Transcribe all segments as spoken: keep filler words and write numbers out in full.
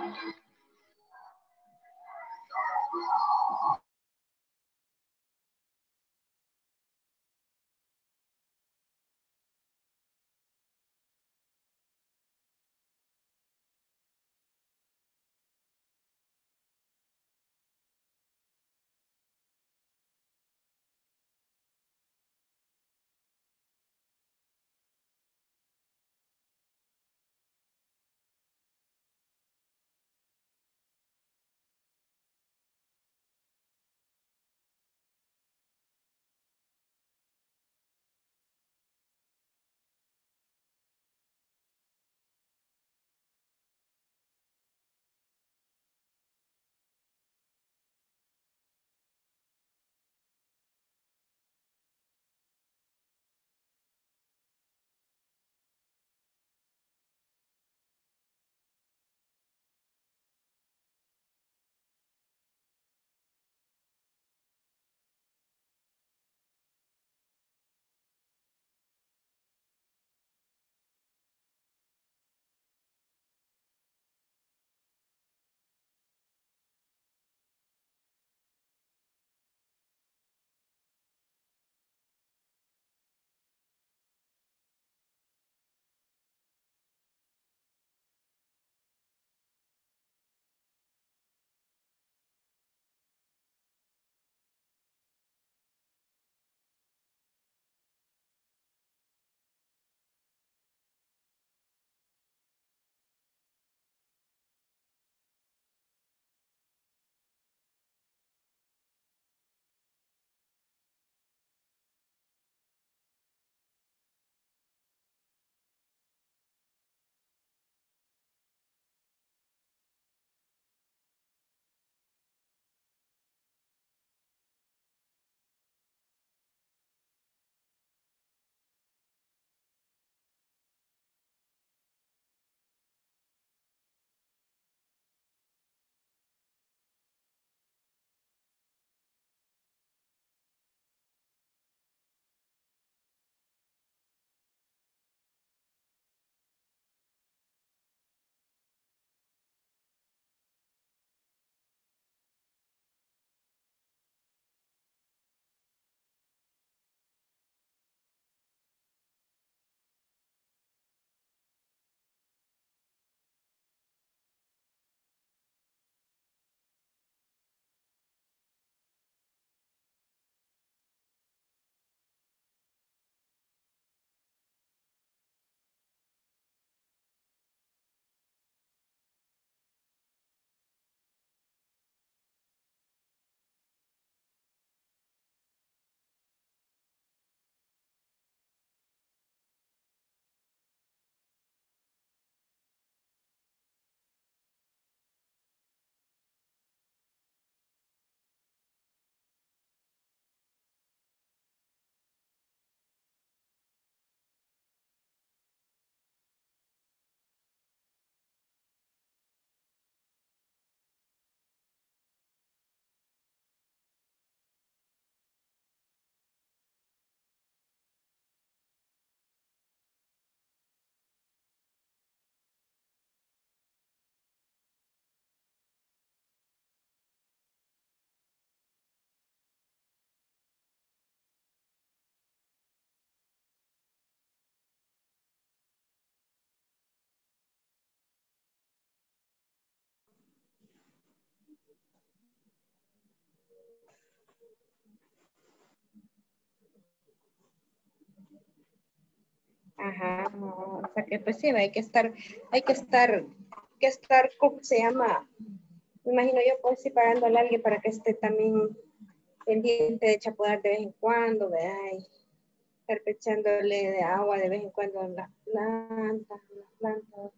Ajá, no, o sea que pues sí, hay que estar, hay que estar, que estar, ¿cómo se llama? Me imagino yo pues sí pagándole a alguien para que esté también pendiente de chapotear de vez en cuando, ¿verdad? Y estar echándole de agua de vez en cuando a las plantas, a las plantas.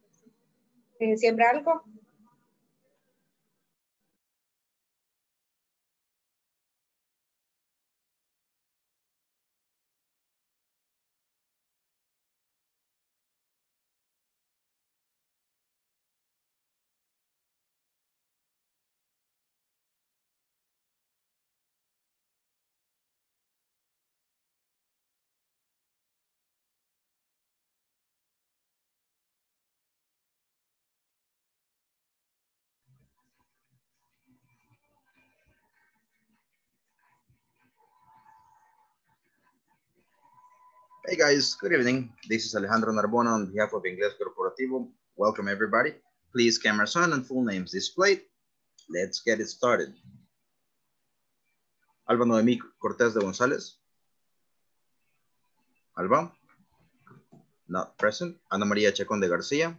¿Sí? ¿Siembra algo? Hey guys, good evening. This is Alejandro Narbona on behalf of Inglés Corporativo. Welcome everybody. Please cameras on and full names displayed. Let's get it started. Alba Noemí Cortés de González. Alba. Not present. Ana María Chacón de García.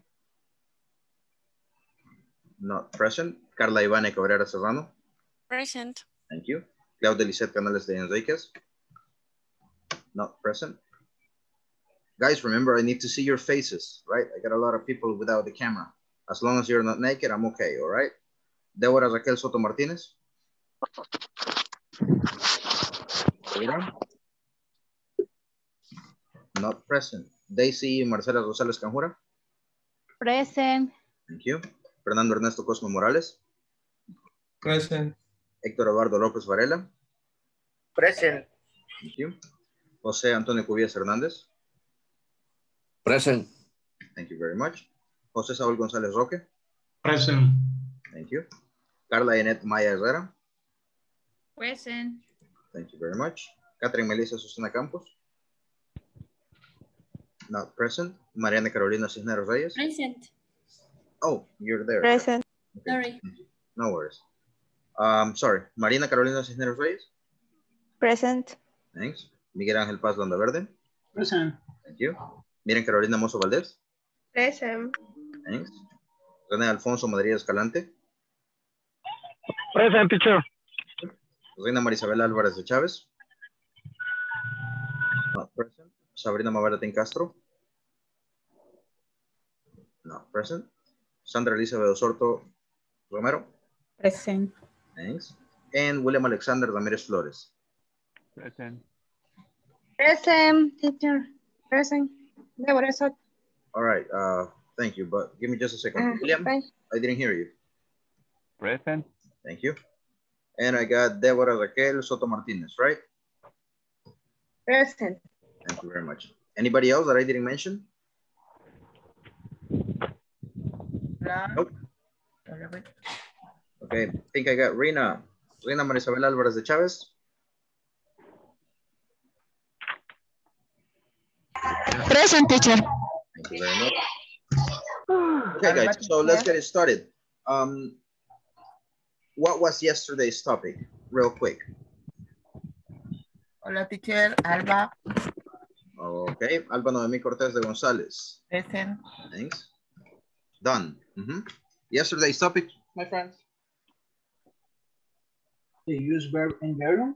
Not present. Carla Ivane Cabrera Serrano. Present. Thank you. Claudia Lisette Canales de Enriquez. Not present. Guys, remember, I need to see your faces, right? I got a lot of people without the camera. As long as you're not naked, I'm okay, all right? Deborah Raquel Soto Martinez. Not present. Daisy Marcela Rosales Canjura. Present. Thank you. Fernando Ernesto Cosmo Morales. Present. Héctor Eduardo López Varela. Present. Thank you. José Antonio Cubillas Hernández. Present. Thank you very much. José Saúl González Roque. Present. Thank you. Carla Enet Maya Herrera. Present. Thank you very much. Catherine Melissa Susana Campos. Not present. Mariana Carolina Cisneros Reyes. Present. Oh, you're there. Present. Okay. Sorry. No worries. Um, sorry. Marina Carolina Cisneros Reyes. Present. Thanks. Miguel Ángel Paz Landa Verde. Present. Thank you. Miren Carolina Mozo Valdés. Present. Thanks. René Alfonso Madrid Escalante. Present, teacher. Reina Marisabel Álvarez de Chávez. Not present. Sabrina Mabaratín Castro. Not present. Sandra Elizabeth Osorto Romero. Present. Thanks. And William Alexander Ramírez Flores. Present. Present, teacher. Present. Deborah Soto. All right. Uh, thank you. But give me just a second. Uh, William, bye. I didn't hear you. Present. Thank you. And I got Deborah Raquel Soto Martinez, right? Present. Thank you very much. Anybody else that I didn't mention? Nope. Okay, I think I got Rina. Rina Marisabel Álvarez de Chávez. Present, teacher. Thank you very much. Okay, guys, so let's get it started. Um, what was yesterday's topic? Real quick. Hola, teacher. Alba. Okay, Alba Noemí Cortés de González. Present. Thanks. Done. Mm-hmm. Yesterday's topic, my friends. The use verb in general.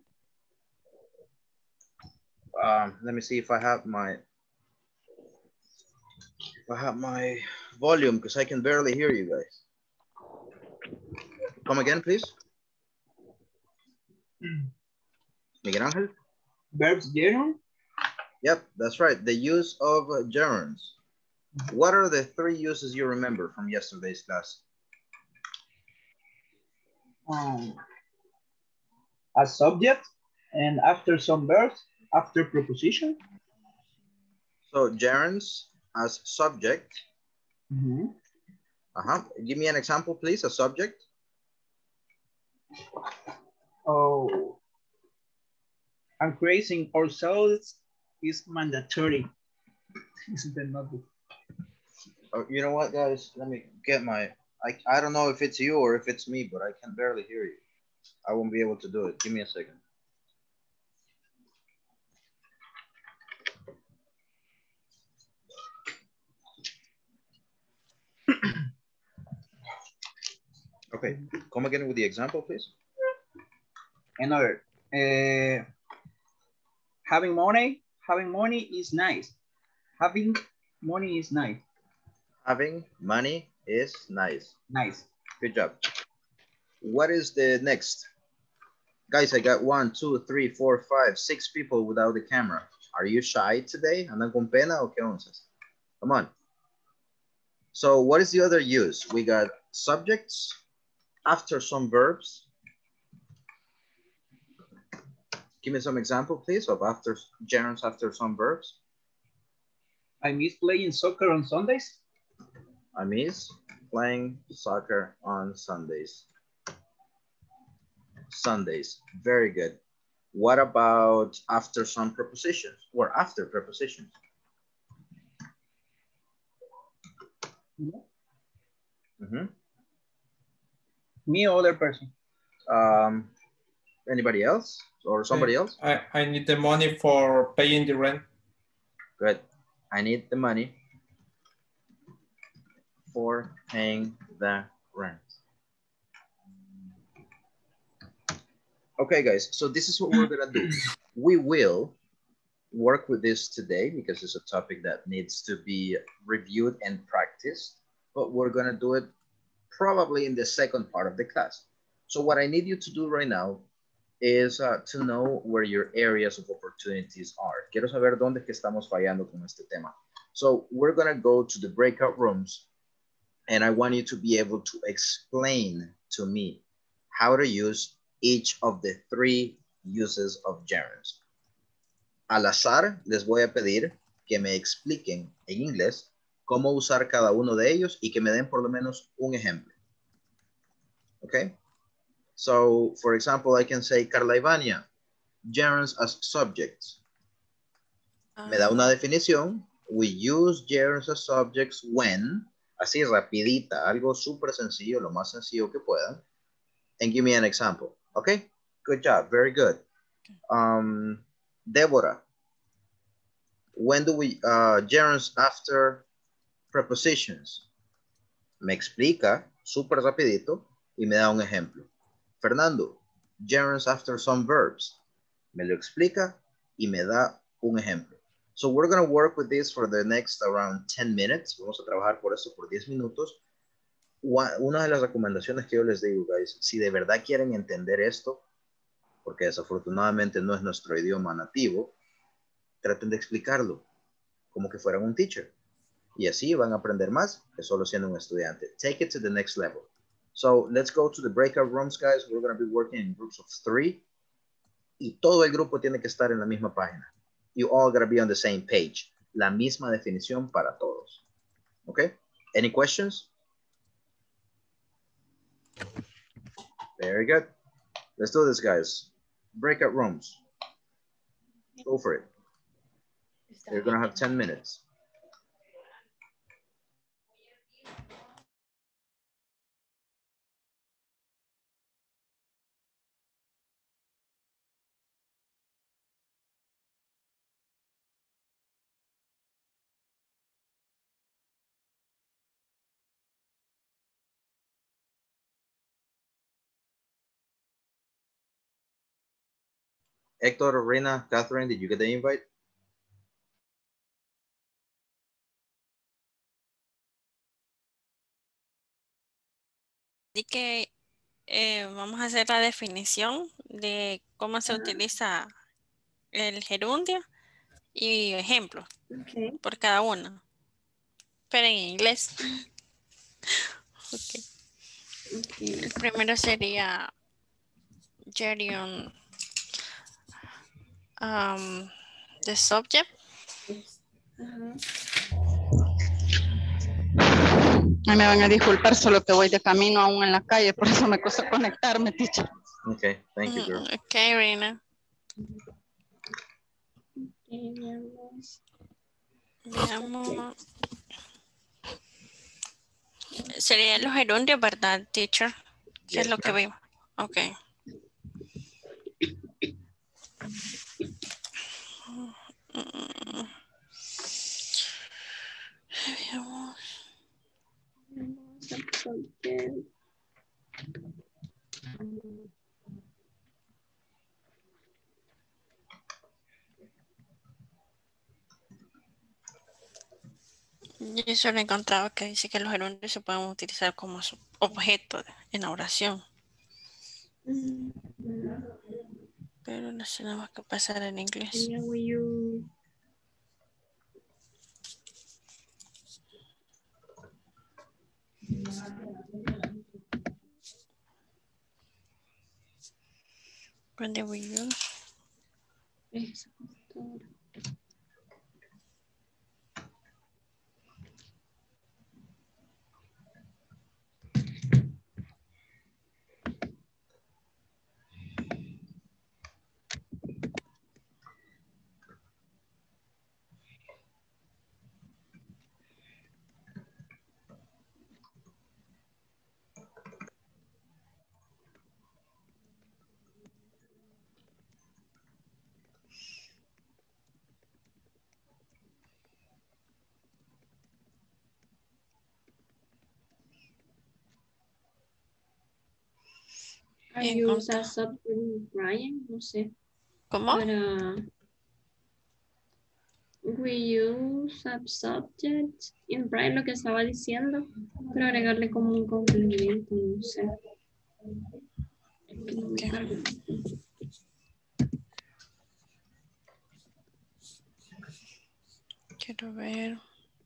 Um, let me see if I have my if I have my volume because I can barely hear you guys. Come again, please. Miguel Angel. Verbs general. Yep, that's right. The use of uh, gerunds. What are the three uses you remember from yesterday's class? Um, a subject, and after some verbs, after preposition. So gerunds as subject. Mm-hmm. Uh-huh. Give me an example, please. A subject. Oh, increasing ourselves is mandatory. Isn't that not good? Oh, you know what, guys? Let me get my. I I don't know if it's you or if it's me, but I can barely hear you. I won't be able to do it. Give me a second. Okay, come again with the example, please. Another. Uh, having money, having money is nice. Having money is nice. Having money is nice. Nice. Good job. What is the next? Guys, I got one, two, three, four, five, six people without the camera. Are you shy today? ¿Andan con pena o qué onzas? Come on. So what is the other use? We got subjects after some verbs. Give me some example, please, of after gerunds after some verbs. I miss playing soccer on Sundays. I miss playing soccer on Sundays. Sundays, very good. What about after some prepositions or after prepositions? Mm-hmm. Me or other person? Um, anybody else or somebody else? I, I need the money for paying the rent. Good. I need the money for paying the rent. Okay, guys, so this is what we're gonna do. We will work with this today because it's a topic that needs to be reviewed and practiced, but we're gonna do it probably in the second part of the class. So what I need you to do right now is uh, to know where your areas of opportunities are. Quiero saber dónde es que estamos fallando con este tema. So we're gonna go to the breakout rooms and I want you to be able to explain to me how to use each of the three uses of gerunds. Al azar, les voy a pedir que me expliquen en inglés cómo usar cada uno de ellos y que me den por lo menos un ejemplo. Okay? So, for example, I can say, Carla Ivania, gerunds as subjects. Me da una definición. We use gerunds as subjects when, así rapidita, algo súper sencillo, lo más sencillo que puedan. And give me an example. Okay? Good job. Very good. Um, Deborah, when do we, uh, gerunds after prepositions? Me explica súper rapidito y me da un ejemplo. Fernando, gerunds after some verbs. Me lo explica y me da un ejemplo. So we're going to work with this for the next around ten minutes. Vamos a trabajar por eso por diez minutos. Una de las recomendaciones que yo les digo, guys, si de verdad quieren entender esto, porque desafortunadamente no es nuestro idioma nativo, traten de explicarlo como que fueran un teacher. Y así van a aprender más que solo siendo un estudiante. Take it to the next level. So let's go to the breakout rooms, guys. We're going to be working in groups of three. Y todo el grupo tiene que estar en la misma página. You all got to be on the same page. La misma definición para todos. Okay? Any questions? Very good. Let's do this, guys. Breakout rooms. Go for it. You're going to have ten minutes. Hector, Reina, Catherine, did you get the invite? Así que eh, vamos a hacer la definición de cómo se utiliza el gerundio y ejemplos Okay. por cada uno. Pero en inglés. Okay. Okay. El primero sería gerund, um, the subject. Uh-huh. Ay, me van a disculpar, solo que voy de camino aún en la calle, por eso me costó conectarme, teacher. Okay, thank you, girl. Mm, okay, Reina. Okay, veamos. Veamos. Serían los gerundios, ¿verdad, teacher? ¿Qué Yes, es lo que ma'am. vimos? Ok. Mm. Veamos. Yo solo he encontrado que dice que los gerundios se pueden utilizar como su objeto en la oración. Pero no sé nada más que pasar en inglés. When did we use? En you contra. usa subject, Brian, no sé. ¿Cómo? Para, we use a subject in Brian, lo que estaba diciendo, pero agregarle como un complemento, no sé. Es que no me Ok. carga. Quiero ver.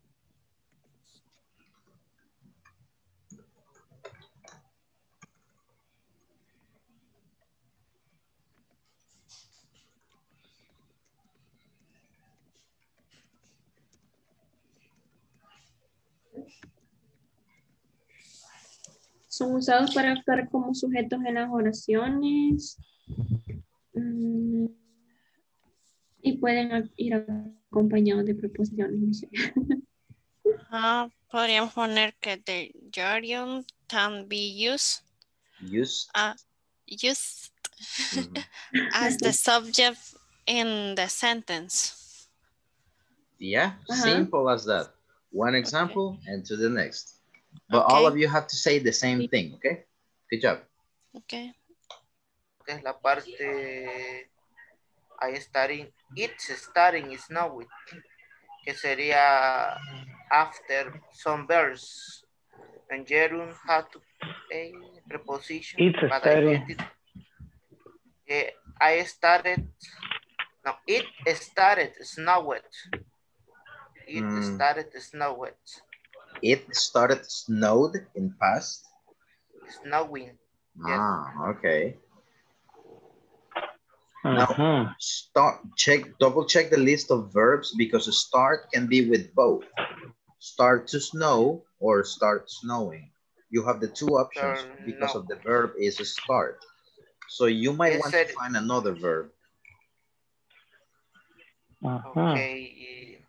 Son usados para actuar como sujetos en las oraciones. Mm, y pueden a- ir acompañados de preposiciones, no sé. Ah, podríamos poner que the gerund can be used, Used. uh, used Mhm. as the subject in the sentence. Yeah, Ajá. simple as that. One example and to the next. But Okay. all of you have to say the same thing, okay? Good job. Okay. Que es la parte I starting, it's starting, it's snowing. Que sería after some verbs. And Jerome had to a preposition. It's but I starting. did it. Eh, I started, no, it started snowed. It Mm. started snowed. It started snowed in past. Snowing. Yes. Ah, okay. Now, Mhm. start, check, double check the list of verbs because start can be with both. Start to snow or start snowing. You have the two options Sure, because no. of the verb is start. So you might Yes, want sir. to find another verb. Mhm. Ok.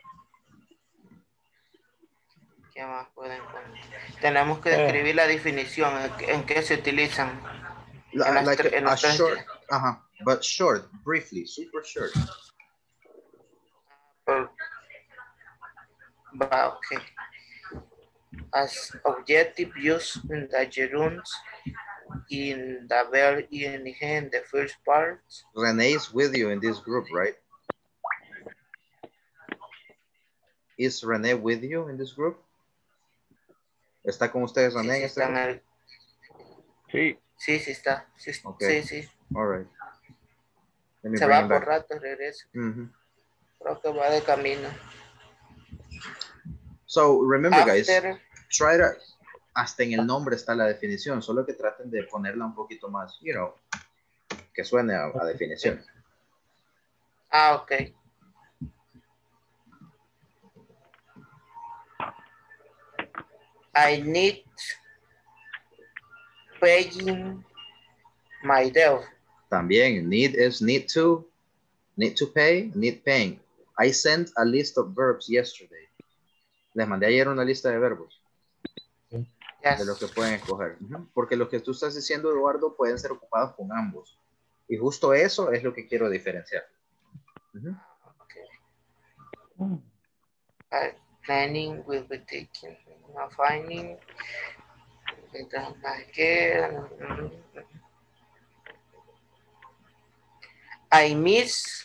¿Qué más pueden poner? Tenemos que Eh. describir la definición, en, qué- en qué se utilizan. En Li- las Like tre- a, en a los tres- short, uh-huh, but short, briefly, super short. por- va, ok. As objective use in the gerunds, in the verb in the first part. Renee is with you in this group, right? Is Renee with you in this group? ¿Está con ustedes Sí, Renee sí, en este está en grupo? el- Sí. sí, sí está. Sí, Okay. sí, sí. All right. Let me Se bring va him por back. rato, regresa. Mhm. Creo que va de camino. So remember, guys, After, try to, hasta en el nombre está la definición, solo que traten de ponerla un poquito más, you know, que suene a, a definición. ah, ok. I need paying my debt. También, need is need to, need to pay, need paying. I sent a list of verbs yesterday. Les mandé ayer una lista de verbos Yes. de los que pueden escoger. Ujú. Porque lo que tú estás diciendo, Eduardo, pueden ser ocupados con ambos. Y justo eso es lo que quiero diferenciar. Ujú. Uh, planning will be taken. Not finding. I miss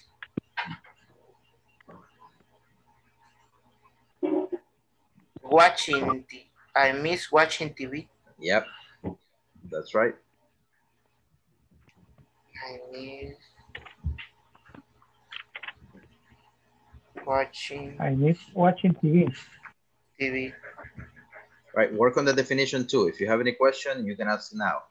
watching. The, I miss watching T V. Yep, that's right. I miss watching I miss watching T V. T V. Right, work on the definition too. If you have any question, you can ask now.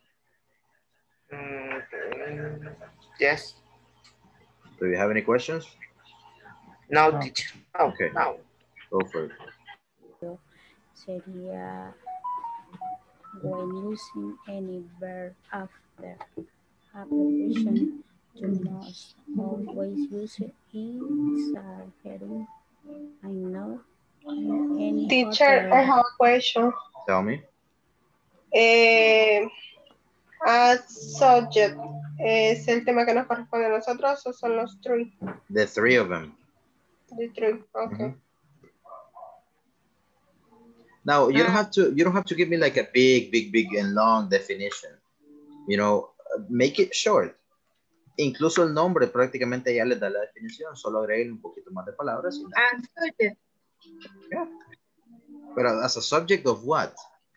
Mm, yes. Do you have any questions? No, No. teacher. No, Okay. no. Go for it. Sería when using any verb after a preposition, you must always use it in heading. I know any Teacher, other. I have a question. Tell me. Eh, as subject, ¿es el tema que nos corresponde a nosotros o son los three? The three of them. The three, okay. Mhm. Now you don't Ah. have to you don't have to give me like a big, big, big and long definition. You know, make it short. Incluso el nombre prácticamente ya les da la definición, solo agreguen un poquito más de palabras. Y Ah, subject. yeah. Pero as a subject of what?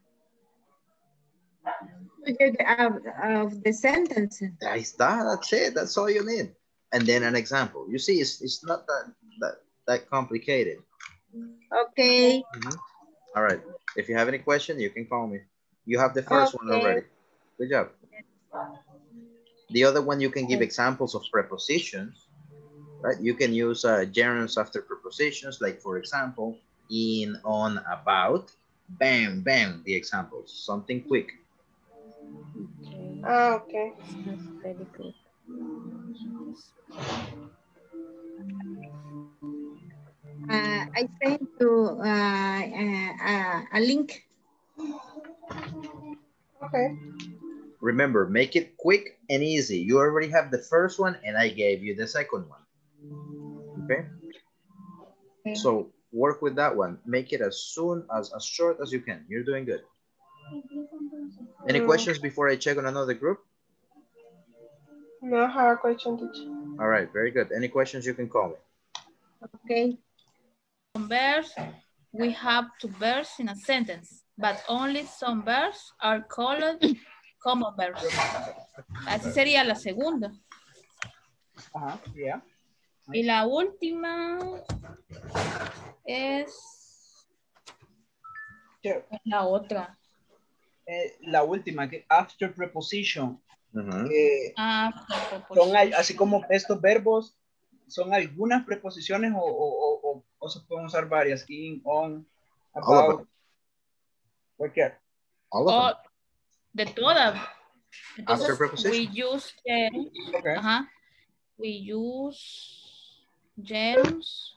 Subject of, of the sentence. Ahí está, that's it, that's all you need. And then an example. You see, it's, it's not that, that, that complicated. Okay. Mm-hmm. All right, if you have any question, you can call me. You have the first Okay. one already. Good job. The other one, you can give examples of prepositions, right? You can use uh, gerunds after prepositions, like for example, in, on, about, bam, bam, the examples, something quick. Okay. Ah, okay. That's very good. Uh, I sent you uh, uh, uh, a link. Okay. Remember, make it quick and easy. You already have the first one and I gave you the second one. Okay? Okay. So work with that one. Make it as soon as, as short as you can. You're doing good. Any questions before I check on another group? No, I have a question, teacher. All right, very good. Any questions, you can call me. Okay. Verbs, we have two verbs in a sentence, but only some verbs are called common verbs. Así sería la segunda. Ajá, yeah. Y la última es Sure. la otra. Eh, la última, que after preposition. Uh-huh. eh, After son preposition. así como estos verbos, son algunas preposiciones o, o, o, o se pueden usar varias. In, on, about, cualquier. All of O them. de todas. After Entonces, preposition. we use germs. Okay. Ajá. We use germs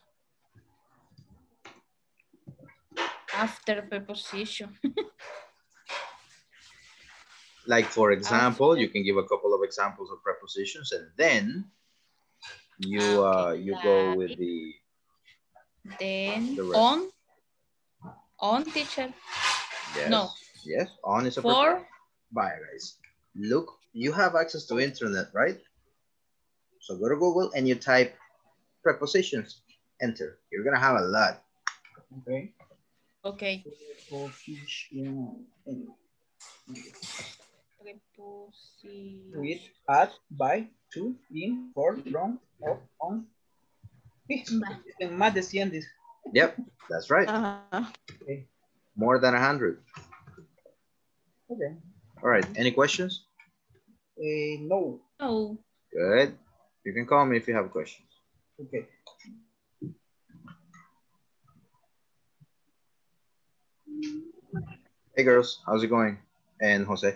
after preposition. Like, for example, you can give a couple of examples of prepositions and then you uh, you go with the... Then the rest. on, on teacher. Yes. No. Yes, on is a For. preposition. Bye, guys. Look, you have access to internet, right? So go to Google and you type prepositions. Enter. You're gonna have a lot. Okay. Okay. Preposition. Preposition. With, at, by, to, in, for, from, of, on. Más de cien. Yep, that's right. Uh, Okay. More than a hundred. Okay. All right, any questions? Uh, no. No. Good. You can call me if you have questions. Okay. Hey girls, how's it going? And Jose?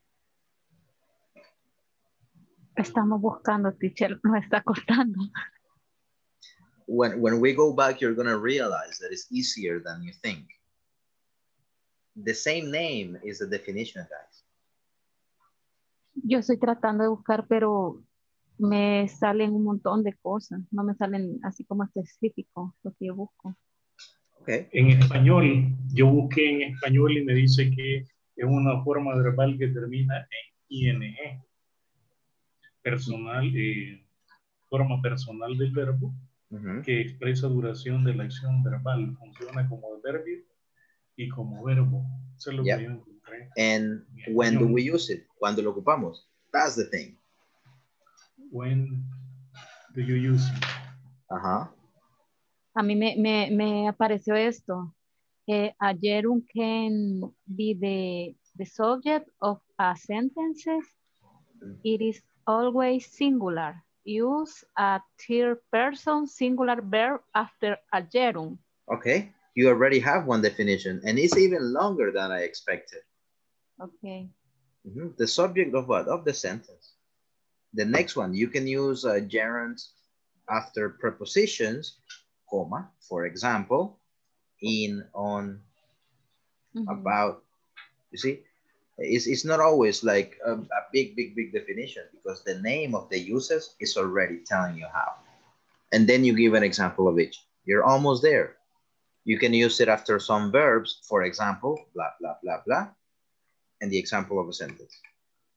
estamos buscando, teacher, nos está costando. When, when we go back, you're gonna realize that it's easier than you think. The same name is the definition, guys. Yo estoy tratando de buscar, pero me salen un montón de cosas. No me salen así como específico lo que yo busco. Okay. En español, yo busqué en español y me dice que es una forma verbal que termina en ing. Personal, eh, forma personal del verbo uh-huh. que expresa duración de la acción verbal. Funciona como adverbio y como verbo. Eso es lo yep. que yo encontré. And when do we use it? ¿Cuándo lo ocupamos? That's the thing. When do you use it? Ajá. Uh-huh. A mí me, me, me apareció esto. Eh, a gerund can be the, the subject of a sentence. It is always singular. Use a third person singular verb after a gerund. Okay. You already have one definition and it's even longer than I expected. Okay. Mm-hmm. The subject of what? Of the sentence. The next one, you can use uh, gerunds after prepositions, comma, for example, in, on, mm-hmm. about. You see, it's, it's not always like a, a big, big, big definition because the name of the uses is already telling you how. And then you give an example of each. You're almost there. You can use it after some verbs, for example, blah, blah, blah, blah, and the example of a sentence.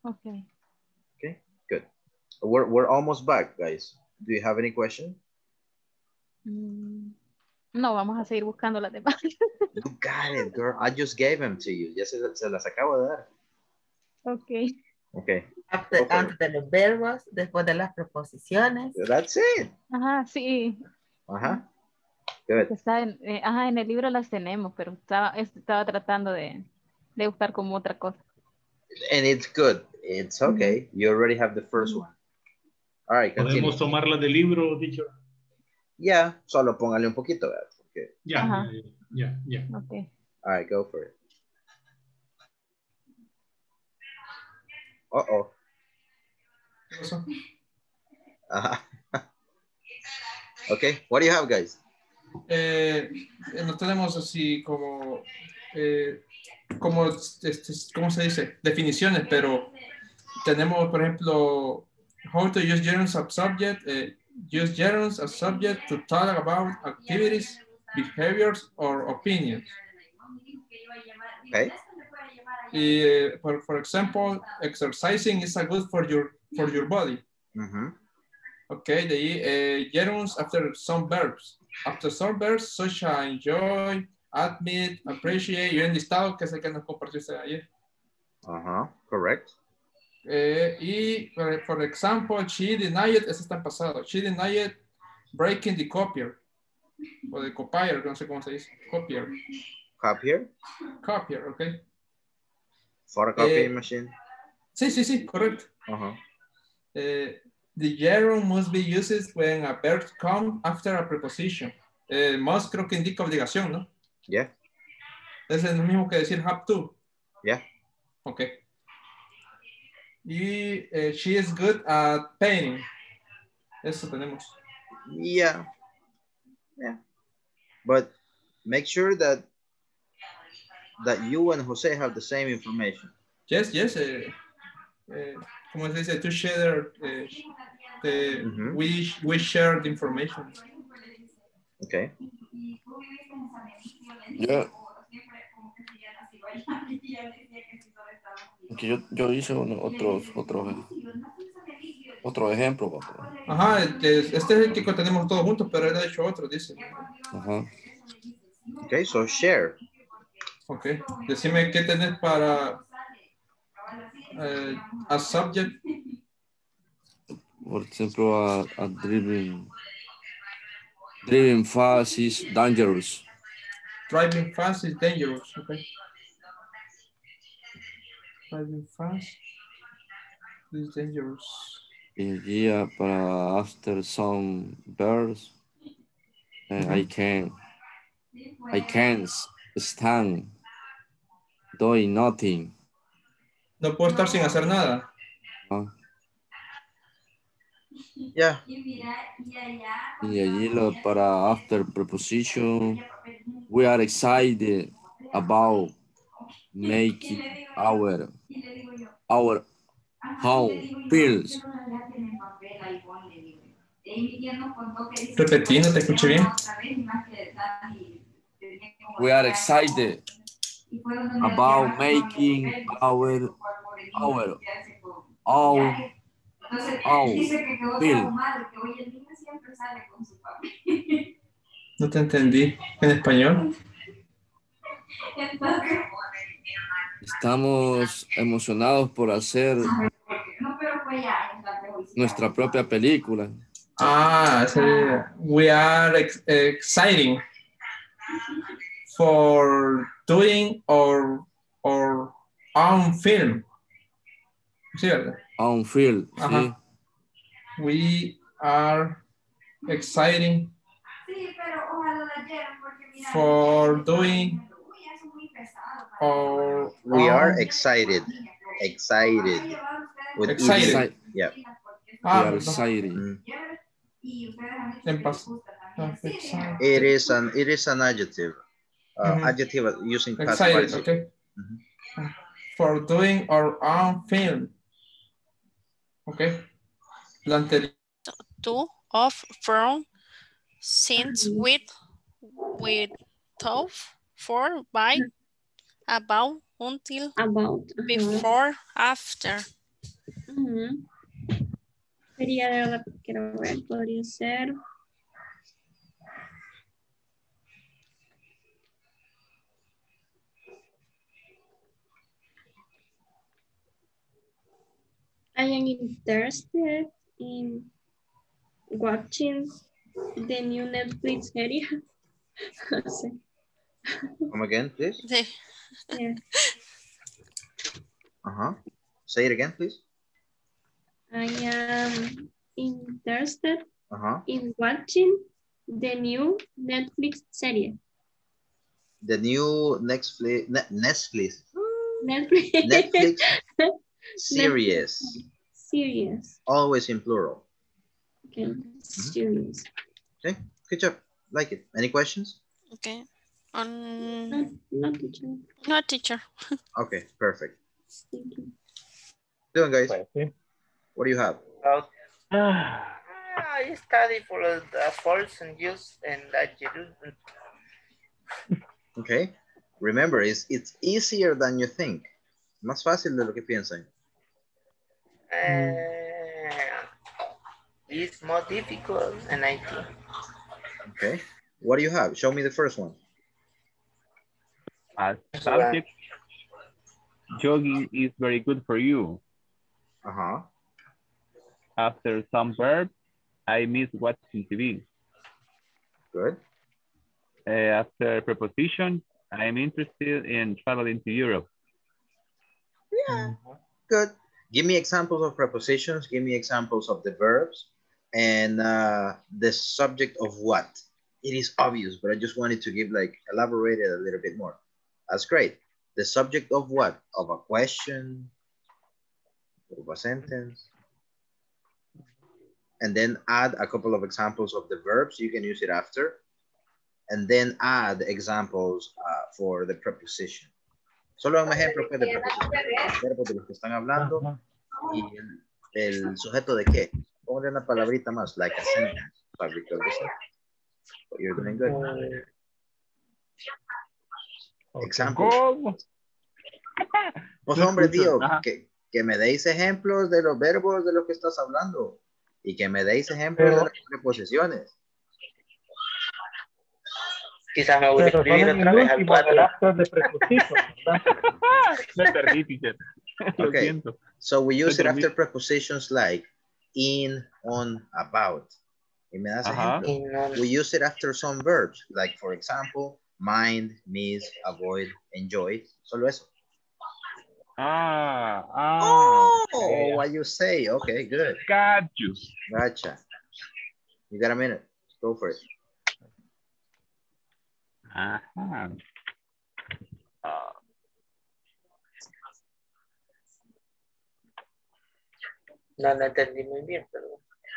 Okay. Okay, good. We're, we're almost back, guys. Do you have any question? Mm, no, vamos a seguir buscando las demás. You got it, girl. I just gave them to you. Ya se, se las acabo de dar. Okay. Okay. After, antes de los verbos, después de las preposiciones. That's it. Ajá, sí. Ajá. Good. Está en, eh, ajá, en el libro las tenemos, pero estaba, estaba tratando de, de buscar como otra cosa. And it's good. It's okay. Mm-hmm. You already have the first one. All right, continue. ¿Podemos tomarla del libro, teacher? Ya, yeah, solo póngale un poquito, ¿verdad? Porque... Ya, ya, ya, ya. Okay. All right, go for it. Uh-oh. Uh-huh. Okay, what do you have, guys? Eh, no tenemos así como, eh, como, este, ¿cómo se dice? Definiciones, pero tenemos, por ejemplo, how to use gerunds as subject, eh, use gerunds as subject to talk about activities, behaviors, or opinions. Okay. Y, uh, for, for example, exercising is a good for your for your body. Mm-hmm. Okay, the uh, gerunds after some verbs. After some verbs, such as enjoy, admit, appreciate, y un listado que es el que nos compartió usted ayer. Uh-huh, correct. Eh, y, for, for example, she denied, ese está en pasado, she denied breaking the copier, o the copier, no sé cómo se dice, copier. Copier? Copier, ok. Photocopying eh, machine? Sí, sí, sí, correcto. Uh-huh. eh, the gerund must be used when a verb comes after a preposition. Eh, must creo que indica obligación, ¿no? Yeah. Es lo mismo que decir have to. Yeah. Ok. Y eh, she is good at painting. Eso tenemos. Yeah. Yeah. But make sure that that you and Jose have the same information. Yes, yes. Uh, uh, como se dice, to share, uh, the, mm-hmm. we, we share the information. Okay. Yeah. Okay, yo, yo hice uno, otros, otros, otro ejemplo. Papá. Ajá, este es el que tenemos todos juntos, pero él ha hecho otro, dice. Ajá. Okay, so share. Ok, decime qué tenés para uh, a subject. Por ejemplo, a, a driving, driving fast is dangerous. Driving fast is dangerous, okay. Driving fast is dangerous. Y guía para after some birds, uh, mm-hmm. I can, I can't stand doing nothing. No puedo estar sin hacer nada. Uh, yeah. Y allí lo para after preposition, we are excited about making our our home feels. Repetí, no te escuché bien. We are excited about making our our own own film. No te entendí. ¿En español? Estamos emocionados por hacer nuestra propia película. Ah, we are ex exciting for doing our, our own film. ¿Sí, verdad? Own film, sí. We are exciting for doing our We own... are excited. Excited. With excited. Yeah. Ah, we are excited. Mm. It is an it is an adjective. Uh, mm-hmm. Adjective using past excited, participle. Okay. Mm-hmm. For doing our own film. Okay. To, of, from, since, with, with, of, for, by, about, until, about, before, after. Ujú. Sería de verdad, quiero ver, podría ser. I am interested in watching the new Netflix series. No sé. Come again, please. Sí. Yeah. Uh-huh. Say it again, please. I am interested Uh-huh. in watching the new Netflix series. The new Netflix, Netflix, Netflix. Netflix series. Netflix series. Always in plural. Okay, series. Okay, good job. Like it. Any questions? Okay. On... Not, not teacher. Not teacher. Okay, perfect. Thank you. Doing, guys? What do you have? About, I study for the force and use and that you do. Okay. Remember, it's, it's easier than you think. Más fácil de lo que piensan. Uh, it's more difficult and I think. Okay. What do you have? Show me the first one. As subject, jogging is very good for you. Uh-huh. After some verb, I miss watching T V. Good. Uh, after preposition, I'm interested in traveling to Europe. Yeah. Good. Give me examples of prepositions. Give me examples of the verbs. And uh, the subject of what? It is obvious, but I just wanted to give like, elaborate it a little bit more. That's great. The subject of what? Of a question, of a sentence. And then add a couple of examples of the verbs. You can use it after. And then add examples uh, for the preposition. Solo un ejemplo pues, de preposición. Los verbos de los que están hablando y el, el sujeto de qué. Ponle una palabrita más, like a sentence. Subject of the sentence. But you're doing good. Example. Pues hombre, tío, que, que me deis ejemplos de los verbos de los que estás hablando y que me deis ejemplos Pero, de las preposiciones. Quizás me voy a escribir otra vez al cuatro. De preposición, Me perdí, teacher. Lo Okay, siento. so we use it after prepositions like in, on, about. Y me das Ajá. ejemplo. We use it after some verbs, like for example, mind, miss, avoid, enjoy. Solo eso. Ah, ah. Oh, okay. what you say. Okay, good. Got you. Gotcha. You got a minute. Go for it. Ajá. Uh, No, no entendí muy bien, perdón.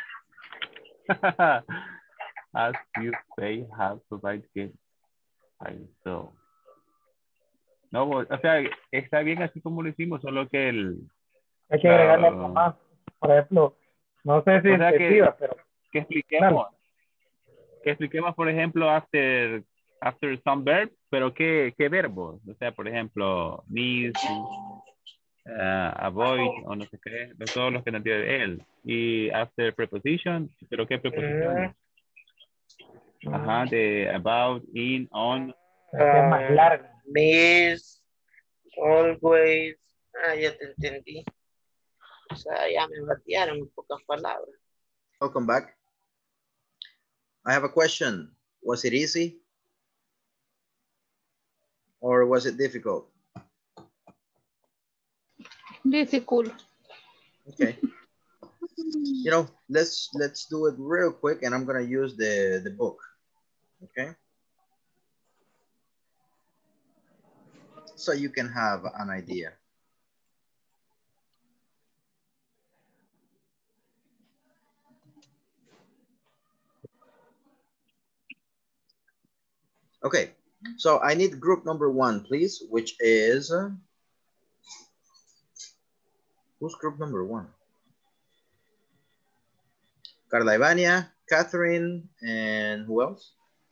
As you say, have to buy game. So. No, o sea, está bien así como lo hicimos, solo que el... Hay que agregarle algo más. Por ejemplo, no sé si o sea, que, pero... Que expliquemos, que expliquemos, por ejemplo, after, after some verb, pero ¿qué, qué verbos? O sea, por ejemplo, miss, uh, avoid, o no sé qué, todos los que no tienen él. Y after preposition, pero ¿qué preposiciones? Mm. Ajá, de about, in, on. Uh, más larga. Miss, always. Ah, ya te entendí. O sea, ya me batearon en pocas palabras. Welcome back. I have a question. Was it easy? Or was it difficult? Difficult. Okay. You know, let's let's do it real quick, and I'm gonna use the the book. Okay. So you can have an idea. Okay, so I need group number one, please, which is, uh, who's group number one? Carla Ivania, Catherine, and who else?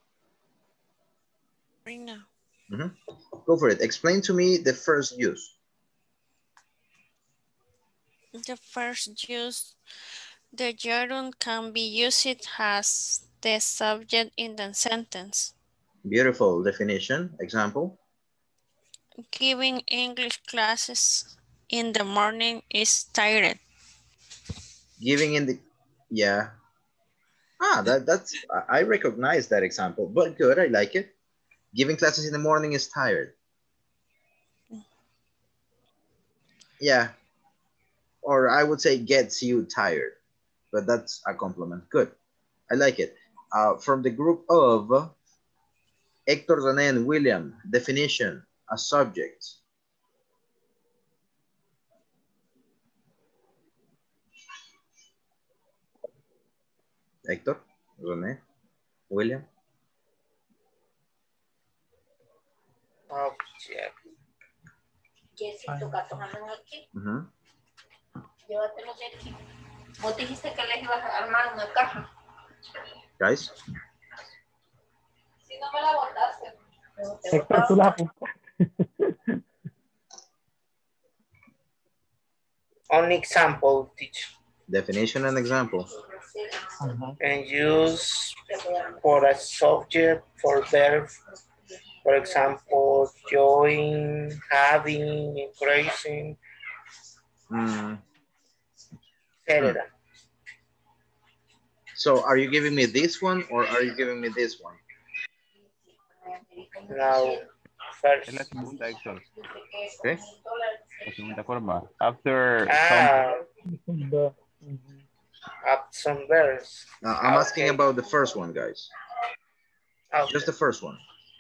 Rina. Mm-hmm. Go for it. Explain to me the first use. The first use, the gerund can be used as the subject in the sentence. Beautiful definition. Example. Giving English classes in the morning is tired. Giving in the, yeah. Ah, that, that's, I recognize that example, but good, I like it. Giving classes in the morning is tired. Yeah. Or I would say gets you tired, but that's a compliment. Good. I like it. Uh, from the group of Hector, René, and William, definition, a subject. Hector, René, William. Object. Jessy, gatos andan aquí. Uh-huh. Llévatelos de aquí. Vos dijiste que les ibas a armar una caja. Guys. Si no me la botaste. Hector, tú la On example, teacher. Definition and example. Uh-huh. And use for a subject, for verb, for example, join, having, increasing, Mm. et cetera. So are you giving me this one or are you giving me this one? Now, first. Es la segunda, Héctor. Okay. La segunda forma. After Ah, The- up some verbs. Uh, I'm asking Okay. about the first one, guys. Okay. Just the first one.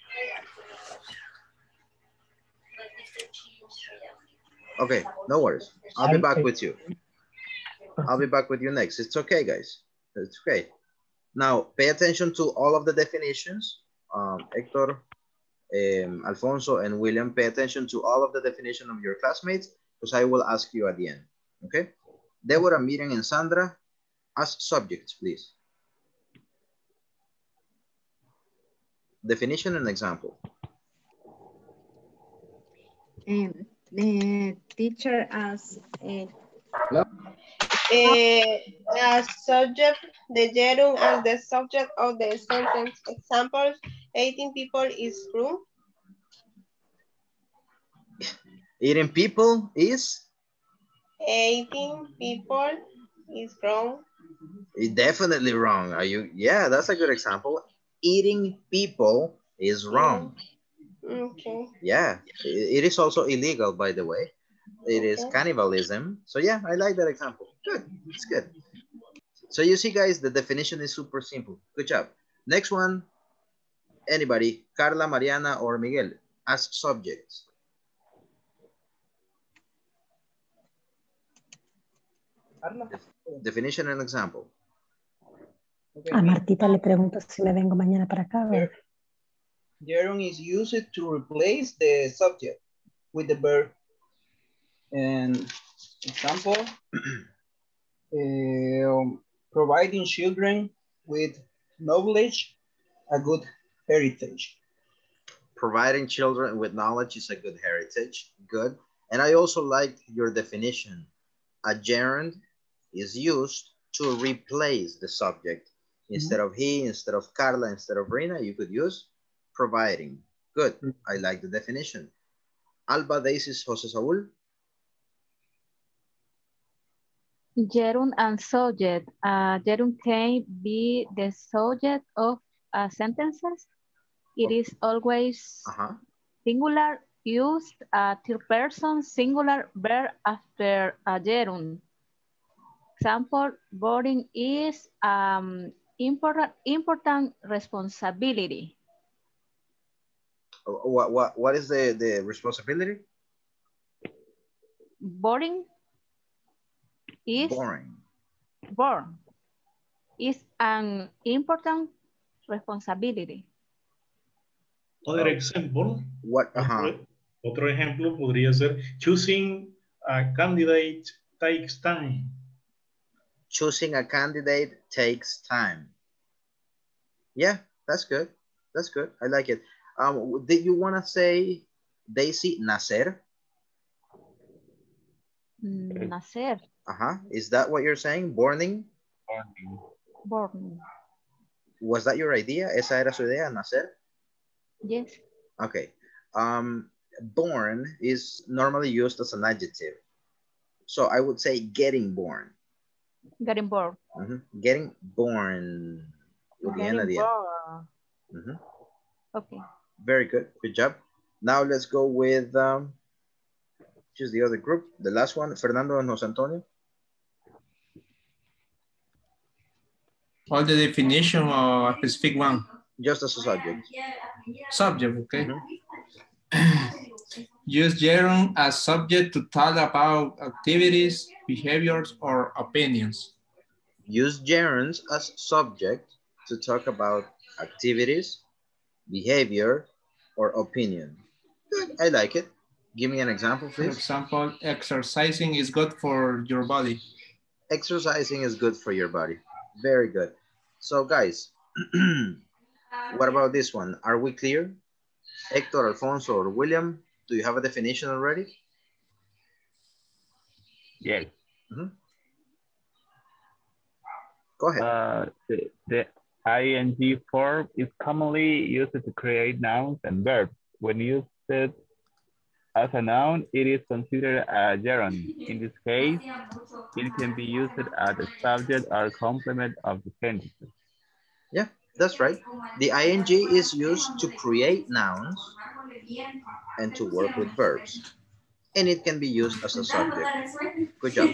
Okay, no worries. I'll be back with you. I'll be back with you next. It's okay, guys. It's okay. Now, pay attention to all of the definitions. Um, Hector, um, Alfonso, and William, pay attention to all of the definition of your classmates because I will ask you at the end, okay? Deborah, Miriam, and Sandra, as subjects, please. Definition and example. Um, the teacher as a Uh, as subject, the gerund as the subject of the sentence. Examples, eighteen people is true. Eating people is? eighteen people is wrong. Definitely wrong. Are you? Yeah, that's a good example. Eating people is wrong. Okay. Yeah, it is also illegal, by the way. It is cannibalism. So yeah, I like that example. Good, it's good. So you see, guys, the definition is super simple. Good job. Next one, anybody, Carla, Mariana, or Miguel, as subjects. Definition and example. A Martita le pregunto si me vengo mañana para acá. ¿Verdad? Gerund is used to replace the subject with the verb. And example, uh, providing children with knowledge, a good heritage. Providing children with knowledge is a good heritage. Good. And I also like your definition. A gerund is used to replace the subject. Instead of he, instead of Carla, instead of Rina, you could use providing. Good. I like the definition. Alba, Daisy, Jose Saul. Gerund and subject. Uh, gerund can be the subject of uh, sentences. It is always uh-huh. singular, used a third person singular verb after a gerund. Example, boarding is um, important, important responsibility. What, what, what is the, the responsibility? Boarding is boring. Born is an important responsibility. Other example. What? Uh-huh. Otro, otro ejemplo podría ser choosing a candidate takes time. Choosing a candidate takes time. Yeah, that's good. That's good. I like it. Um, did you want to say, Daisy, nacer? Nacer. Uh-huh. Is that what you're saying? Borning? Born. Was that your idea? ¿Esa era su idea, nacer? Yes. Okay. Um, born is normally used as an adjective. So I would say getting born. Getting born. Mm-hmm. Getting born. With the end at the end. Mm-hmm. Okay. Very good. Good job. Now let's go with um, choose the other group. The last one, Fernando and Jose Antonio. All the definition of a specific one. Just as a subject. Subject, okay. Mm-hmm. Use gerund as subject to talk about activities, behaviors, or opinions. Use gerunds as subject to talk about activities, behavior, or opinion. Good, I like it. Give me an example, please. For example, exercising is good for your body. Exercising is good for your body. Very good. So guys, what about this one? Are we clear? Hector, Alfonso, or William, do you have a definition already? Yes. Mm-hmm. Go ahead. Uh, the, the ing form is commonly used to create nouns and verbs. When used as a noun, it is considered a gerund. In this case, it can be used as a subject or complement of the sentence. Yeah, that's right. The ing is used to create nouns and to work with verbs. And it can be used as a subject. Good job.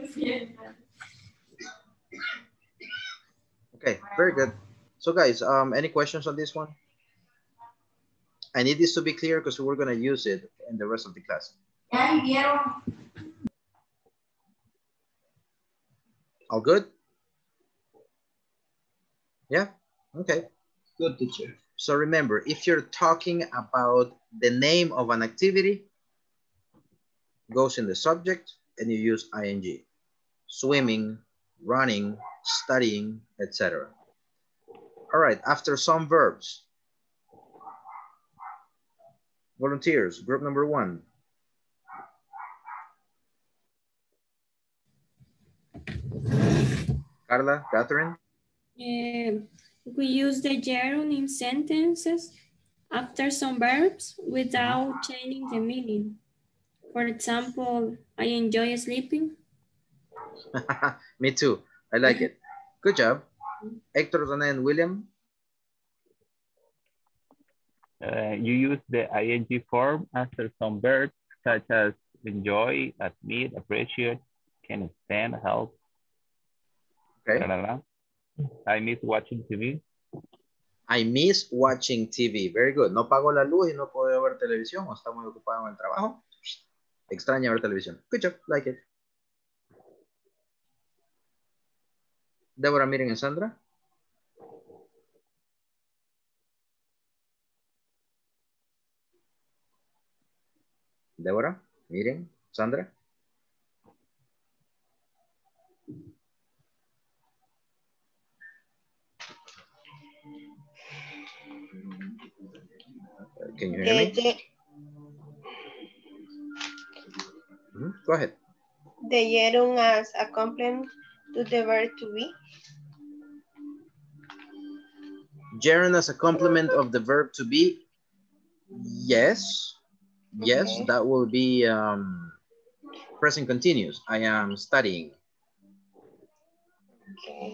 Okay, very good. So guys, um, any questions on this one? I need this to be clear because we're going to use it in the rest of the class. All good? Yeah? Okay. Good, teacher. So remember, if you're talking about the name of an activity, goes in the subject and you use ing. Swimming, running, studying, et cetera. All right, after some verbs. Volunteers, group number one. Carla, Catherine. Uh, we use the gerund in sentences after some verbs without changing the meaning. For example, I enjoy sleeping. Me too. I like it. Good job. Hector, Rene, and William. Uh, you use the ing form after some verbs such as enjoy, admit, appreciate, can stand, help. Okay. La, la, la. I miss watching T V. I miss watching T V. Very good. No pago la luz y no puedo ver televisión o está muy ocupado en el trabajo. Extraña ver televisión. Good job. Like it. Débora, miren en Sandra. Débora, miren, Sandra. Can you hear me? Mm-hmm. Go ahead. The gerund as a complement to the verb to be. Gerund as a complement of the verb to be. Yes. Yes, okay. That will be um, present continuous. I am studying. Okay.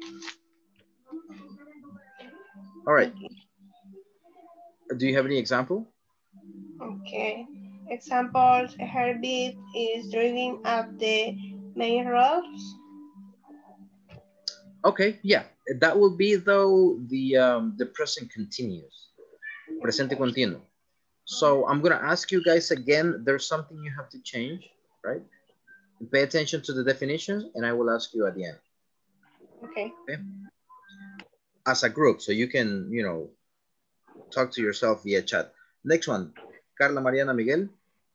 All right. Do you have any example? Okay. Examples, Herbie is driving up the main roads. Okay, yeah. That will be, though, the, um, the present continuous. Presente continuo. So I'm going to ask you guys again, there's something you have to change, right? Pay attention to the definitions and I will ask you at the end. Okay. Okay. As a group, so you can, you know, talk to yourself via chat. Next one, Carla, Mariana, Miguel.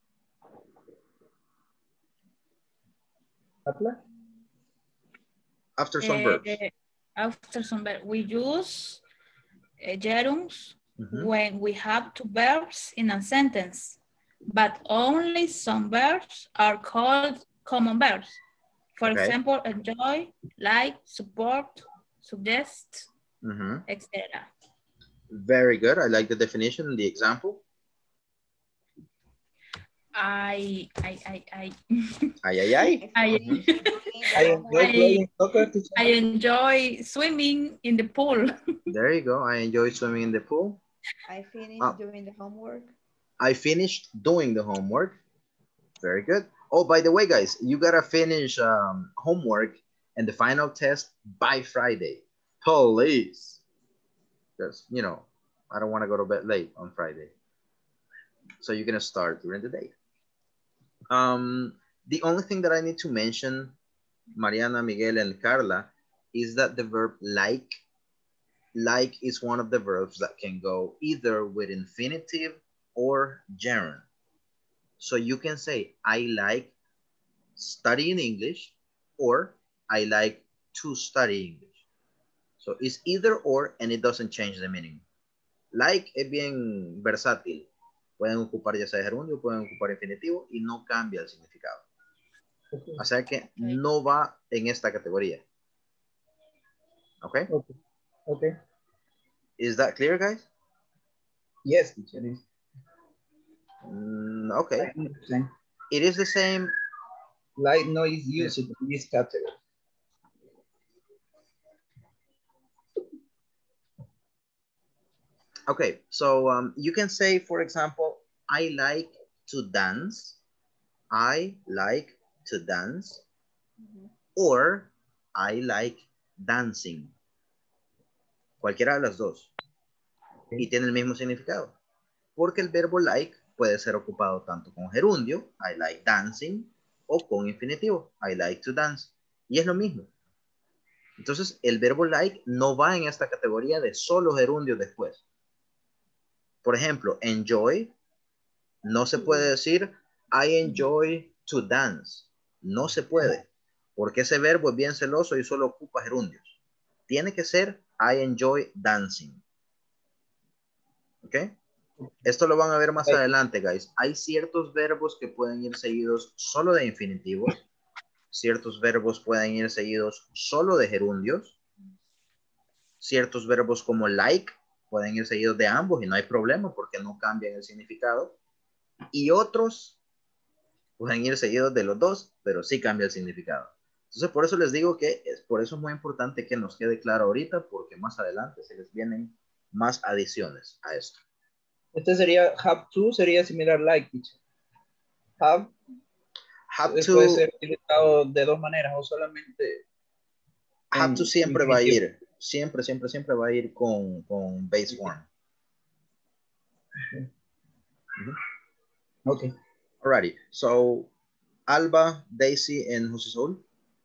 After some uh, verbs. After some verbs, we use uh, gerunds mm-hmm. when we have two verbs in a sentence, but only some verbs are called common verbs. For Okay. example, enjoy, like, support, suggest, Mm-hmm. et cetera. Very good. I like the definition and the example. I, I, I, I, Ay, ay, ay. I, I enjoy playing soccer. I enjoy swimming in the pool. There you go. I enjoy swimming in the pool. I finished Ah. doing the homework. I finished doing the homework. Very good. Oh, by the way, guys, you gotta finish um, homework and the final test by Friday. Please. Because, you know, I don't want to go to bed late on Friday. So you're gonna start during the day. Um, the only thing that I need to mention, Mariana, Miguel, and Carla, is that the verb like, like is one of the verbs that can go either with infinitive or gerund. So you can say, I like studying English, or I like to study English. So it's either or, and it doesn't change the meaning. Like es bien versátil. Pueden ocupar ya sea gerundio, pueden ocupar infinitivo y no cambia el significado. O sea que no va en esta categoría. Okay? Okay. Okay. Is that clear, guys? Yes, teacher. Mm, okay. It is the same. Like no is used in this category. Okay, so um, you can say, for example, I like to dance. I like to dance. Mm-hmm. Or I like dancing. Cualquiera de las dos. Okay. Y tiene el mismo significado. Porque el verbo like puede ser ocupado tanto con gerundio, I like dancing, o con infinitivo, I like to dance. Y es lo mismo. Entonces, el verbo like no va en esta categoría de solo gerundio después. Por ejemplo, enjoy, no se puede decir I enjoy to dance. No se puede, porque ese verbo es bien celoso y solo ocupa gerundios. Tiene que ser I enjoy dancing. ¿Ok? Esto lo van a ver más okay. adelante, guys. Hay ciertos verbos que pueden ir seguidos solo de infinitivos. Ciertos verbos pueden ir seguidos solo de gerundios. Ciertos verbos como like pueden ir seguidos de ambos y no hay problema porque no cambian el significado. Y otros pueden ir seguidos de los dos, pero sí cambia el significado. Entonces, por eso les digo que es, por eso es muy importante que nos quede claro ahorita, porque más adelante se les vienen más adiciones a esto. Este sería have to, sería similar like. Have, have to puede ser utilizado de dos maneras o solamente. Have to siempre va a ir. Siempre, siempre, siempre va a ir con, con base form. Okay. Mm-hmm. Okay. Alrighty. So, Alba, Daisy, and Jose Saul.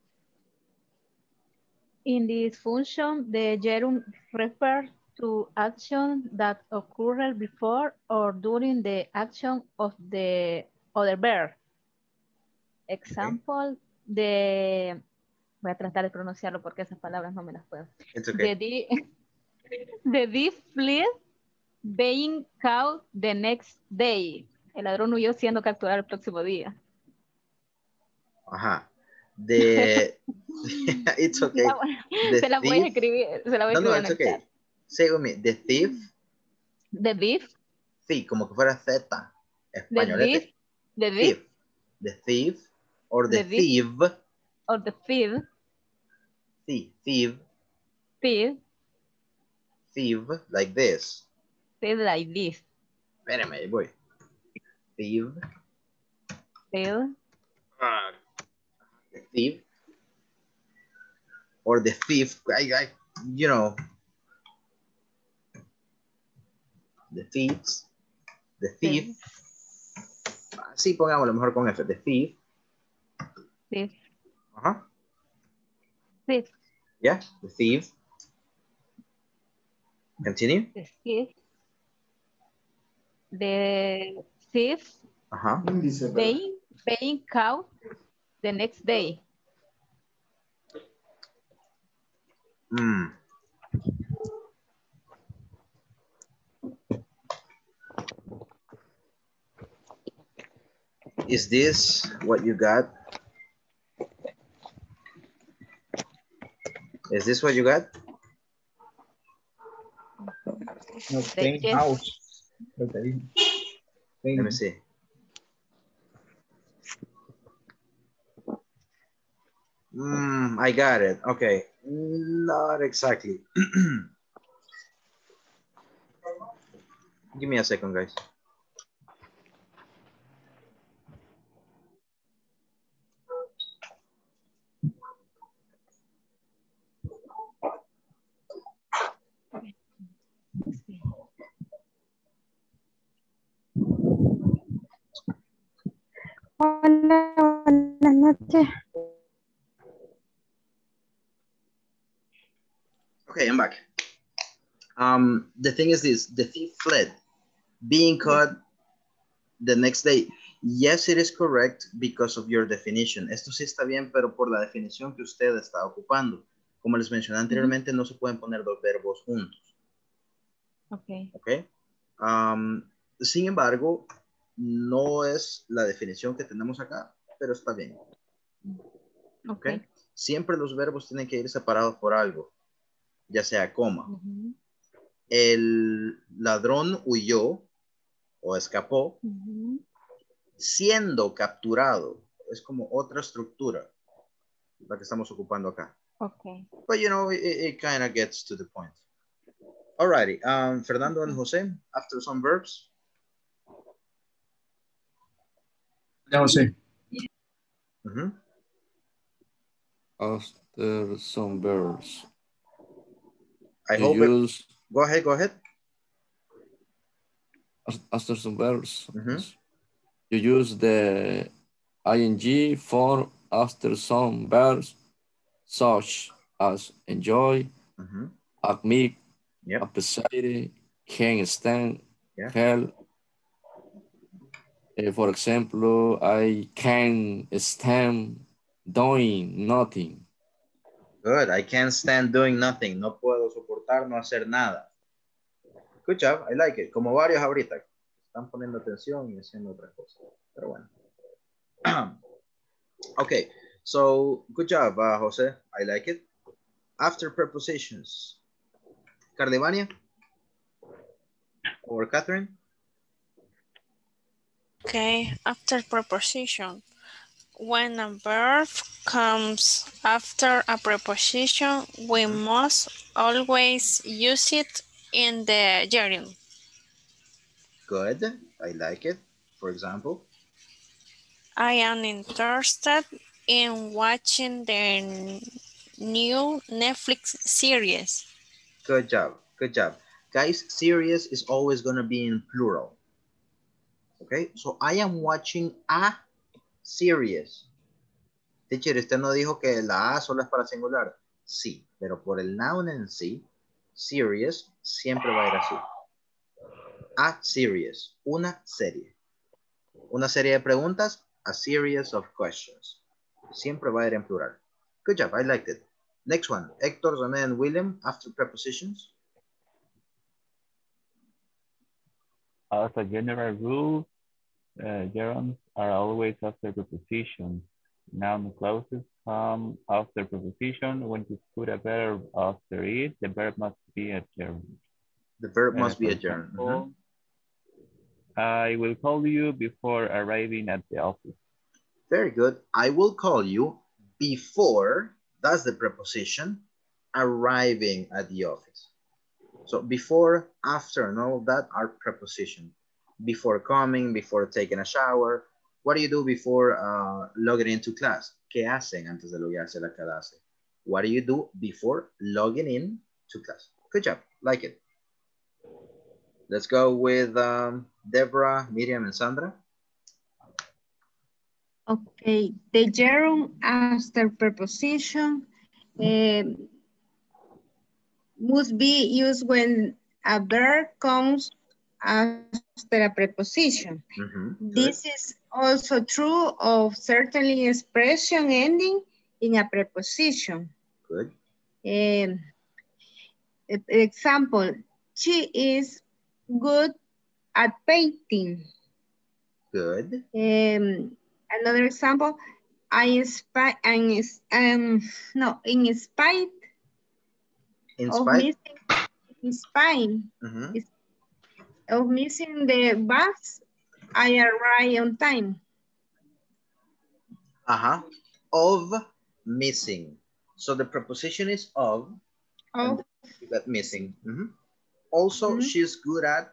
In this function, the gerund refers to action that occurred before or during the action of the other verb. Example, okay. the... Voy a tratar de pronunciarlo porque esas palabras no me las puedo. It's okay. The, the thief fled being caught the next day. El ladrón huyó siendo capturado el próximo día. Ajá. The... It's okay. La, the se la voy a escribir. Se la voy a no, escribir no, en it's el okay. chat. Say with me. The thief. The thief. Sí, como que fuera Z. Españolete. The thief. thief. The thief. Or the, the thief. thief. Or the thief. Thief. Thief. Thief. Thief. Like this. Thief like this. Espérame, ahí voy. Thief. Thief. Uh, the thief. Or the thief. I, I, you know. The thieves. The thief. Así pongámoslo mejor con F. The thief. Thief. Uh-huh. Thief. Yeah, the thief. Continue. The thief. The thief. Uh-huh. Being, being caught the next day. Mm. Is this what you got? Is this what you got? No, clean Yes. house. Lo que dije. Let Clean. me see. Mm, I got it. Okay. Not exactly. Give me a second, guys. Hola, buenas noches. Okay, I'm back. Um, the thing is this, the thief fled, being caught the next day. Yes, it is correct because of your definition. Esto sí está bien, pero por la definición que usted está ocupando. Como les mencioné anteriormente, no se pueden poner dos verbos juntos. Okay. Okay. Um, sin embargo, no es la definición que tenemos acá, pero está bien. Okay. Okay. Siempre los verbos tienen que ir separados por algo, ya sea coma. Uh-huh. El ladrón huyó o escapó, Uh-huh. siendo capturado. Es como otra estructura la que estamos ocupando acá. Okay. But you know, it, it kind of gets to the point. Alrighty, um, Fernando and Jose, after some verbs. Yeah, Jose. Mm-hmm. After some verbs. I you hope use, it, go ahead, go ahead. After some verbs, Mm-hmm. you use the ing form after some verbs, such as enjoy, mm-hmm. admit, yep. appreciate, can stand, yeah. help. Uh, for example, I can stand doing nothing. Good, I can't stand doing nothing. No puedo soportar no hacer nada. Good job, I like it. Como varios ahorita. Están poniendo atención y haciendo otra cosa. Pero bueno. Okay, so good job, uh, Jose. I like it. After prepositions. Cardevania? Or Catherine? Okay, after preposition. When a verb comes after a preposition, we must always use it in the gerund. Good, I like it. For example? I am interested in watching the new Netflix series. Good job, good job. Guys, series is always going to be in plural. Okay, so I am watching a series. Teacher, usted no dijo que la A solo es para singular. Sí, pero por el noun en sí, series siempre va a ir así. A series, una serie. Una serie de preguntas, a series of questions. Siempre va a ir en plural. Good job, I liked it. Next one, Hector, Zoe, and William, after prepositions. As a general rule, uh, gerunds are always after prepositions. Noun clauses come after preposition. When you put a verb after it, the verb must be a gerund. The verb Uh, must be for a gerund. example, Mhm. I will call you before arriving at the office. Very good. I will call you before, that's the preposition, arriving at the office. So before, after, and all of that are preposition. Before coming, before taking a shower. What do you do before uh, logging into class? ¿Qué hacen antes de loguearse a la clase? What do you do before logging in to class? Good job, like it. Let's go with um, Deborah, Miriam, and Sandra. Okay, the gerund after preposition um, must be used when a verb comes after a preposition. Mm-hmm. This is also true of certainly expression ending in a preposition. Good. Um, example, she is good at painting. Good. Um, another example, I spite, and um, no, in spite In of spite? missing in spite Mm-hmm. of missing the bus, I arrive on time. Uh-huh. Of missing. So the preposition is of. Of. You got missing. Mm-hmm. Also, mm-hmm. she's good at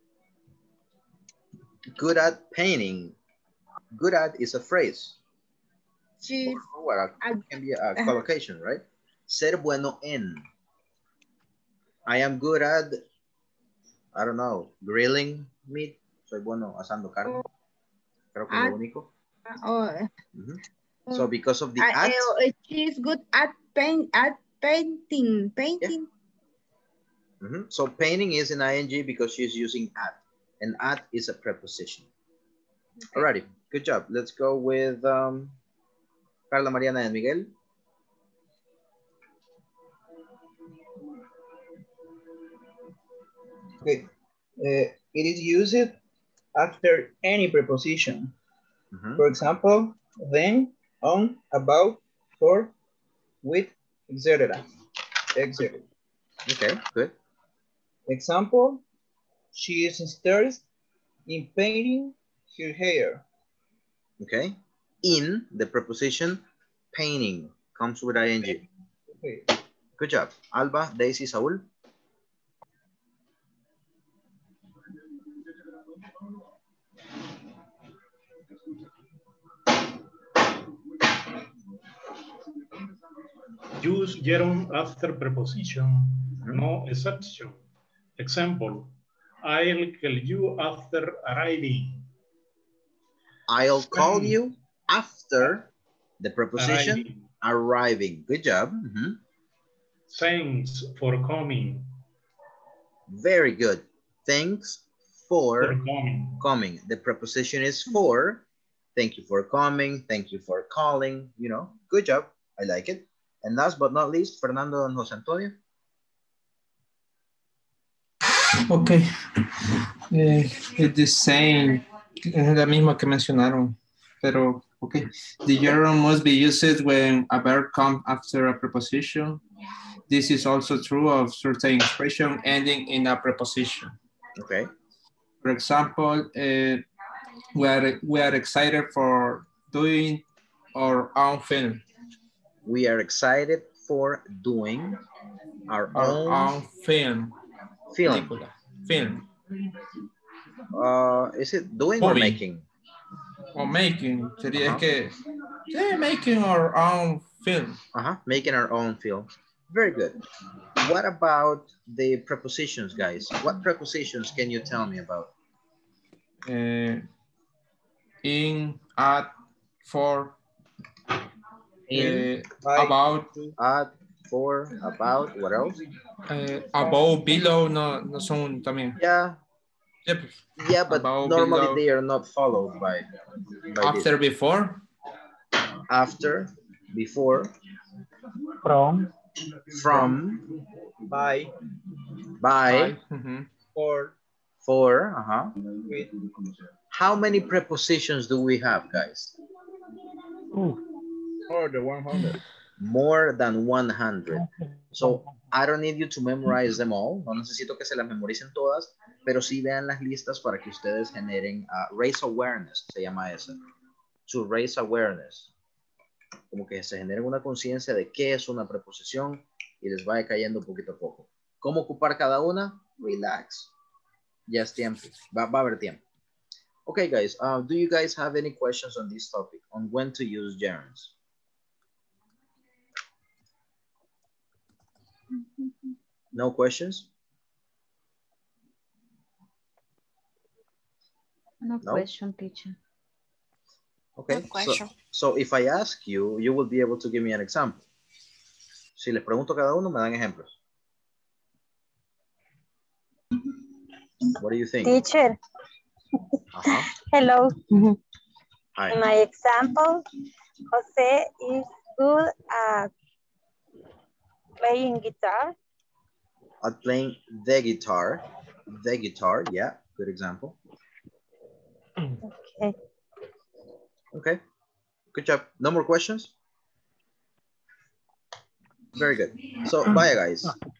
good at painting. Good at is a phrase. She's or, or a, can be a uh, collocation, right? Ser bueno en. I am good at, I don't know, grilling meat. Soy bueno asando carne. Creo que es lo único. Oh, mm-hmm. So because of the uh, at. Uh, she's good at paint at painting. Painting. Yeah. Mm-hmm. So painting is in ing because she's using at. And at is a preposition. Okay. Alrighty, good job. Let's go with um, Carla, Mariana, and Miguel. Okay, uh, it is used after any preposition. Mm-hmm. For example, then, on, about, for, with, et cetera. et cetera. Okay, good. Example, she is interested in painting her hair. Okay. In, the preposition painting comes with ing. Okay. Good job. Alba, Daisy, Saul. Use gerund after preposition, mm-hmm. no exception. Example, I'll call you after arriving. I'll call um, you after the preposition arriving. arriving. Good job. Mm-hmm. Thanks for coming. Very good. Thanks for, for coming. coming. The preposition is for. Thank you for coming. Thank you for calling. You know, good job. I like it. And last but not least, Fernando and Jose Antonio. Okay. Eh, it's the same. Es la misma que mencionaron. Pero, okay. The gerund must be used when a verb comes after a preposition. This is also true of certain expression ending in a preposition. Okay. For example, uh, we are we are excited for doing our own film. We are excited for doing our, our own, own film. Film. Película. Film. Uh, is it doing Movie. or making? Or making. Sería uh-huh. que yeah, making our own film. Uh-huh. Making our own film. Very good. What about the prepositions, guys? What prepositions can you tell me about? Uh, in, at, for, in, uh, about, at, for, about, what else? Uh, above, below, no, no son también. Yeah. Yep. Yeah, but above, normally below. They are not followed by, by after, this. before. After, before. From. From. By. By. Mm-hmm. For. For. Uh-huh. With. How many prepositions do we have, guys? Ooh. More than one hundred. More than one hundred. So, I don't need you to memorize them all. No necesito que se las memoricen todas, pero sí vean las listas para que ustedes generen uh, raise awareness, se llama eso. To raise awareness. Como que se generen una conciencia de qué es una preposición y les vaya cayendo poquito a poco. ¿Cómo ocupar cada una? Relax. Ya es tiempo. Va, va a haber tiempo. Okay, guys. Uh, do you guys have any questions on this topic? On when to use gerunds? No questions? No, no? question, teacher. Okay, no question. So, so if I ask you, you will be able to give me an example. Si les pregunto a cada uno, me dan ejemplos. What do you think? Teacher. Uh-huh. Hello. Hi. In my example, Jose is good at playing guitar. At playing the guitar. The guitar, yeah, good example. Okay. Okay, good job. No more questions? Very good. So, bye guys.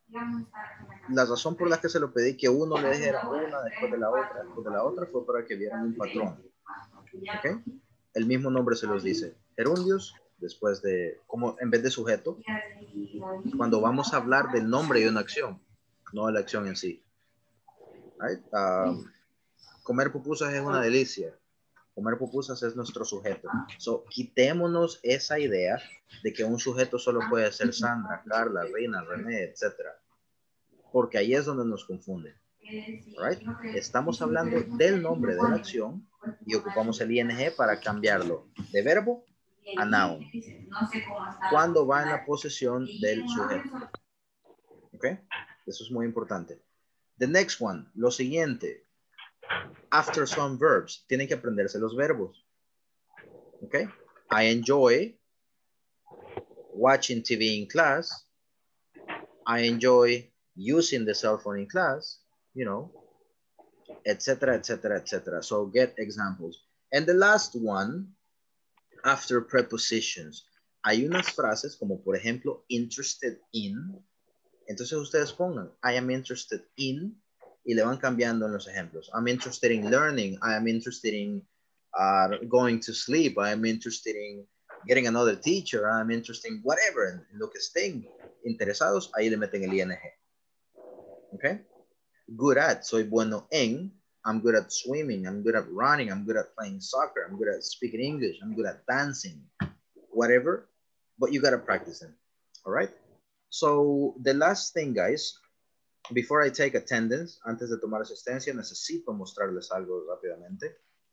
La razón por la que se lo pedí que uno le dijera una después de la otra, después de la otra, fue para que vieran un patrón. ¿Ok? El mismo nombre se los dice. Gerundios, después de, como en vez de sujeto, cuando vamos a hablar del nombre de una acción, no de la acción en sí. Right? Um, comer pupusas es una delicia. Comer pupusas es nuestro sujeto. So, quitémonos esa idea de que un sujeto solo puede ser Sandra, Carla, Rina, René, etcétera. Porque ahí es donde nos confunden. Right? Estamos hablando del nombre de la acción y ocupamos el ing para cambiarlo de verbo a noun. Cuando va en la posesión del sujeto. ¿Ok? Eso es muy importante. The next one, lo siguiente. After some verbs, tienen que aprenderse los verbos. ¿Ok? I enjoy watching T V in class. I enjoy using the cell phone in class, you know, etcétera, etcétera, etcétera. So get examples. And the last one, after prepositions. Hay unas frases como, por ejemplo, interested in. Entonces ustedes pongan, I am interested in, y le van cambiando en los ejemplos. I'm interested in learning. I am interested in uh, going to sleep. I am interested in getting another teacher. I am interested in whatever. En lo que estén interesados, ahí le meten el ing. Okay? Good at, soy bueno en. I'm good at swimming. I'm good at running. I'm good at playing soccer. I'm good at speaking English. I'm good at dancing. Whatever. But you got to practice them. All right? So the last thing, guys, before I take attendance, antes de tomar asistencia, necesito mostrarles algo rápidamente.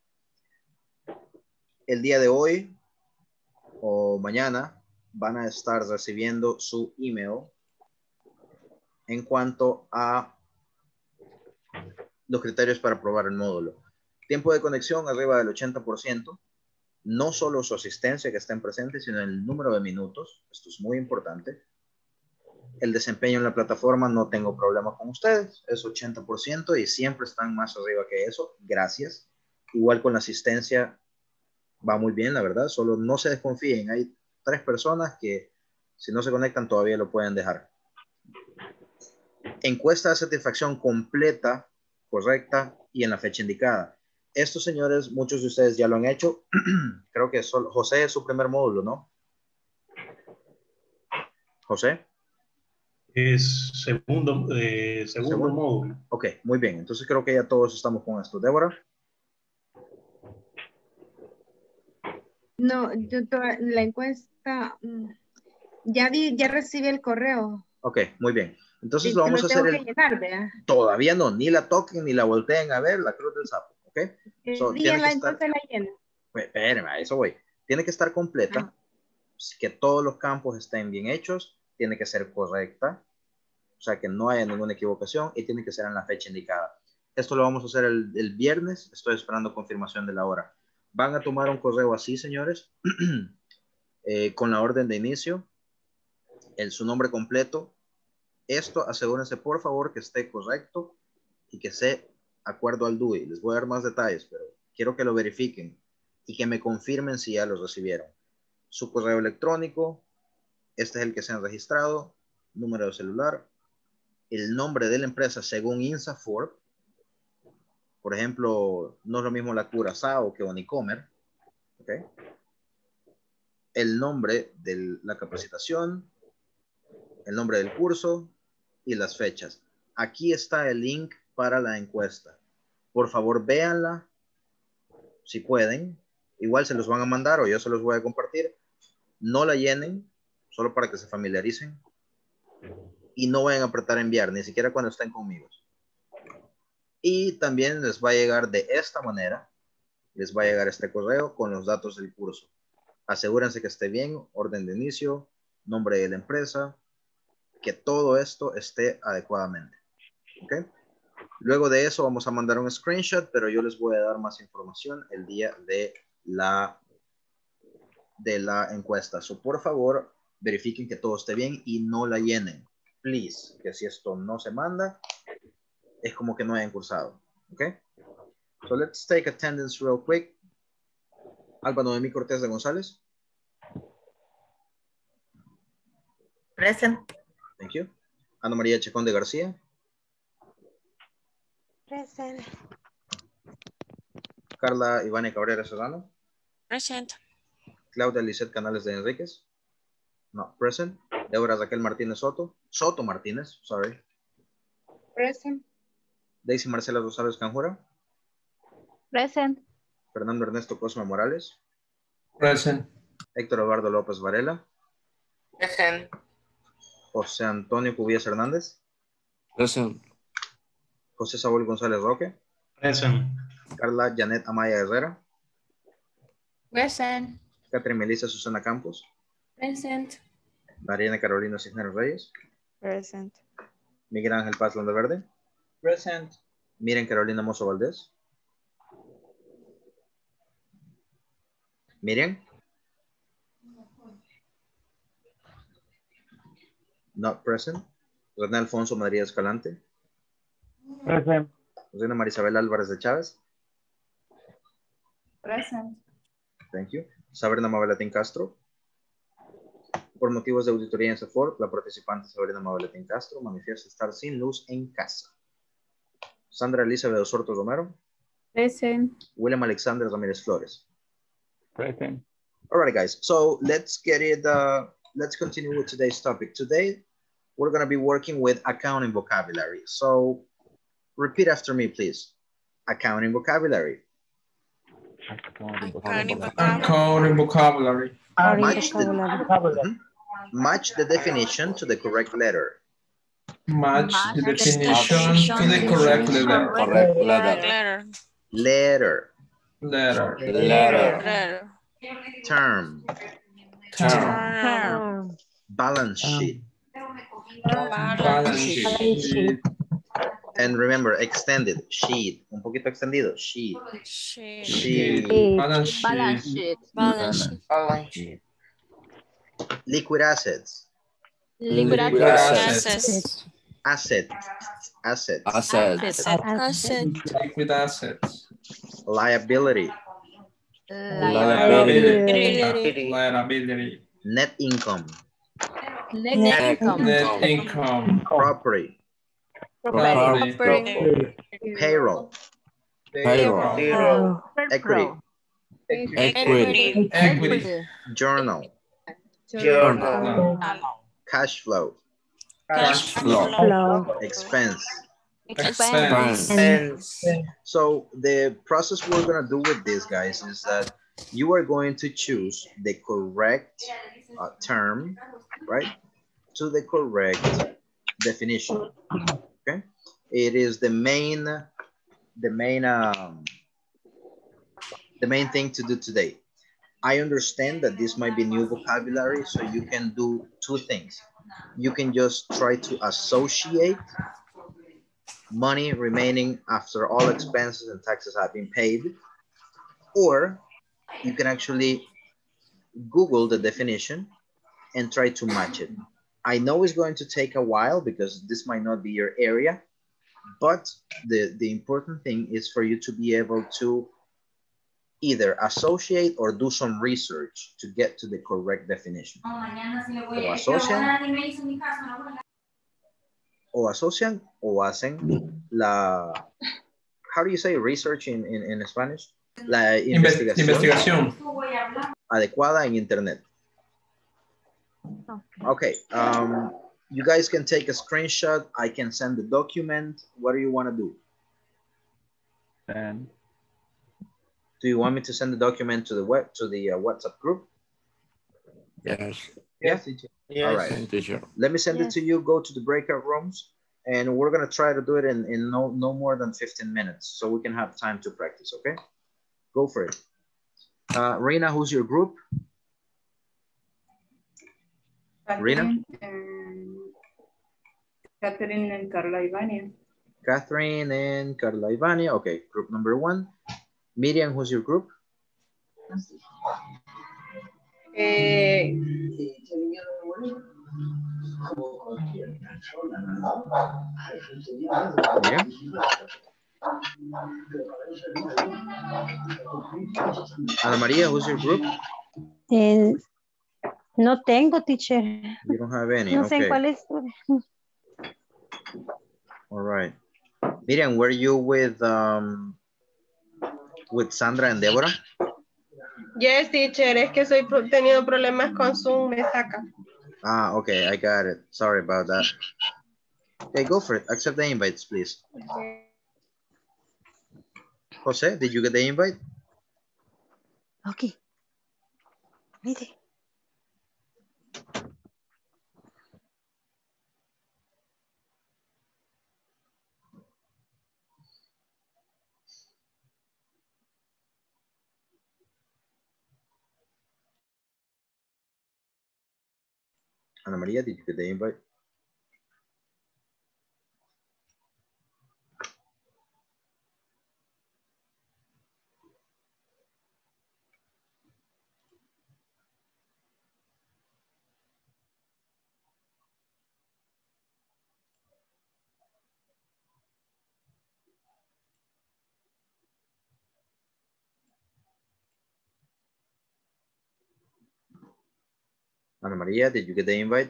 El día de hoy o mañana van a estar recibiendo su email en cuanto a los criterios para aprobar el módulo. Tiempo de conexión arriba del ochenta por ciento. No solo su asistencia que estén presentes, sino el número de minutos. Esto es muy importante. El desempeño en la plataforma, no tengo problema con ustedes. Es ochenta por ciento y siempre están más arriba que eso. Gracias. Igual con la asistencia va muy bien, la verdad. Solo no se desconfíen. Hay tres personas que si no se conectan todavía lo pueden dejar. Encuesta de satisfacción completa, correcta y en la fecha indicada. Estos señores, muchos de ustedes ya lo han hecho. Creo que solo, José es su primer módulo, ¿no? José. Es segundo, eh, segundo, segundo módulo. Ok, muy bien. Entonces creo que ya todos estamos con esto. Débora. No, yo la encuesta, ya vi, ya recibí el correo. Ok, muy bien. Entonces sí, lo vamos lo a hacer. Tengo El... que llenar, ¿verdad? Todavía no, ni la toquen ni la volteen a ver, la cruz del sapo. Ok. El So, día la estar... encuesta la llena. Espérenme, a eso voy. Tiene que estar completa, ah. que todos los campos estén bien hechos, tiene que ser correcta. O sea, que no haya ninguna equivocación y tiene que ser en la fecha indicada. Esto lo vamos a hacer el, el viernes. Estoy esperando confirmación de la hora. Van a tomar un correo así, señores, eh, con la orden de inicio, el, su nombre completo. Esto asegúrense, por favor, que esté correcto y que esté acuerdo al D U I. Les voy a dar más detalles, pero quiero que lo verifiquen y que me confirmen si ya los recibieron. Su correo electrónico, este es el que se han registrado, número de celular, el nombre de la empresa según INSAFORP. Por ejemplo, no es lo mismo la Curazao que Onicomer. ¿Okay? El nombre de la capacitación, el nombre del curso y las fechas. Aquí está el link para la encuesta. Por favor, véanla si pueden. Igual se los van a mandar o yo se los voy a compartir. No la llenen, solo para que se familiaricen. Y no vayan a apretar enviar, ni siquiera cuando estén conmigo. Y también les va a llegar de esta manera. Les va a llegar este correo con los datos del curso. Asegúrense que esté bien, orden de inicio, nombre de la empresa, que todo esto esté adecuadamente. ¿Ok? Luego de eso vamos a mandar un screenshot, pero yo les voy a dar más información el día de la, de la encuesta. So, por favor, verifiquen que todo esté bien y no la llenen. Please, que si esto no se manda, es como que no hayan cursado. ¿Ok? So let's take attendance real quick. Alba Noemí Cortés de González. Present. Thank you. Ana María Chacón de García. Present. Carla Ivane Cabrera Serrano. Present. Claudia Lisette Canales de Enríquez. No, present. Débora Raquel Martínez Soto. Soto Martínez, sorry. Present. Daisy Marcela Rosales Canjura. Present. Fernando Ernesto Cosme Morales. Present. Héctor Eduardo López Varela. Present. José Antonio Cubillas Hernández. Present. José Saúl González Roque. Present. Carla Janet Amaya Herrera. Present. Catherine Melissa Susana Campos. Present. Mariana Carolina Cisneros Reyes. Present. Miguel Ángel Paz Landaverde. Present. Miren Carolina Mozo Valdés. Miriam. Not present. René Alfonso Madrid Escalante. Present. Rosina Marisabel Álvarez de Chávez. Present. Thank you. Sabrina Mabelatín Castro. Por motivos de auditoría en Sefor, la participante Sabrina Mabelatín Castro manifiesta estar sin luz en casa. Sandra Elizabeth Osorto Romero. Present. William Alexander Ramírez Flores. Present. All right, guys. So let's get it. Uh, let's continue with today's topic. Today, we're going to be working with accounting vocabulary. So repeat after me, please. Accounting vocabulary. Accounting vocabulary. Match the, Mhm. Match the definition to the correct letter. Match the definition to the correct letter. Correct letter. Letter. Letter. Letter. Letter. Letter. Term. Term. Balance sheet. Balance sheet. And remember, extended. Sheet. Un poquito extendido. Sheet. Sheet. Sheet. Balance sheet. Balance sheet. Balance sheet. Balance sheet. Liquid assets. Liquid Liquid assets. assets. Asset. Asset. Assets. Asset. Liquid assets. Liability. Liability. Liability. Net income. Net Net income. Net income. Property. Property. Property. Payroll. Payroll. Zero. Equity. Equity. Equity. Journal. Journal. Cash flow. Cash Flow. Flow. Expense. Expense. Expense. So the process we're going to do with this, guys, is that you are going to choose the correct uh, term, right, to the correct definition. Okay, it is the main, the main, um, the main thing to do today. I understand that this might be new vocabulary, so you can do two things. You can just try to associate money remaining after all expenses and taxes have been paid, or you can actually Google the definition and try to match it. I know it's going to take a while because this might not be your area, but the, the important thing is for you to be able to either associate or do some research to get to the correct definition. O asocian, o asocian o hacen la, how do you say research in, in, in Spanish? La investigación, Investigación. adecuada en internet. Okay, um, you guys can take a screenshot. I can send the document. What do you want to do? And Do you want me to send the document to the web to the uh, WhatsApp group? Yes. Yeah. Yes. All right. Thank you. Let me send Yes. it to you. Go to the breakout rooms, and we're gonna try to do it in in no no more than fifteen minutes, so we can have time to practice. Okay. Go for it. Uh, Reina, who's your group? Rina? Catherine and Carla Ivania. Catherine and Carla Ivania. Okay, group number one. Miriam, who's your group? Eh, Miriam? Ana Maria, who's your group? Eh, no tengo, teacher. You don't have any. No sé Okay. en cuál es. All right. Miriam, were you with um with Sandra and Deborah? Yes, teacher, es que estoy teniendo problemas con Zoom, me saca. Ah, okay, I got it. Sorry about that. Okay, go for it. Accept the invites, please. Okay. Jose, did you get the invite? Okay. Mire. Ana Maria, did you get the invite? Ana Maria, did you get the invite?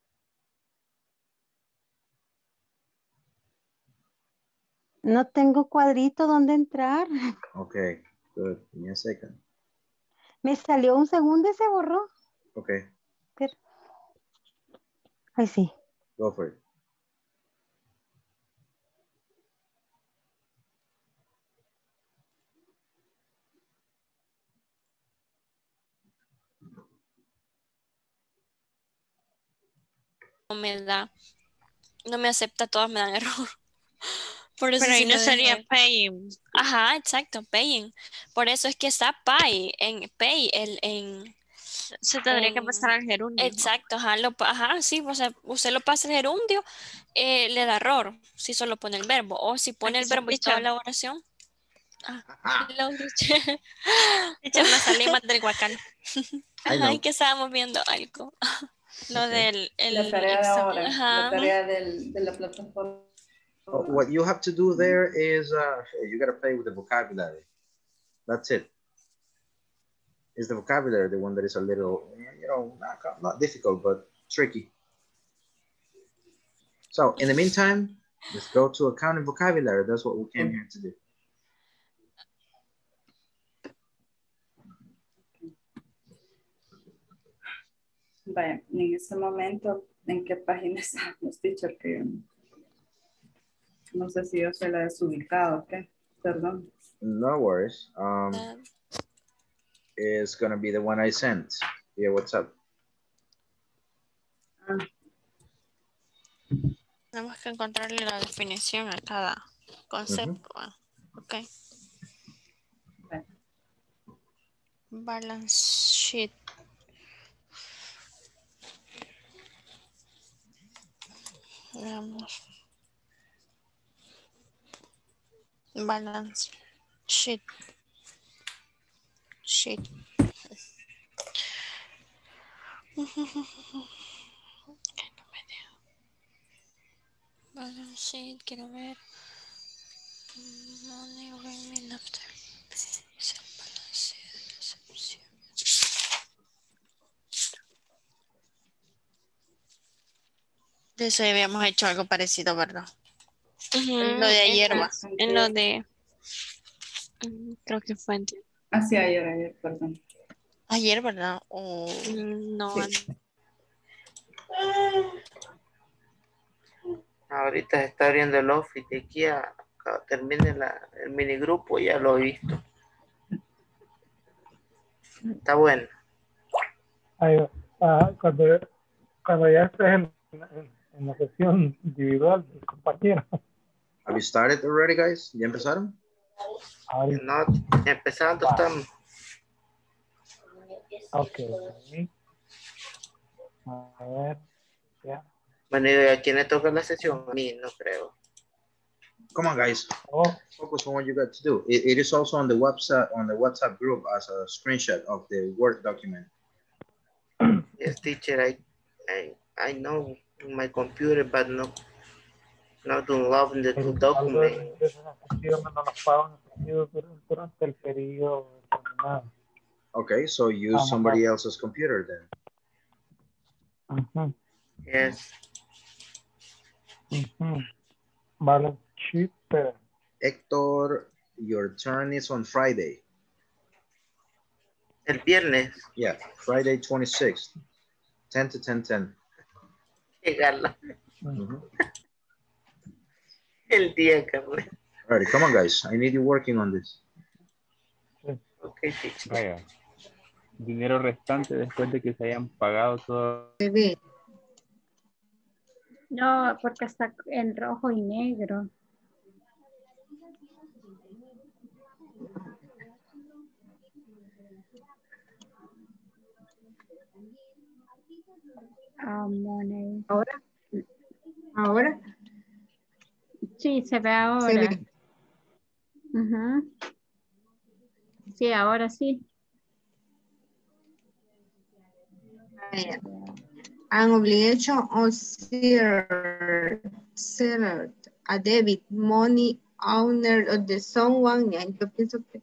No tengo cuadrito donde entrar. Okay, good. Give me a second. Me salió un segundo y se borró. Okay. Pero... Ay, sí. Go for it. No me da, no me acepta, todas me dan error. Por eso Pero ahí sí no lo sería dejé. paying. Ajá, exacto, paying. Por eso es que está pay, en pay, el, en... Se tendría que en- pasar al gerundio. Exacto, ajá, lo, ajá, sí, o sea, usted lo pasa el gerundio, eh, le da error si solo pone el verbo, o si pone Aquí el está, verbo y teacher. toda la oración. Ah, hello, teacher. Teacher, me salí más del guacal. Ajá, es que estábamos viendo algo. Lo Okay. del el La tarea de examen. ahora, Ajá. la tarea del, de la plataforma. Oh, what you have to do there is uh, you gotta play with the vocabulary. That's it. Is the vocabulary the one that is a little, you know, not, not difficult, but tricky. So in the meantime, let's go to accounting vocabulary. That's what we came here to do. Vaya, en este momento, ¿en qué página estamos, teacher? Que no sé si yo se la he desubicado, ¿ok? Perdón. No worries. Um, it's gonna be the one I sent. Yeah, what's up? Ah. Tenemos que encontrarle la definición a cada concepto. Uh-huh. Ok. Okay. Balance sheet. Veamos. Balance sheet. Sheet. Balance sheet, quiero ver. Money remaining after. Es el balance de recepción. De eso habíamos hecho algo parecido, ¿verdad? Uh-huh. En lo de ayer, en, va. en lo de... Creo que fue... Así ah, ayer, ayer, perdón. Ayer, ¿verdad? O... No. Sí. Ahorita se está abriendo el office de aquí a cuando termine la, el minigrupo, ya lo he visto. Está bueno. Ahí, uh, cuando, cuando ya estés en, en, en la sesión individual del compañero. Have you started already, guys? ¿Ya empezaron? Ahorita. No, empezando wow. Estamos. Ok. A ver, ya. Bueno, ¿y a quién le toca la sesión? A mí, no creo. Come on, guys. Oh. Focus on what you got to do. It, it is also on the WhatsApp on the WhatsApp group as a screenshot of the Word document. Yes, teacher. I, I, I know my computer, but no, not loving the El, document. Durante el periodo determinado. Okay, so use ah, somebody no. else's computer then. Uh-huh. Yes. Mm-hmm. Balance sheet. Héctor, your turn is on Friday. El viernes. Yeah, Friday twenty-sixth. ten to ten ten. Llegarla. Mm-hmm. El día, Carlos. All right, come on, guys. I need you working on this. Okay, teacher. Vaya. Dinero restante después de que se hayan pagado todo. No, porque está en rojo y negro. Ah, money. ¿Ahora? ¿Ahora? Sí, se ve ahora. Se ve. Uh-huh. Sí, ahora sí. An obligation or seller, seller, a debit, money, owner of the someone. Yo pienso que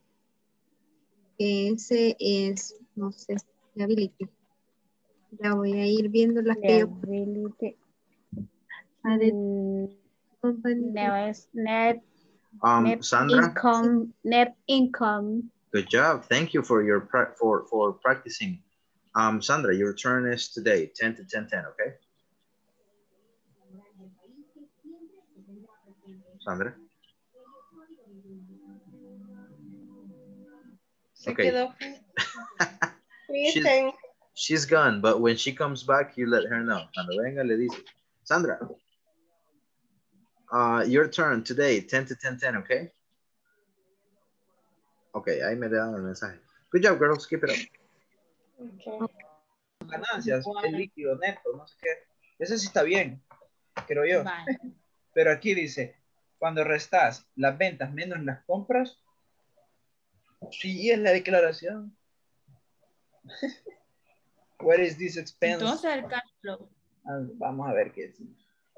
ese es, no sé, liability. Ya voy a ir viendo las que yo... Liability. Mm, no, es net, Um, net Sandra? income, net income. Good job. Thank you for your pra for for practicing. Um, Sandra, your turn is today, ten to ten ten. Okay. Sandra. Se Okay. quedó. she's, she's gone, but when she comes back, you let her know. Cuando venga, le dice. Sandra. Uh, your turn today, ten to ten ten. Okay. Okay, ahí me dan el mensaje. Good job, girls. Keep it up. Okay. Ganancias, el líquido neto, no sé qué. Ese sí está bien, creo yo. Pero aquí dice, cuando restas las ventas menos las compras, sí es la declaración. What is this expense? Entonces el cash flow. Ah, vamos a ver qué es.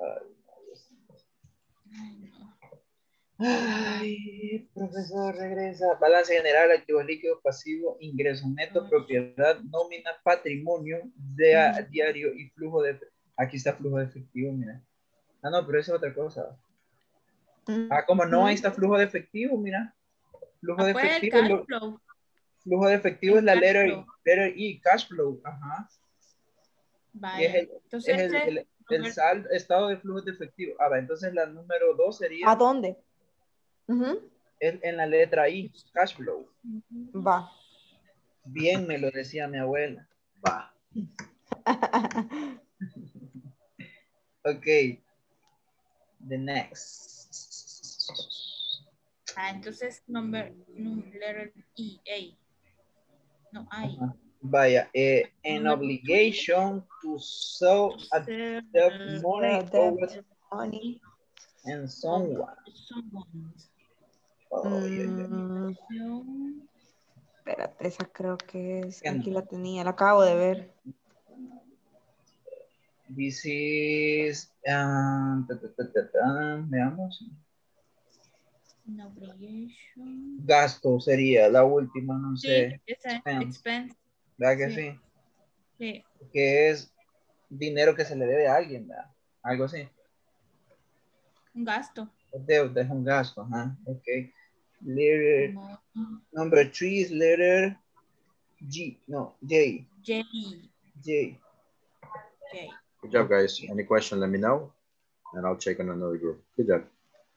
Ay, profesor, regresa. Balance general, activos líquidos, pasivo, ingreso neto, propiedad, nómina, patrimonio, de a, diario y flujo de... Aquí está flujo de efectivo, mira. Ah, no, pero eso es otra cosa. Ah, como no, ahí está flujo de efectivo, mira. Flujo de efectivo. El cash lo, flow. flujo de efectivo El es la cash letter, flow. letter E, cash flow. Ajá. Vaya. Y es el, Entonces, es el, el, el sal, estado de flujo de efectivo. Ah, va, entonces la número dos sería... ¿A dónde? Uh-huh. En, en la letra I, cash flow. Va. Bien me lo decía mi abuela. Va. Ok. The next. Ah, entonces, number, letter E, A. No, I. Uh-huh. Vaya, eh, an obligation to sell a debt money over money and someone. someone. Oh, mm, yeah, yeah. Espérate, esa creo que es. Aquí la tenía, la acabo de ver. This is. Um, ta, ta, ta, ta, ta, veamos. An obligation. Gasto sería la última, no Sí, sé. esa Expense. expense. ¿Verdad que Sí. sí? Sí. Que es dinero que se le debe a alguien, ¿verdad? Algo así. Un gasto. Deuda es un gasto, ajá. Ok. Letter, No. number three is letter G. No, J. J. J. J. Good job, guys. Any question, let me know, and I'll check on another group. Good job.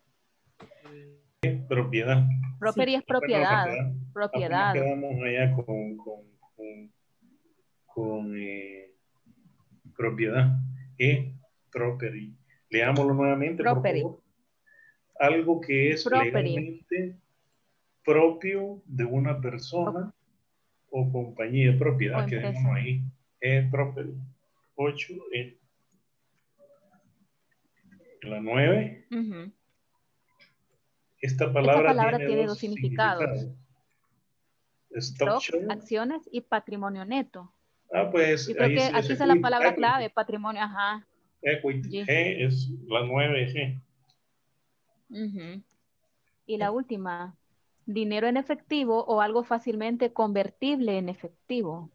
Propiedad. Property es propiedad. Propiedad. Apenas quedamos allá con, con, con, con eh, propiedad. E property. Leámoslo nuevamente, Property. por favor. Algo que es Property. legalmente propio de una persona o, o compañía de propiedad, o que empresa. tenemos ahí. E property. ocho E. La nueve. Uh-huh. Esta palabra, Esta palabra tiene, tiene dos dos significados. Stock Stock, acciones y patrimonio neto. Ah, pues Yo creo ahí que sí aquí es está la equity, palabra equity, clave, patrimonio, ajá. equity. G. G es la nueve G. Uh-huh. Y la última, dinero en efectivo o algo fácilmente convertible en efectivo.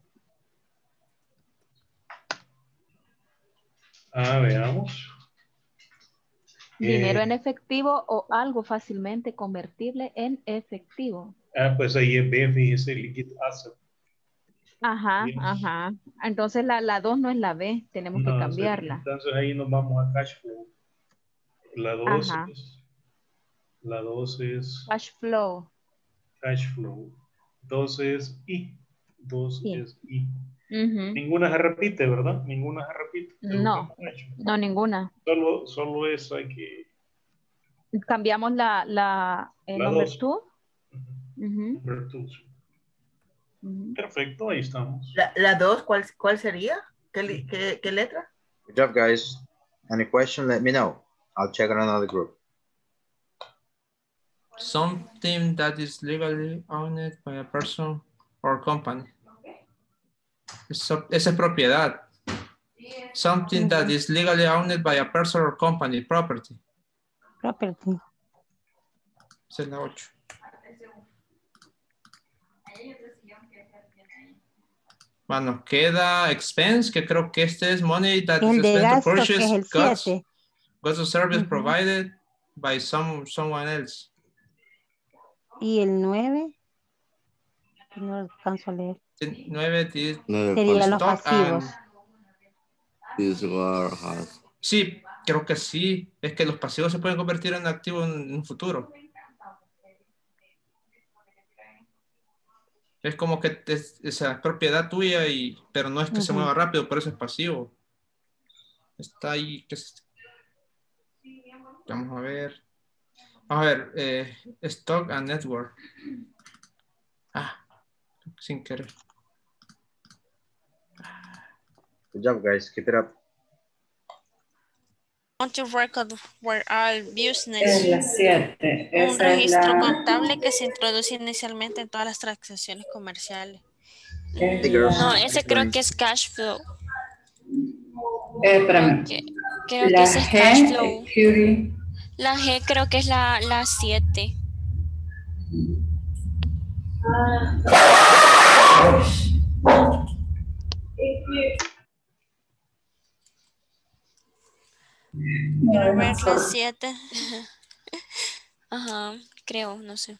Ah, veamos. Dinero Eh, en efectivo o algo fácilmente convertible en efectivo. ah, pues ahí es B, fíjese, liquid asset. Ajá, Yes. ajá. Entonces la, la dos no es la B, tenemos que No, cambiarla. entonces ahí nos vamos a cash flow. La dos Ajá. es, la dos es Cash flow. cash flow. Dos es I. Dos Sí. es I. Ujú. Ninguna se repite, ¿verdad? Ninguna se repite. Es lo que No, hemos hecho. no ninguna. Solo, solo eso hay que... Cambiamos la, la el La number dos. two. Ujú. Number two, sí. Ujú. Perfecto, ahí estamos. La, la dos, ¿cuál, cuál sería? ¿Qué, li- qué, qué letra? Good job, guys. Any question, let me know. I'll check on another group. Something that is legally owned by a person or company. Eso, esa es propiedad. Something that is legally owned by a person or company, property. Property. Esa es la ocho. Bueno, queda expense, que creo que este es money that is El de spent to gasto, que es purchase el goods, siete. goods or service Ujú. provided by some, someone else. Y el nueve, que no alcanzo a leer. Nueve, diez, Serían los stock pasivos. and- This warehouse. Sí, creo que sí. Es que los pasivos se pueden convertir en activos en un futuro. Es como que es, esa es propiedad tuya, y, pero no es que se Ujú. mueva rápido, por eso es pasivo. Está ahí. Que es- Vamos a ver. Vamos a ver. eh, stock and network. Ah, sin querer. Good job, guys. Keep it up. On to record where all business. Es la siete. Un Esa es registro la... contable que se introduce inicialmente en todas las transacciones comerciales. es Hey, girls. No, la- ese creo que es cash flow. eh, espérame. Que- creo que La ese es cash G, flow. equity. La G creo que es la la siete. Quiero ver la siete. Ajá, creo, no sé.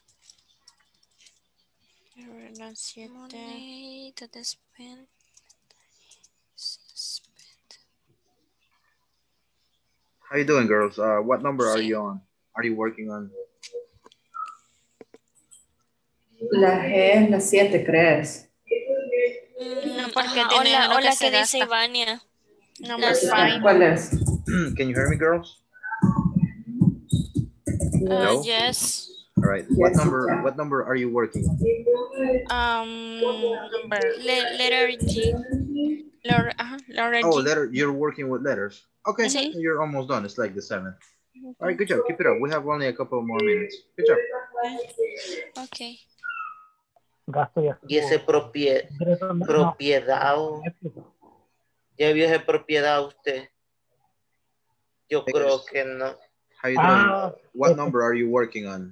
Quiero ver la siete. Money that is spent. How you doing, girls? Uh, what number are Sí. you on? Are you working on? La G es la siete, ¿crees? Mm, porque ajá, tiene o la, lo o que la se que dice gasta. Ivania. Number ¿Cuál five. cuál es? Can you hear me, girls? Uh, No? yes. All right. What Yes. number? What number are you working on? Um, number le- letter G. Letter, uh, letter Oh, G. letter. You're working with letters. Okay, Sí. you're almost done. It's like the seventh. All right, good job. Keep it up. We have only a couple more minutes. Good job. Okay. Gasto y Y ese propie- ingreso, no. propiedad. o- ¿Ya vio esa propiedad usted? Yo Hey, creo guys. que no. How you doing? Ah, What okay. number are you working on?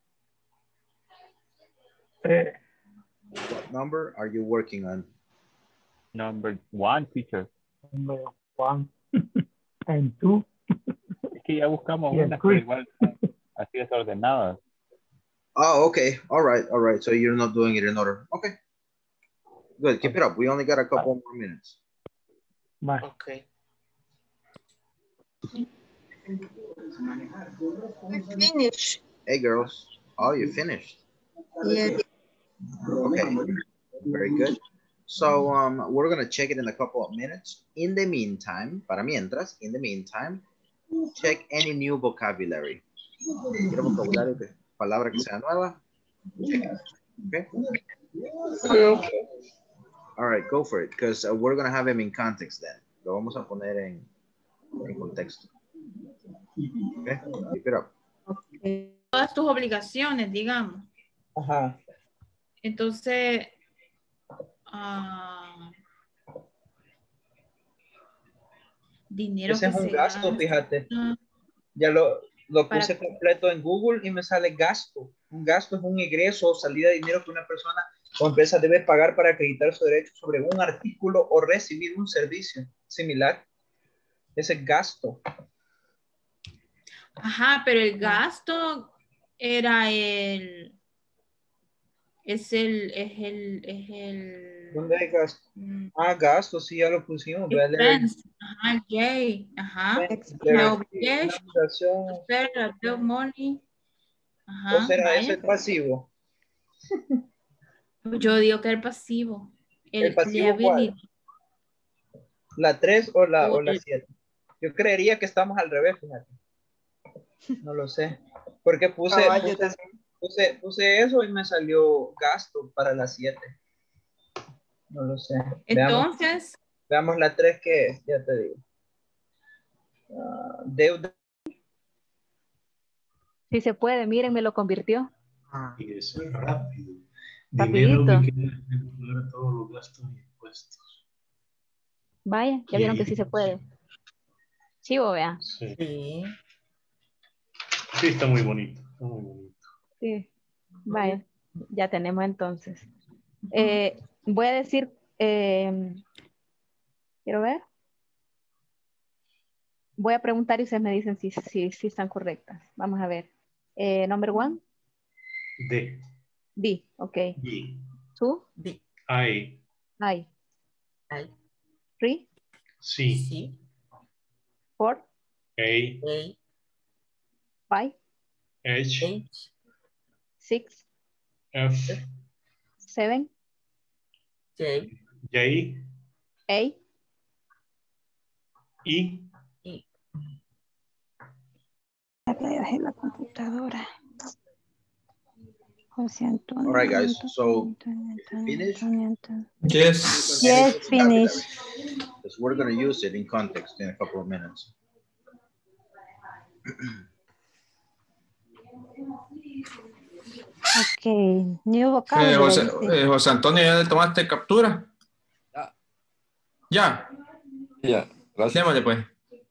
Eh, What number are you working on? Number one, teacher. number one and two. Es que ya buscamos Y el unas, pero three. igual están así desordenadas. Oh, okay. All right. All right. So you're not doing it in order. Okay. Good. Keep it up. We only got a couple more minutes. Bye. Ok. We finished. Hey, girls. Oh, you finished. Yeah. Okay. Very good. So um, we're going to check it in a couple of minutes. In the meantime, para mientras, in the meantime, check any new vocabulary. Quiero vocabulario, que, palabra que sea nueva. Check it. Okay? Okay. All right, go for it, because uh, we're going to have him in context then. Lo vamos a poner en, en contexto. Okay? Keep it up. Todas tus obligaciones, digamos. Ajá. Entonces, ah, dinero Ese que es un se gasto, gasta. fíjate. Ya lo, lo Para- puse completo en Google y me sale gasto. Un gasto es un ingreso o salida de dinero que una persona o empresa debe pagar para acreditar su derecho sobre un artículo o recibir un servicio similar. Ese es gasto. Ajá, pero el gasto era el... Es el... Es el... Es el... ¿Dónde hay gasto? Ah, gasto, sí, ya lo pusimos. Expense. Ajá, el J. Ajá. La obligation. The money. Ajá. ¿O será vaya, ese el pasivo? Yo digo que el pasivo. El, ¿El pasivo cuál? ¿La tres o la, o la siete? Yo creería que estamos al revés, fíjate. No lo sé. Porque puse, Ah, puse, yo también. puse, puse eso y me salió gasto para la siete. No lo sé. Entonces. Veamos, veamos la tres que es, ya te digo. Uh, deuda. Si se puede, miren, me lo convirtió. Y eso es rápido. Rapidito. Dinero que tiene que calcular todos los gastos y impuestos. Vaya, ya vieron que sí se puede. Chivo, vea. Sí. Sí, está muy bonito. Está muy bonito. Sí. Vaya, ya tenemos entonces. Eh, voy a decir, eh, quiero ver. Voy a preguntar y ustedes me dicen si, si, si están correctas. Vamos a ver. Eh, number one. D. D, ok. D. Two. D. I. I. I. Three. C. C. Four. A. A. Five. H. H. Six. F. Seven. J. J. A. E. E. En la computadora. José Antonio. All right, guys. So, finish? Yes. Yes, finish. Because we're going to use it in context in a couple of minutes. Ok. New Eh, vocabulary. José, sí. eh, José Antonio, ¿ya le tomaste captura? Ya. ¿Ya? Ya, gracias. Démosle pues.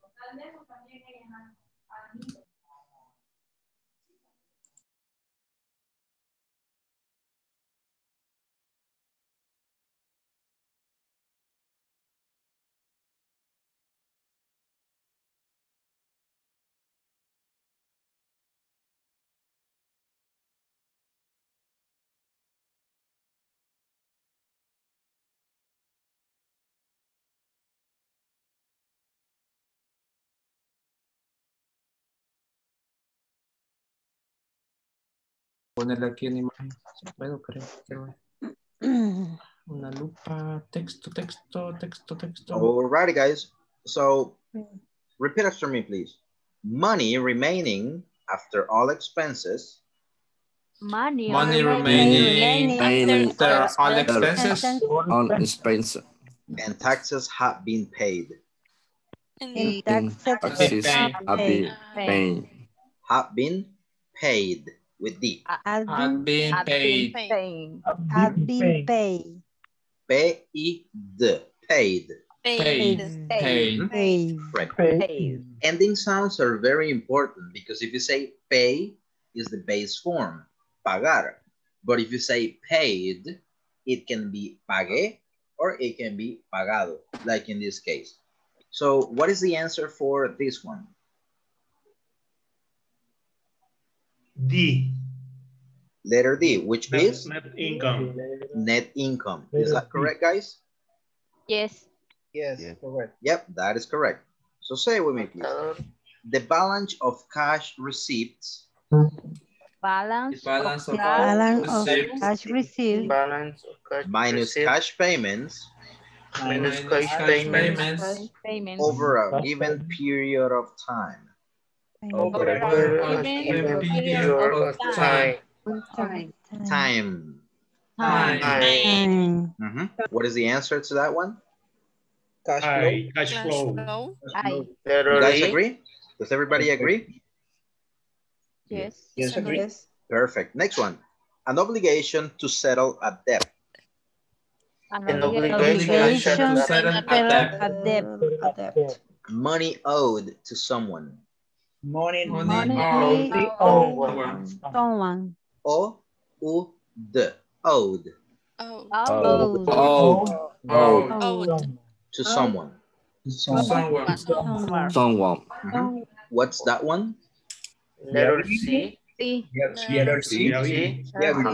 Ponerle aquí una imagen. Si puedo, creo. Quiero ver. Una lupa, texto, texto, texto, texto. Alrighty, guys. So, repeat after me, please. Money remaining after all expenses. Money, Money remaining, remaining after after all expenses. On expense. And taxes have been paid. And And taxes have been paid. Have been paid with D. Have Had been Had paid. been paid. Have been paid. P I D. Paid. Paid. Paid. Paid. Right. Paid. Ending sounds are very important because if you say pay is the base form, pagar. But if you say paid, it can be pagué or it can be pagado, like in this case. So what is the answer for this one? D. Letter D, which Net, is net income. net income. Is that correct, guys? Yes. Yes, Yeah. correct. Yep, that is correct. So say it with me, please. The balance of cash receipts Balance, Balance of of cash Balance of received. cash received. Balance of cash minus received, cash payments minus Minus cash cash payments payments payments over a given period of time. over a over a given given period period of of time. time. Time. Time. Time. Time. Mhm. What is the answer to that one? Cash flow. I, cash flow. I, You Letter guys E, agree? Does everybody agree? yes. Yes, agree. Yes. Perfect. Next one. An obligation to settle a debt. An An obligation obligation to to settle a Settle debt. a debt. A debt. Money owed to someone. Money, Money Money owed owed to someone. O U D. Owed Oh. Owed. Oh, oh, Owed. to someone. someone. Someone. someone. Mhm. What's that one? Letter C. Sí. Letter C. Sí.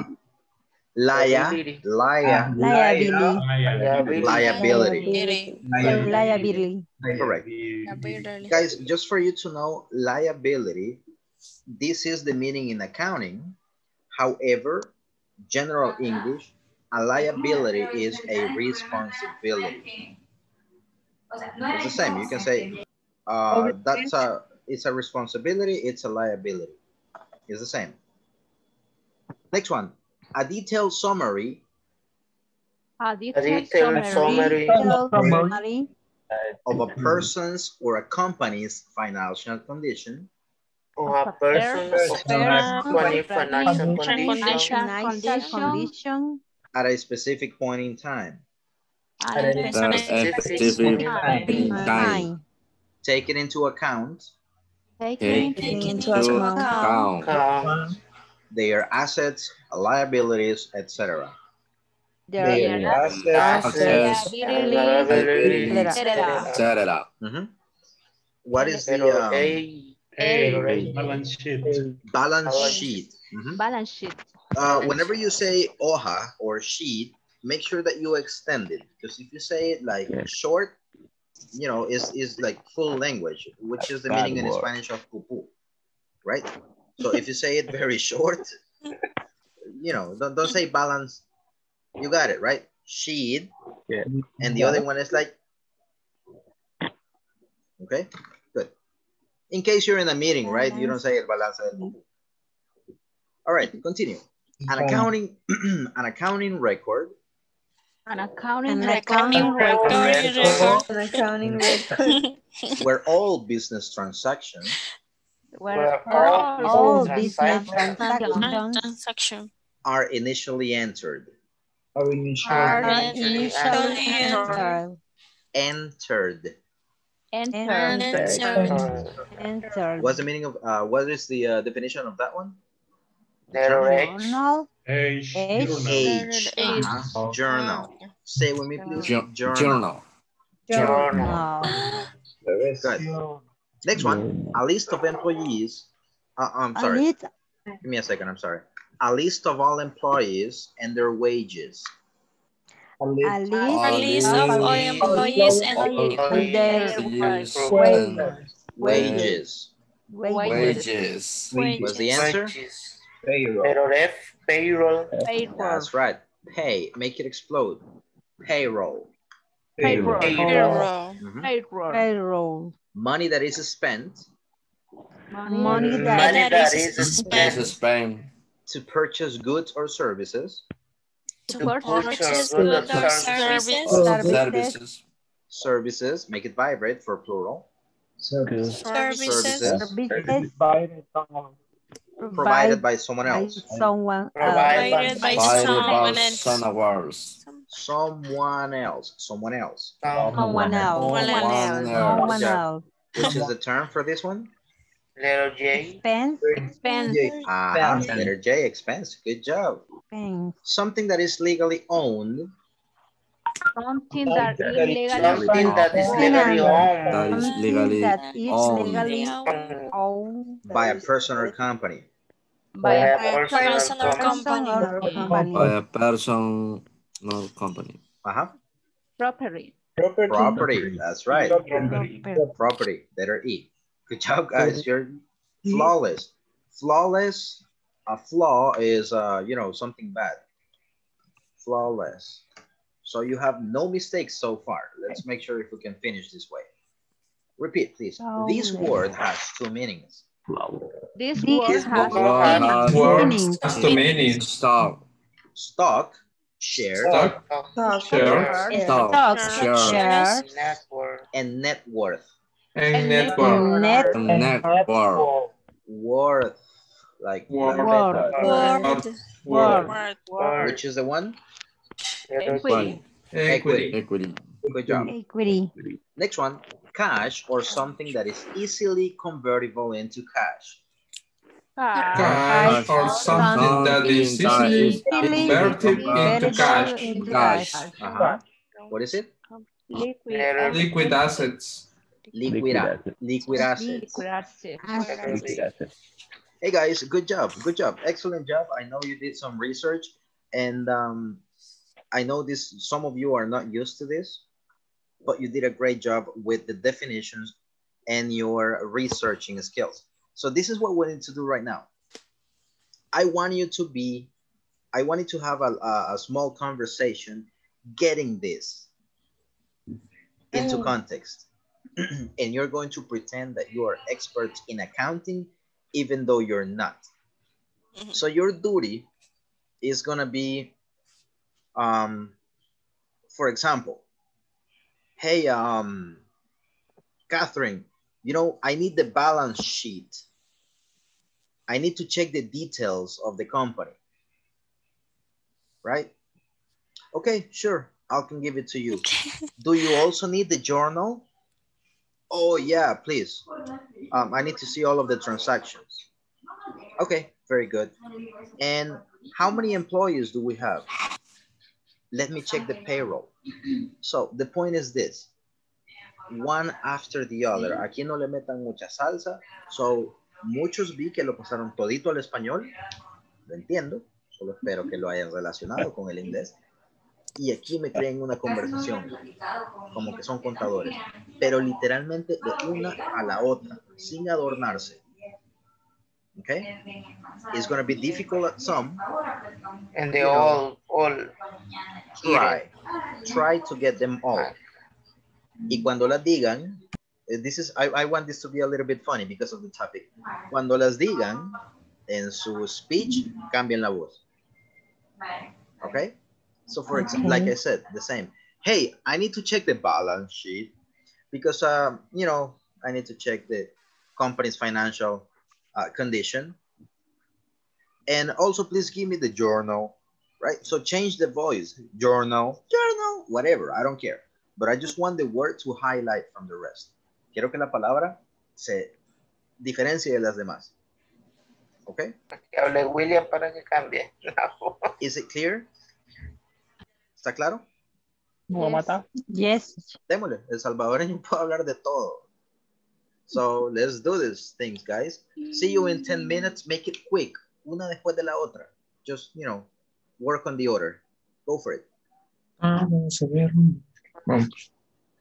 Lia, lia, Liability. liability. Liability. Correct. Guys, just for you to know, liability, this is the meaning in accounting. However, general English, a liability is a responsibility. It's the same. You can say uh, that's a, it's a responsibility, it's a liability. It's the same. Next one. A detailed summary. A detailed, A detailed summary, summary of a person's or a company's financial condition. Of a person's company financial condition. condition At a specific point in time. At a specific time. Taking into account. Taking Take into into account account Their assets, liabilities, et cetera. their assets, liabilities, et cetera. Mhm. What is the Letter um, A. A, balance sheet. balance sheet? Mhm. balance sheet. Uh, whenever you say hoja or sheet, make sure that you extend it. Because if you say it like short, you know, is is like full language, which is the Bad meaning in word. Spanish of pupú, right? So if you say it very short, you know, don't, don't say balance. You got it, right? Sheet. Yeah. And the other one is like, okay, good. In case you're in a meeting, right? You don't say el balance del pupú. All right, continue. An accounting, an accounting record. An accounting An record. accounting record. record. An accounting record. Where all business transactions Where Where all, all business business transactions transactions Transaction. are initially entered. Our initial are are initially initially entered. entered. Entered. entered. Entered. Entered. What's the meaning of, uh, what is the uh, definition of that one? Letter H. Journal. Age, Age. journal. Age. Age. Uh-huh. Journal. Say it with me, please. Jour- Journal. Journal. Journal. No. Good. Next one. A list of employees. Uh, I'm A sorry. list. Give me a second. I'm sorry. A list of all employees and their wages. A A list. list. A list of all employees and And their Years wages. Wages. Wages. What's the answer? Wages. Payroll. Letter F. Payroll. Payroll. That's right. Pay. Make it explode. Payroll. Payroll. payroll. Mhm. Payroll. Payroll. Money that is spent Money Money that that is is spent. This is Spain. to purchase goods or services. To to purchase purchase goods goods or or services. Services. Services. Make it vibrate for plural. Service. Services. Services. Provided someone. Provided by someone by else. someone Provided else. Provided by Provided someone by else. someone else. Someone else. Someone else. Someone else. Someone else. Someone Good job. else. Which is the term for this one? Letter J. Expense. Expense. Uh-huh. Expense. Letter J, expense. Good job. Expense. Something that is legally owned Something that is legally Something that is legally That owned is Something legally that is owned. legally Owned owned by a person or company. by by a a person personal or company. person company. or company. By a person, no company. Uh-huh. property. Property. Property. That's right. Property. Property. Letter E. Good job, guys. You're flawless. Flawless. A flaw is, uh, you know, something bad. Flawless. So you have no mistakes so far. Let's make sure if we can finish this way. Repeat, please. This word has two meanings. This This word has Word has Words has two meanings. stock. Stock, share, Stock, Stock. share, Stock. Stock, Share. share, Network. and net worth. and network. net Network. Worth. Like, Word. like word, Word. word, Word. which is the one? equity. Equity. Equity. Good job. equity, Next one, cash or something that is easily convertible into cash. Cash. Cash or something that is easily converted into cash. into Cash. cash. Uh-huh. What is it? Liquid. Liquid assets. Liquid, liquid assets. Liquid assets. Assets. Liquid assets. Hey guys, good job, good job, excellent job. I know you did some research, and um, I know this. Some of you are not used to this, but you did a great job with the definitions and your researching skills. So this is what we need to do right now. I want you to be, I want you to have a, a, a small conversation getting this into mm. context. And you're going to pretend that you are experts in accounting, even though you're not. Mm-hmm. So your duty is gonna be, um, for example, hey, um, Catherine, you know, I need the balance sheet. I need to check the details of the company, right? Okay, sure, I can give it to you. Do you also need the journal? Oh yeah, please. Um, I need to see all of the transactions. Okay, very good. And how many employees do we have? Let me check the payroll. So the point is this, one after the other. Aquí no le metan mucha salsa. So muchos vi que lo pasaron todito al español. Lo entiendo. Solo espero que lo hayan relacionado con el inglés. Y aquí me creen una conversación, como que son contadores, pero literalmente de una a la otra, sin adornarse. Okay? It's going to be difficult at some. And they all, all try, try to get them all. Y cuando las digan, this is, I, I want this to be a little bit funny because of the topic. Cuando las digan en su speech, cambien la voz. Okay? So for example, like I said, the same. Hey, I need to check the balance sheet because, um, you know, I need to check the company's financial uh, condition. And also, please give me the journal, right? So change the voice, journal, journal, whatever, I don't care. But I just want the word to highlight from the rest. Quiero que la palabra se diferencie de las demás. Okay? Que hable William para que cambie. Is it clear? ¿Está claro? Yes. Yes. Démosle, el salvadoreño puede hablar de todo. So let's do these things, guys. See you in ten minutes. Make it quick. Una después de la otra. Just, you know, work on the order. Go for it. Ah, vamos a ver. Vamos.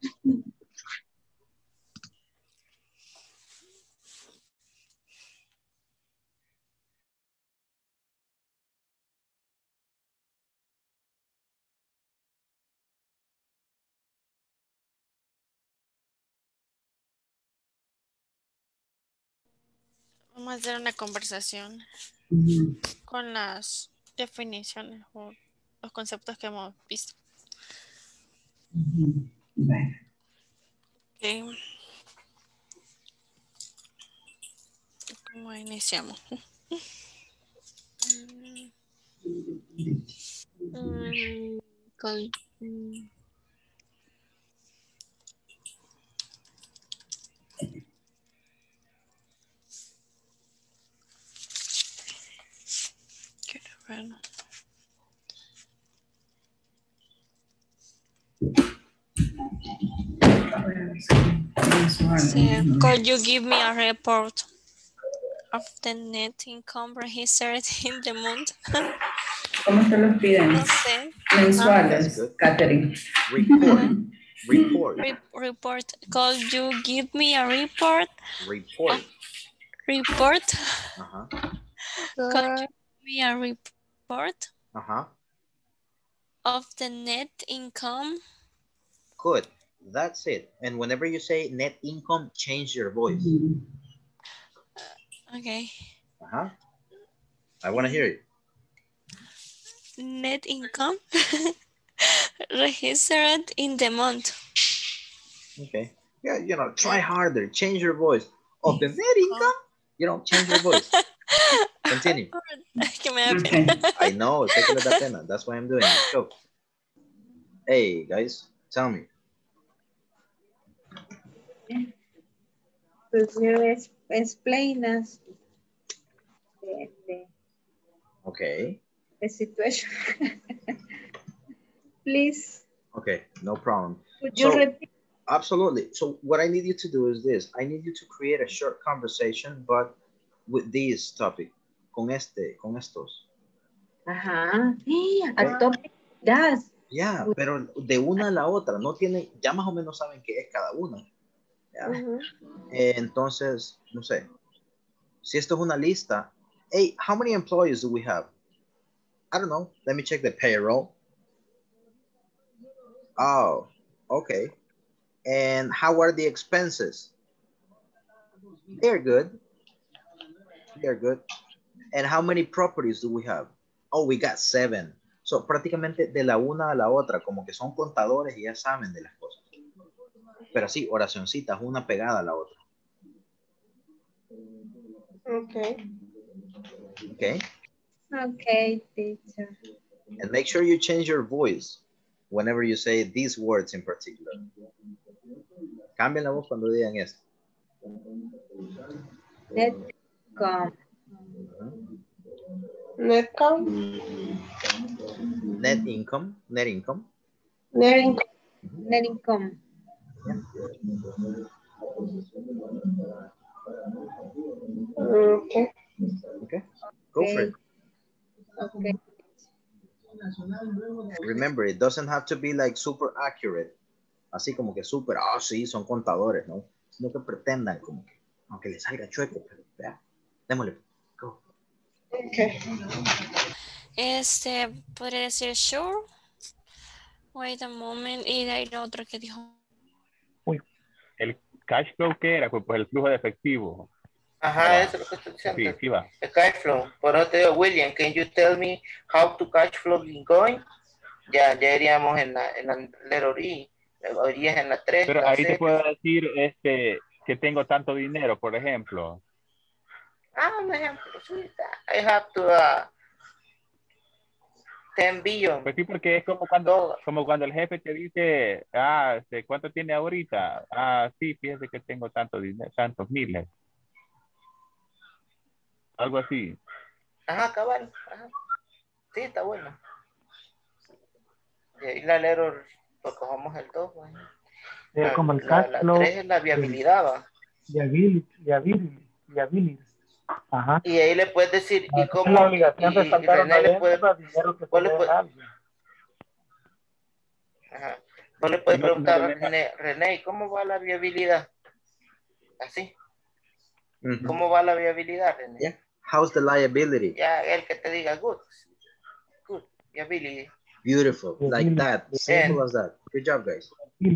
Vamos a hacer una conversación Mm-hmm. con las definiciones o los conceptos que hemos visto. Mm-hmm. Bye. Okay. ¿Cómo iniciamos? mm, con, mm. Quiero ver. So, could you give me a report of the net income registered in the month? ¿Cómo se los piden? No sé. Mensuales, Catherine. Report. Report. Re report. Could you give me a report? Report. Report. Uh-huh. Could you give me a report? Uh-huh. Of the net income? Good. That's it. And whenever you say net income, change your voice. Okay. Uh-huh. I want to hear it. Net income registered in the month. Okay. Yeah, you know, try harder. Change your voice. Of the net income, you know, change your voice. Continue. Okay. I know, sé que le da pena. That's why I'm doing it. Go. Hey, guys, tell me. Could you explain us the, the, okay. the situation? Please. Okay, no problem. Could you so, repeat? Absolutely. So what I need you to do is this. I need you to create a short conversation, but with this topic. Con este, con estos. Ajá. A topic does. Ya, yeah, pero de una a la otra, no tienen, ya más o menos saben qué es cada una. ¿Ya? Uh-huh. eh, entonces, no sé, si esto es una lista, hey, how many employees do we have? I don't know, let me check the payroll. Oh, okay. And how are the expenses? They're good. They're good. And how many properties do we have? Oh, we got seven. So, prácticamente de la una a la otra, como que son contadores y ya saben de las cosas. Pero sí, oracioncitas, una pegada a la otra. Okay. Okay. Okay, teacher. And make sure you change your voice whenever you say these words in particular. Cambien la voz cuando digan esto. Netcom. Netcom. Net income. Net income. Net income. Net income. Okay. Okay. Go for it. Okay. Remember, it doesn't have to be like super accurate. Así como que super, ah, oh, sí, son contadores, ¿no? Sino que pretendan como que, aunque les salga chueco, pero vea, démosle. Go. Okay. Este, podría decir sure. Wait a moment. Y de ahí lo otro que dijo. Uy. El cash flow, ¿qué era? Pues el flujo de efectivo. Ajá, ah, eso es lo que estoy diciendo. Sí, sí va. El cash flow. Por eso te digo, William, can you tell me how to cash flow is going? Ya, ya iríamos en la, en la letter E. Irías en la tres. Pero la ahí C, te puedo decir este, que tengo tanto dinero, por ejemplo. Ah, un ejemplo. Sí, I have to uh, ten billion. Pues sí, porque es como cuando, como cuando el jefe te dice, ah, este, ¿cuánto tiene ahorita? Ah, sí, fíjese que tengo tanto dinero, tantos miles. Algo así. Ajá, cabal. Ajá. Sí, está bueno. Y ahí la leer, pues cojamos el dos. Bueno. Es como el la, cash la flow. tres es la viabilidad, va. Viability, viability, viability. Ajá. Y ahí le puedes decir, ah, y cómo, la obligación y, de y saltar René le puede, dinero que le puede, ajá. No le puedes no, preguntar no, a René, René, ¿cómo va la viabilidad? Así. Mm-hmm. ¿Cómo va la viabilidad, René? Yeah. How's the liability? Ya, el que te diga, good. Good. Viability. Beautiful. Like that. Simple And, as that. Good job, guys.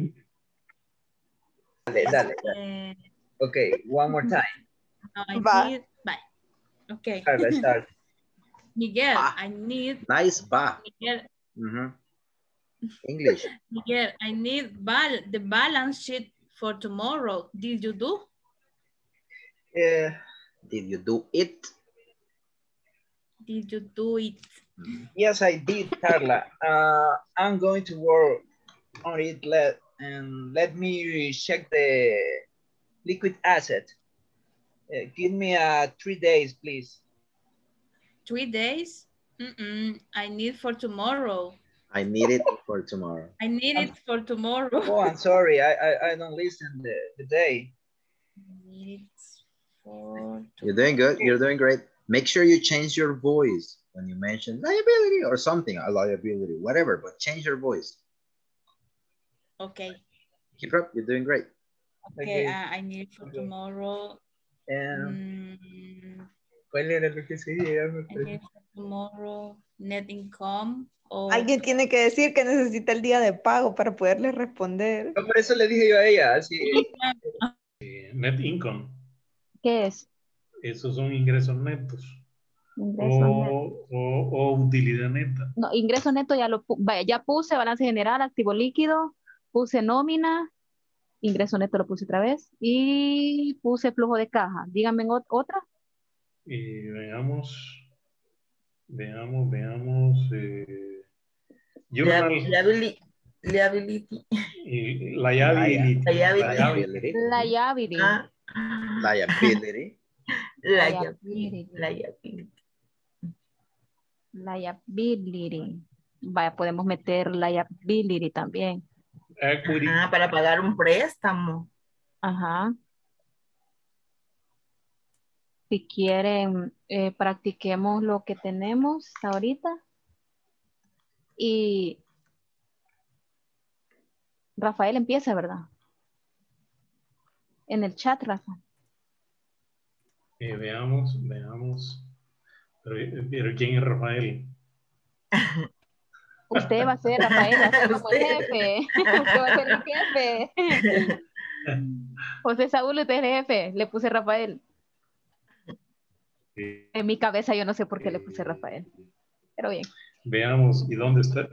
Dale, dale, dale. Okay, one more time. No, I Va. need, bye. Okay. Start, let's start. Miguel, ba. I need. Nice, ba. Miguel. Mm-hmm. English. Miguel, I need bal the balance sheet for tomorrow. Did you do? Yeah. Did you do it? Did you do it? Yes, I did, Carla. Uh, I'm going to work on it. Let and let me check the liquid asset. Uh, give me uh, three days, please. Three days? Mm-mm. I need for tomorrow. I need it for tomorrow. I need it for tomorrow. Oh, I'm sorry. I I, I don't listen the, the day. Need it for You're doing good. You're doing great. Make sure you change your voice when you mention liability or something, a liability, whatever, but change your voice. Okay. Keep up. You're doing great. Okay, okay. Uh, I need it for okay. tomorrow. Um, mm, ¿Cuál era lo que seguía? I need for tomorrow, net income. Or... Alguien tiene que decir que necesita el día de pago para poderle responder. No, por eso le dije yo a ella. Así. Net income. ¿Qué es? Esos son ingresos netos. Ingreso o, neto. O, o utilidad neta. No, ingreso neto ya lo vaya, ya puse, balance general, activo líquido, puse nómina, ingreso neto lo puse otra vez y puse flujo de caja. Díganme otra. Y veamos, veamos, veamos. Eh, journal. Liability. Liability. Y liability. Liability. Liability. Ah. Liability. Liability. Liability. Liability. Vaya, podemos meter liability también. Equity. Ah, para pagar un préstamo. Ajá. si quieren, eh, practiquemos lo que tenemos ahorita. Y Rafael empieza, ¿verdad? En el chat, Rafa. Eh, veamos, veamos. Pero, pero ¿quién es Rafael? Usted va a ser, Rafael, va a ser como el jefe. Usted va a ser el jefe. José Saúl, usted es el jefe. Le puse Rafael. Eh, En mi cabeza yo no sé por qué le puse Rafael. Pero bien. Veamos, ¿y dónde está?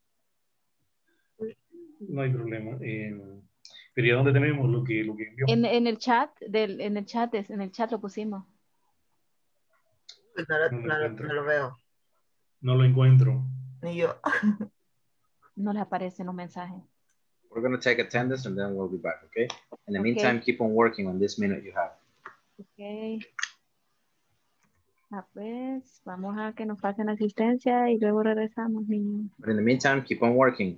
No hay problema. Eh, pero ¿y a dónde tenemos lo que, lo que envió? En, en el chat, del, en el chat, es- en el chat lo pusimos. No lo, No lo no lo- encuentro. no lo veo. No lo encuentro. Ni yo. No les aparecen los mensajes. We're going to take attendance and then we'll be back, okay? In the Okay. meantime, keep on working on this minute you have. Ok. Ah, pues, vamos a que nos pasen asistencia y luego regresamos, niños. But in the meantime, keep on working.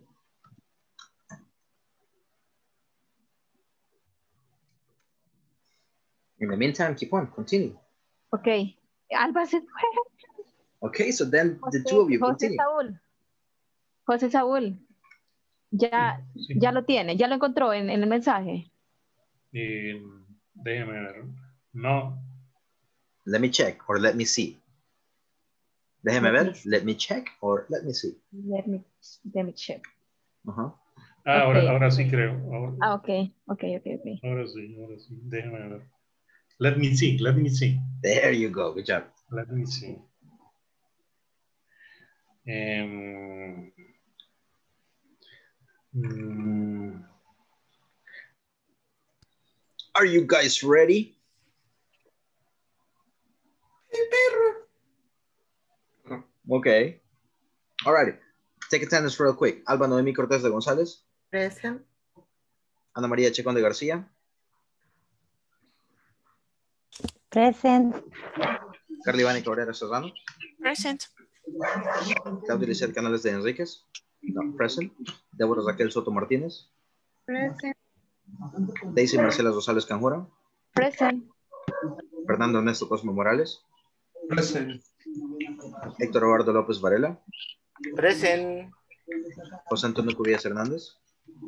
In the meantime, keep on, continue. Ok. Alba se fue. Okay, so then the José, two of you José continue. Saúl. José Saúl. Ya, Sí. ya lo tiene, ya lo encontró en, en el mensaje. Eh, déjeme ver. No. Let me check or let me see. Déjeme Let ver, me see. let me check or let me see. Let me, let me check. Uh-huh. Ah, ahora, Ok. ahora sí creo. Ahora, Ah, ok, ok, ok, ok. ahora sí, ahora sí. Déjeme ver. Let me see, let me see. There you go, good job. Let me see. Em, mm, Are you guys ready? Okay. All right. Take attendance real quick. Alba Noemí Cortés de González. Present. Ana María Checón de García. Present. Carly Ivani Cabrera Serrano. Present. Claudia Lizeth Canales de Enríquez. No, present. Débora Raquel Soto Martínez. Present. Daisy Marcela Rosales Canjura. Present. Fernando Ernesto Cosmo Morales. Present. Héctor Eduardo López Varela. Present. José Antonio Cubillas Hernández.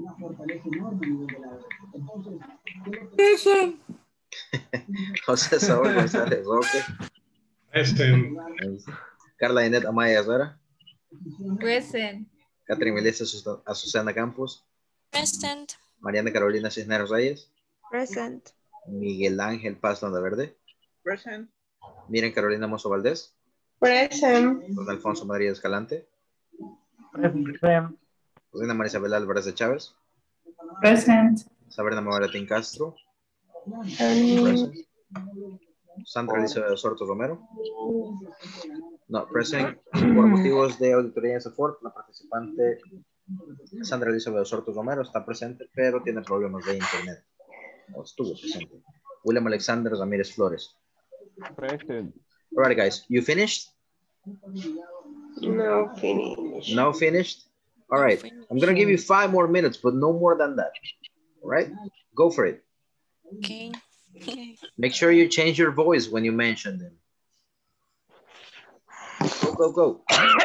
Present. José Saúl González Roque. Present. Carla Inet Amaya Herrera. Present. Catherine Melissa Azu- Azucena Campos. Present. Mariana Carolina Cisneros Reyes. Present. Miguel Ángel Paz Landa Verde. Present. Miren Carolina Mozo Valdés. Present. Don Alfonso Madrid Escalante. Present. Rosina Marisabel Álvarez de Chávez. Present. Sabrina Mabaratín Castro. Um, Present. Sandra Elizabeth Osorto Romero. No, present. Por motivos de auditoría en Sefort, la participante Sandra Elizabeth Osorto Romero está presente, pero tiene problemas de internet. O estuvo presente. William Alexander Ramírez Flores. Present. All right, guys, you finished? no finish. No finished? All right, I'm gonna give you five more minutes, but no more than that. All right, go for it. Okay. Make sure you change your voice when you mention them. Go, go, go.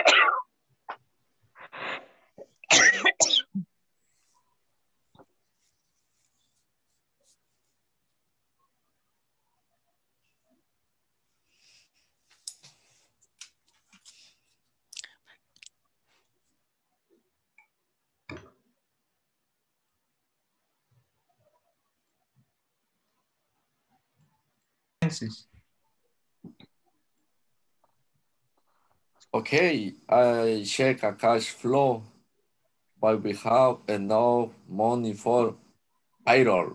Okay, I check a cash flow, but we have enough money for payroll.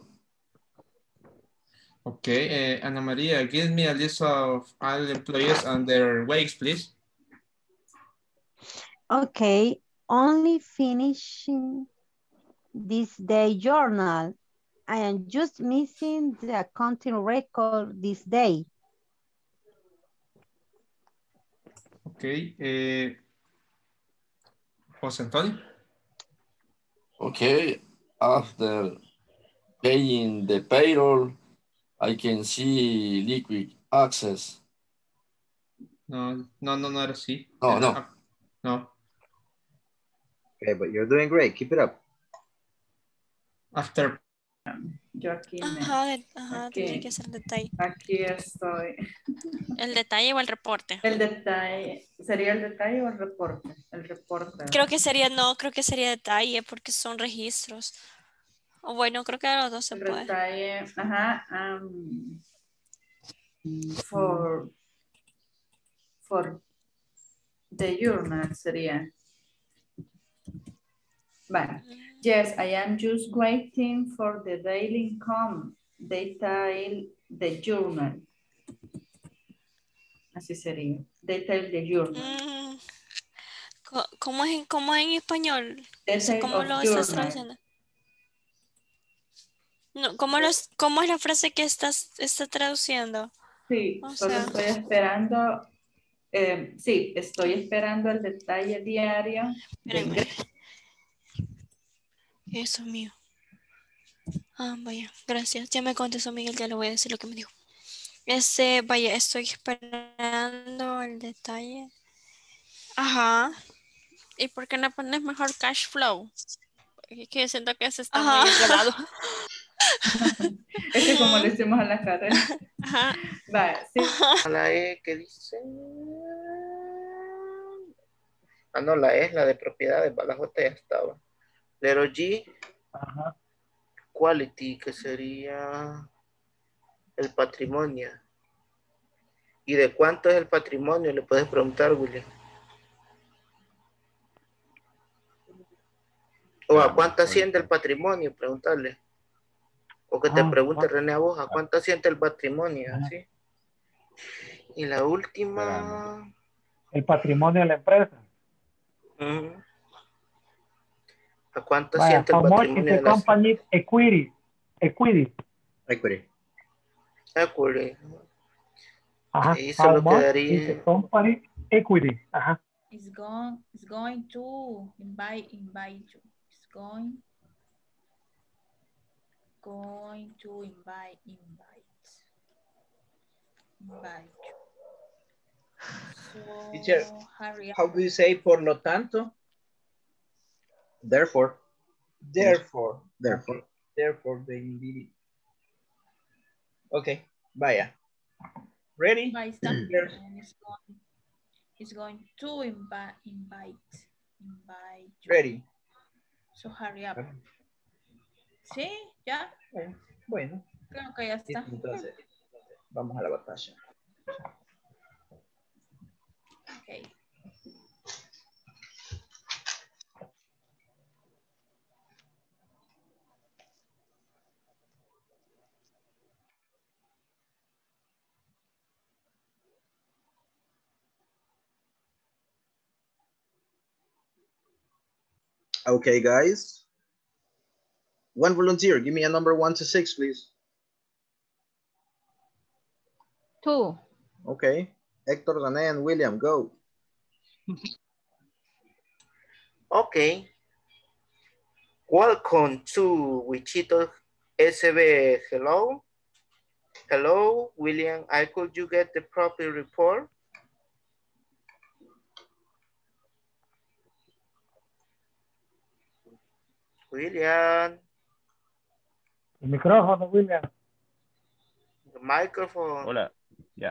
Okay, uh, Ana Maria, give me a list of all employees and their wages, please. Okay, only finishing this day journal. I am just missing the accounting record this day. Okay, uh, Jose Antonio. Okay, after paying the payroll, I can see liquid access. No, no, no, no era así. No, no. No. Okay, but you're doing great. Keep it up. After. Yo aquí me... Ajá, de- ajá aquí, tendría que ser el detalle. Aquí estoy. ¿El detalle o el reporte? El detalle. ¿Sería el detalle o el reporte? El reporte. Creo que sería, no, creo que sería detalle porque son registros. O bueno, creo que a los dos se El puede. detalle, ajá. Um, for, for the journal sería. Vale. Yes, I am just waiting for the daily income detail the journal. Así sería. Detail the journal. Mm, ¿Cómo es, en, cómo es en español? Detail ¿Cómo of lo estás journal. traduciendo? No, ¿cómo, los, ¿Cómo es la frase que estás, estás traduciendo? Sí, O solo sea, estoy esperando. Eh, sí, estoy esperando el detalle diario. espérenme. Eso es mío. Ah, vaya, gracias. Ya me contestó Miguel, ya le voy a decir lo que me dijo. Este, vaya, estoy esperando el detalle. Ajá. ¿Y por qué no pones mejor cash flow? Es que siento que ese está Ajá. muy enredado. Es que como le hicimos a la cara. Ajá. Va, sí. A la E que dice. Ah, no, la E es la de propiedades, la J ya estaba. Letter G. Ajá. Quality, que sería el patrimonio. ¿Y de cuánto es el patrimonio? Le puedes preguntar, William. O a cuánto asciende el patrimonio, preguntarle. O que te Ah, pregunte ah. René a vos, ¿a cuánto asciende el patrimonio? Ajá. ¿Sí? Y la última. El patrimonio de la empresa. Uh-huh. ¿A cuánto Vaya, asciende el how much is patrimonio the de la company's equity? Equity. Equity. equity? Ajá. Ahí How solo much is quedaría. the company equity? Ajá. It's going, it's going to invite, invite you. It's going, going to invite, invite, invite you. So, Teacher, hurry up. how do you say por lo tanto? Therefore. Therefore. Therefore. Okay. Therefore, the indeed. Okay, vaya. Ready? Ahí está. Yes. And it's going, it's going to invite, invite, invite you. Ready. So hurry up. ¿Sí? ¿Ya? Bueno. Creo que ya está. Entonces, vamos a la batalla. Okay. Okay, guys. One volunteer. Give me a number one to six, please. Two. Okay. Hector, René, and William, go. Okay. Welcome to Wichito S B. Hello. Hello, William. I could you get the proper report? William. El micrófono, William. The microphone. Hola. Ya.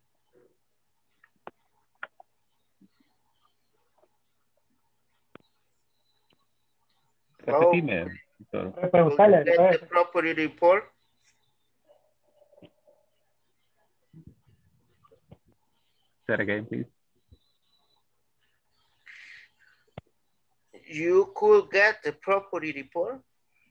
Hello. Repetime. Víctor. Could you get the proper report? Say it again, please. You could get the property report.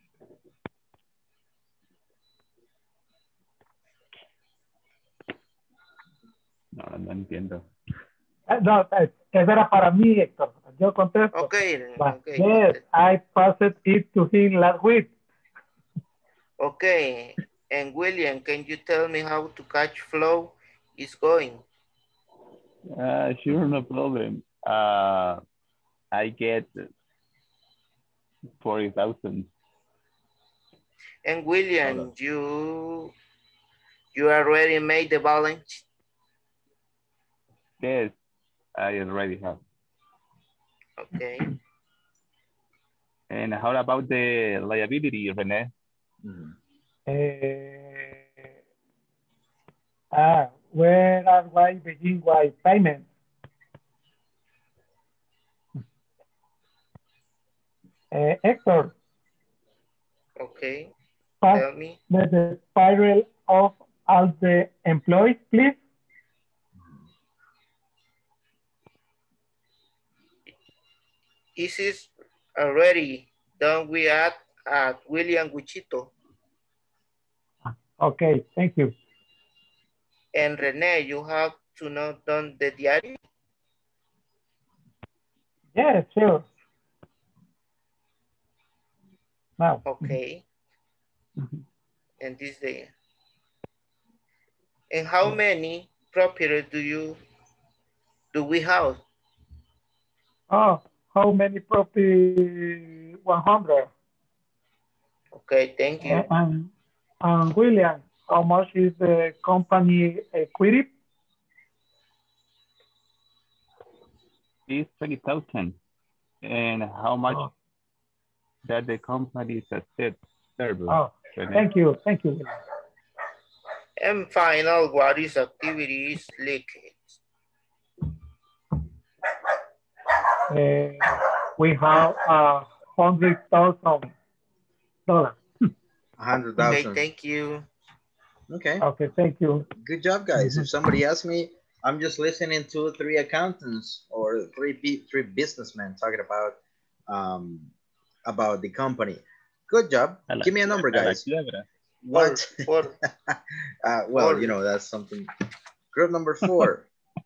No, no entiendo. No, eso era para mí, Héctor. Yo contesto. Okay, But okay. yes, I passed it to him last week. Okay, and William, can you tell me how to catch flow is going? Uh, sure, no problem. Uh, I get forty thousand. And William, you You already made the balance? Yes, I already have. Okay. And how about the liability, Rene? Mm-hmm. uh, ah, where are we begin with payment? Uh, Hector. Okay. Pass Tell me. the, the spiral of all the employees, please. This is already done we at, at William Wichito. Okay, thank you. And Rene, you have to know done the diary? Yeah, sure. Now. Okay. Mm-hmm. And this day. And how many properties do you do we have? Oh, how many property? one hundred. Okay, thank you. And, and William, how much is the company equity? It's twenty thousand. And how much oh. that the company is a set service? Oh, thank you, thank you. And final, what is activities leakage? Uh, we have a hundred thousand dollars. A hundred thousand. Okay, thank you. Okay. Okay, thank you. Good job, guys. If somebody asks me, I'm just listening to three accountants or three three businessmen talking about um about the company. Good job. Like, give me a number, guys. Like what? Four. uh, well, four. You know, that's something. Group number four.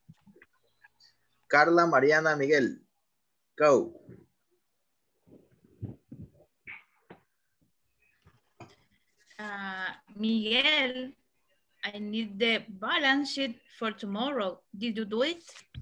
Carla, Mariana, Miguel. Go. Uh, Miguel, I need the balance sheet for tomorrow. Did you do it?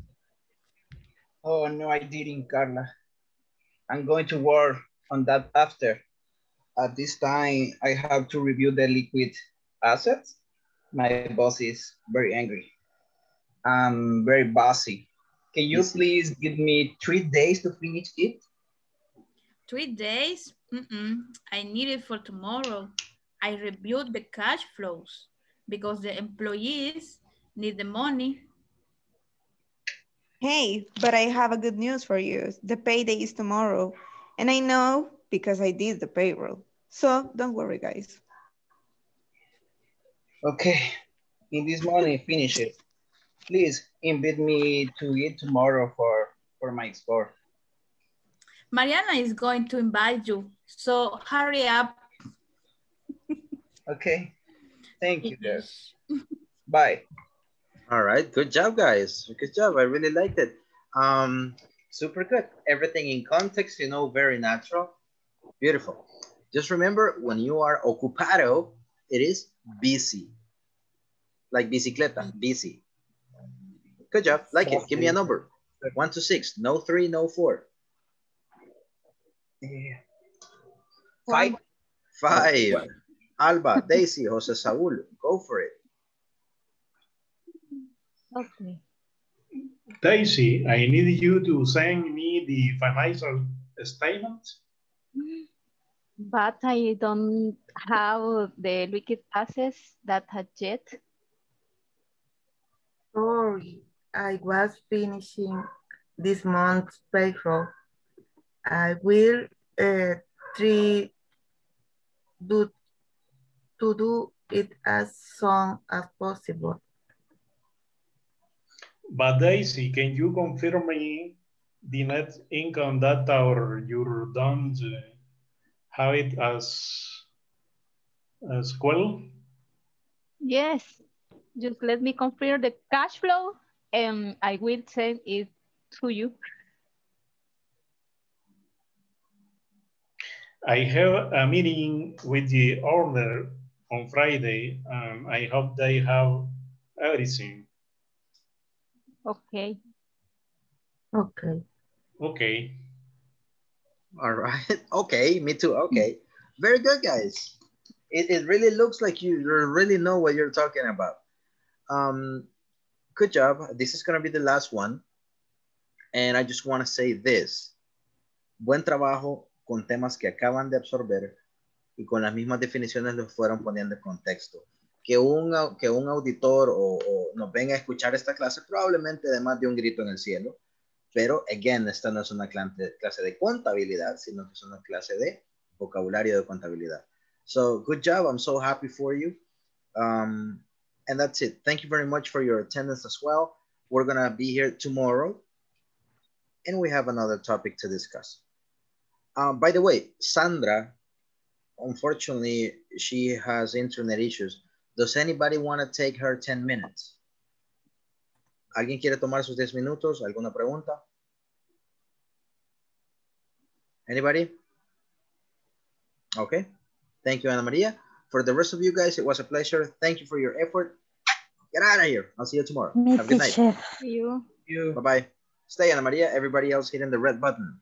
Oh, no, I didn't, Carla. I'm going to work on that after. At this time, I have to review the liquid assets. My boss is very angry. I'm very bossy. Can you please give me three days to finish it? Three days? Mm-mm. I need it for tomorrow. I reviewed the cash flows because the employees need the money. Hey, but I have a good news for you. The payday is tomorrow. And I know because I did the payroll. So don't worry, guys. Okay, in this morning, finish it. Please invite me to eat tomorrow for, for my score. Mariana is going to invite you. So hurry up. Okay, thank you, guys. Bye. All right, good job, guys. Good job. I really liked it. Um, super good. Everything in context, you know, very natural. Beautiful. Just remember, when you are ocupado, it is busy. Like bicicleta, busy. Good job. Like it. Give me a number. One to six. No three, no four. Five. Five. Alba, Daisy, Jose Saul. Go for it. Okay. Daisy, I need you to send me the financial statement. But I don't have the liquid assets that had yet. Sorry, I was finishing this month's payroll. I will uh, try do, to do it as soon as possible. But Daisy, can you confirm me the net income data, or you don't have it as, as well? Yes, just let me confirm the cash flow and I will send it to you. I have a meeting with the owner on Friday, and I hope they have everything. Okay. Okay. Okay. All right. Okay, me too. Okay. Very good, guys. It, it really looks like you really know what you're talking about. Um, good job. This is going to be the last one. And I just want to say this. Buen trabajo con temas que acaban de absorber y con las mismas definiciones los fueron poniendo en contexto. Que un, que un auditor o, o nos venga a escuchar esta clase probablemente además de un grito en el cielo. Pero, again, esta no es una clase, clase de contabilidad, sino que es una clase de vocabulario de contabilidad. So, good job. I'm so happy for you. Um, and that's it. Thank you very much for your attendance as well. We're going to be here tomorrow. And we have another topic to discuss. Uh, by the way, Sandra, unfortunately, she has internet issues. Does anybody want to take her ten minutes? ¿Alguien quiere tomar sus diez minutos? ¿Alguna pregunta? Anybody? Okay. Thank you, Ana Maria. For the rest of you guys, it was a pleasure. Thank you for your effort. Get out of here. I'll see you tomorrow. Me Have a good night. teacher. You. You. Bye-bye. Stay, Ana Maria. Everybody else hitting the red button.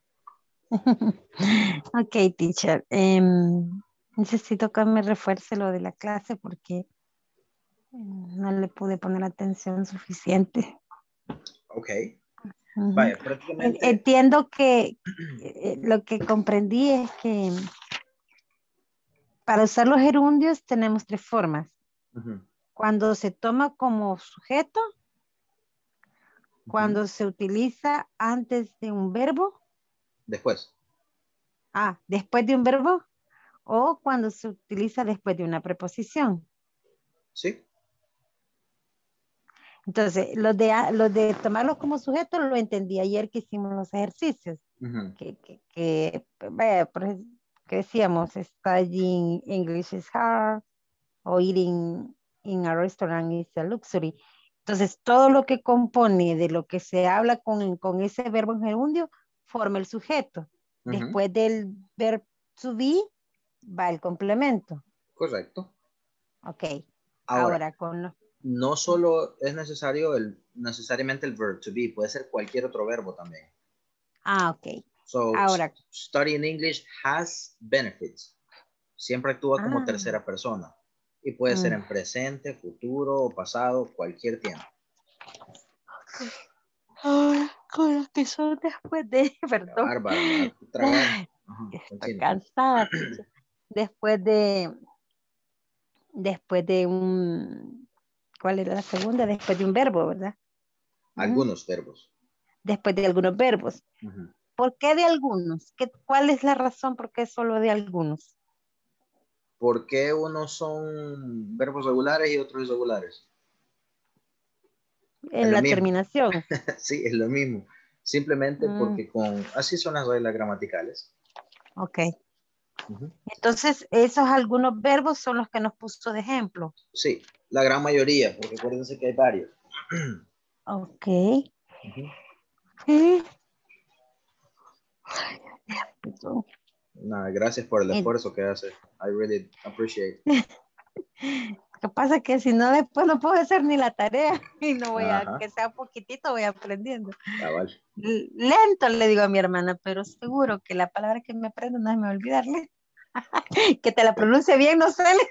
Ok, teacher. Um, necesito que me refuerce lo de la clase porque no le pude poner atención suficiente. Ok. Uh-huh. Vaya, prácticamente. Entiendo que eh, lo que comprendí es que para usar los gerundios tenemos tres formas. Uh-huh. Cuando se toma como sujeto, uh-huh. Cuando se utiliza antes de un verbo. Después. Ah, después de un verbo o cuando se utiliza después de una preposición. Sí. Entonces, lo de, lo de tomarlo como sujeto lo entendí ayer que hicimos los ejercicios. Uh-huh. Que, que, que, vaya, que decíamos, studying English is hard, o eating in a restaurant is a luxury. Entonces, todo lo que compone de lo que se habla con, con ese verbo en gerundio forma el sujeto. Uh-huh. Después del verbo to be, va el complemento. Correcto. Ok. Ahora, Ahora con los... No solo es necesario el, necesariamente el verb to be, puede ser cualquier otro verbo también. Ah, ok. So, Ahora, studying English has benefits. Siempre actúa como ah. tercera persona. Y puede mm. ser en presente, futuro o pasado, cualquier tiempo. Ahora, con los que son después de... Perdón. Bárbara, uh-huh. Estoy cansada. Después de... Después de un... ¿Cuál era la segunda? Después de un verbo, ¿verdad? Algunos uh-huh. verbos. Después de algunos verbos. Uh-huh. ¿Por qué de algunos? ¿Qué, ¿Cuál es la razón por qué solo de algunos? ¿Por qué unos son verbos regulares y otros irregulares? En la mismo. Terminación. Sí, es lo mismo. Simplemente mm. porque con así son las reglas gramaticales. Ok. Uh-huh. Entonces, esos algunos verbos son los que nos puso de ejemplo. Sí, la gran mayoría, porque acuérdense que hay varios. Ok. Uh-huh. ¿Sí? Nada, gracias por el esfuerzo que hace. I really appreciate. Lo que pasa es que si no, después no puedo hacer ni la tarea y no voy Ajá. a, que sea poquitito, voy aprendiendo. Ah, vale. Lento le digo a mi hermana, pero seguro que la palabra que me aprendo no se me va a olvidarle. Que te la pronuncie bien, no sale.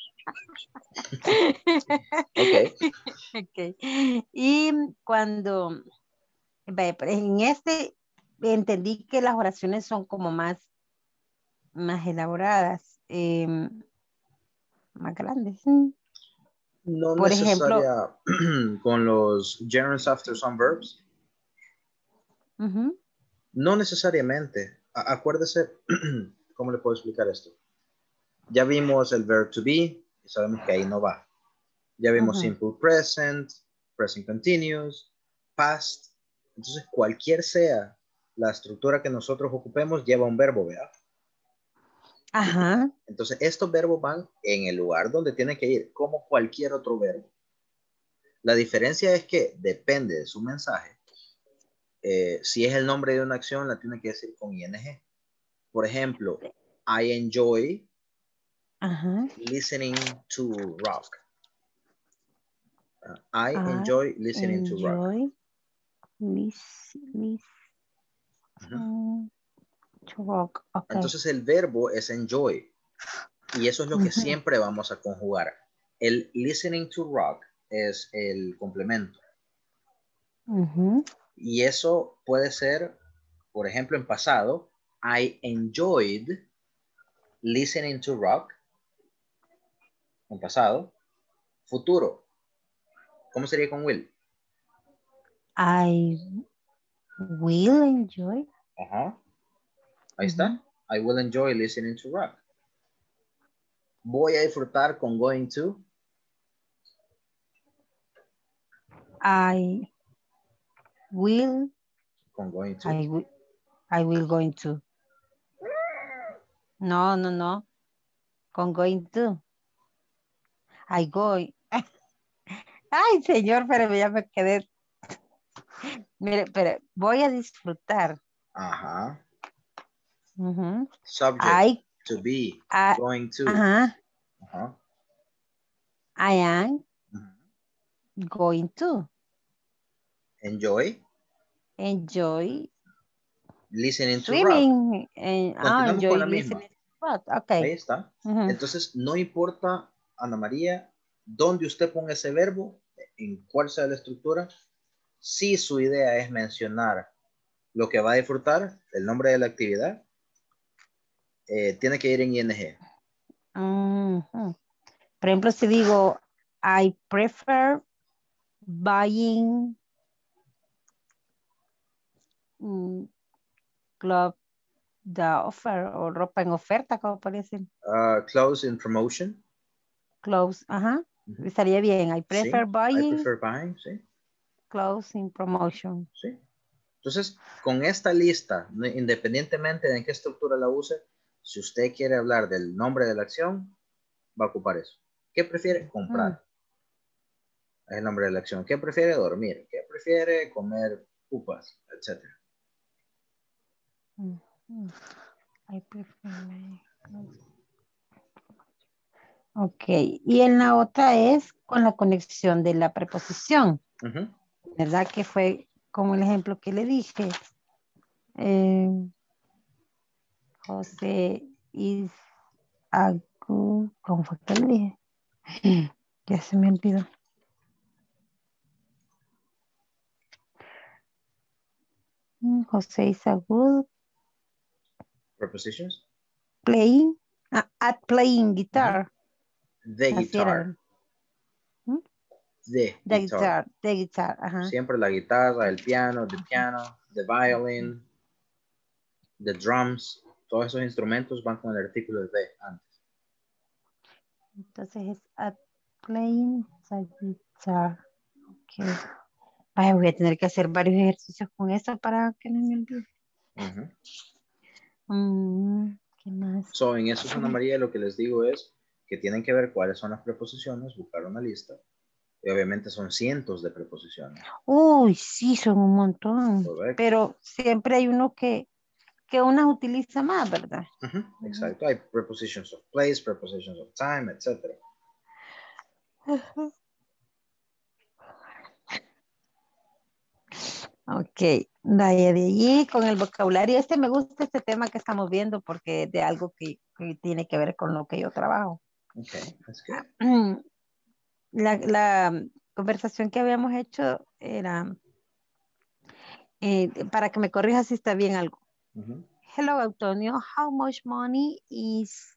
Ok. Ok. Y cuando, en este, entendí que las oraciones son como más, más elaboradas. Eh, más grandes. No Por necesaria ejemplo, con los gerunds after some verbs. Uh-huh. No necesariamente. A acuérdese, ¿cómo le puedo explicar esto? Ya vimos el verb to be y sabemos que ahí no va. Ya vimos uh-huh. simple present, present continuous, past. Entonces, cualquier sea la estructura que nosotros ocupemos, lleva un verbo, ¿verdad? Ajá. Entonces, estos verbos van en el lugar donde tienen que ir, como cualquier otro verbo. La diferencia es que depende de su mensaje. Eh, si es el nombre de una acción, la tiene que decir con ing. Por ejemplo, I enjoy Ajá. listening to rock. Uh, I, I enjoy listening enjoy to rock. Lis, lis, uh-huh. To rock. Okay. Entonces el verbo es enjoy. Y eso es lo que siempre vamos a conjugar. El listening to rock es el complemento. Uh-huh. Y eso puede ser, por ejemplo, en pasado, I enjoyed listening to rock. En pasado. Futuro. ¿Cómo sería con will? I will enjoy. Ajá. Ahí uh-huh. está. I will enjoy listening to rock. Voy a disfrutar con going to. I will. Con going to. I will, I will going to. No, no, no. Con going to. I go. Ay, señor, pero ya me quedé. Mire, pero voy a disfrutar. Ajá. Uh-huh. Subject. I, to be. I, going to. Ajá. Uh-huh. I am uh-huh. going to. Enjoy. Enjoy. Listening to swimming. rock. And, Continuamos ah, enjoy con la listening misma. to rock. Okay. Ahí está. Uh-huh. Entonces, no importa, Ana María, dónde usted ponga ese verbo, en cuál sea la estructura, si su idea es mencionar lo que va a disfrutar, el nombre de la actividad, eh, tiene que ir en ing. Uh-huh. Por ejemplo, si digo, I prefer buying um, club the offer o ropa en oferta, ¿cómo parece? Uh, clothes in promotion. Clothes, ajá. Uh-huh. Estaría bien. I prefer sí, buying. I prefer buying, sí. Clothes in promotion. Sí. Entonces, con esta lista, independientemente de en qué estructura la use, si usted quiere hablar del nombre de la acción, va a ocupar eso. ¿Qué prefiere? Comprar. Mm. Es el nombre de la acción. ¿Qué prefiere? Dormir. ¿Qué prefiere? Comer pupas, etcétera. Mm-hmm. I prefer... Ok. Y en la otra es con la conexión de la preposición. Uh-huh. ¿Verdad? Que fue como el ejemplo que le dije. Eh, José is a good... ¿Cómo fue que le dije? Ya se me olvidó. José is a good... Prepositions? Playing. Uh, at playing guitar. Uh-huh. The guitar. ¿Mm? The, the guitar. guitar. The guitar. Uh-huh. Siempre la guitarra, el piano, the piano, the violin, the drums. Todos esos instrumentos van con el artículo de the antes. Entonces es at playing the guitar. Okay. Ay, voy a tener que hacer varios ejercicios con eso para que no me olvide. Uh-huh. Mm, ¿qué más? So, en eso, Ana María, lo que les digo es que tienen que ver cuáles son las preposiciones, buscar una lista. Y obviamente son cientos de preposiciones. Uy, sí, son un montón. Correcto. Pero siempre hay uno que, que unas utiliza más, ¿verdad? Uh-huh. Exacto. Hay prepositions of place, prepositions of time, etcétera. Uh-huh. Ok, vaya de allí con el vocabulario. Este me gusta este tema que estamos viendo porque es de algo que, que tiene que ver con lo que yo trabajo. Ok, that's good. La, la conversación que habíamos hecho era, eh, para que me corrija si está bien algo. Uh-huh. Hello, Antonio. How much money is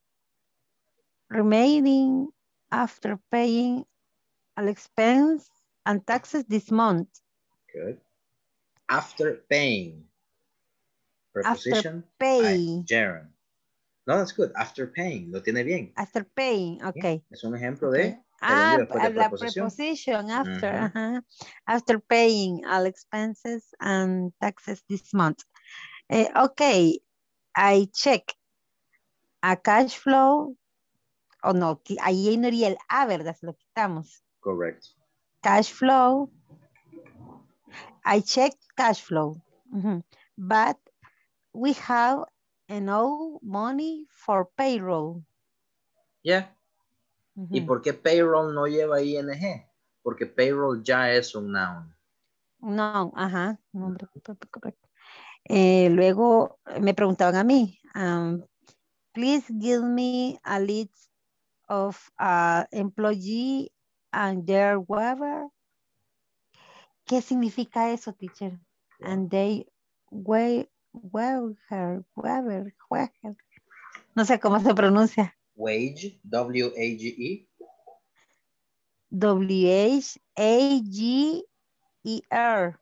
remaining after paying all expense and taxes this month? Good. After paying. Preposition. After paying. Gerund. No, that's good. After paying. Lo tiene bien. After paying. Ok. Yeah. Es un ejemplo okay. de... Ah, de la preposition. After. Uh-huh. Uh-huh. After paying all expenses and taxes this month. Eh, ok. I check a cash flow. O oh, no, ahí no iría el A, ¿verdad? Se lo quitamos. Correct. Cash flow. I check cash flow. Mm-hmm. But we have enough money for payroll. Yeah. Uh-huh. ¿Y por qué payroll no lleva ing? Porque payroll ya es un noun. No, ajá. Nombre correcto. Eh, luego me preguntaban a mí, um, please give me a list of uh, employee and their Weber. ¿Qué significa eso, teacher? Yeah. And they we, Weber, Weber, Weber. No sé cómo se pronuncia. Wage, W A G E. W H A G E R.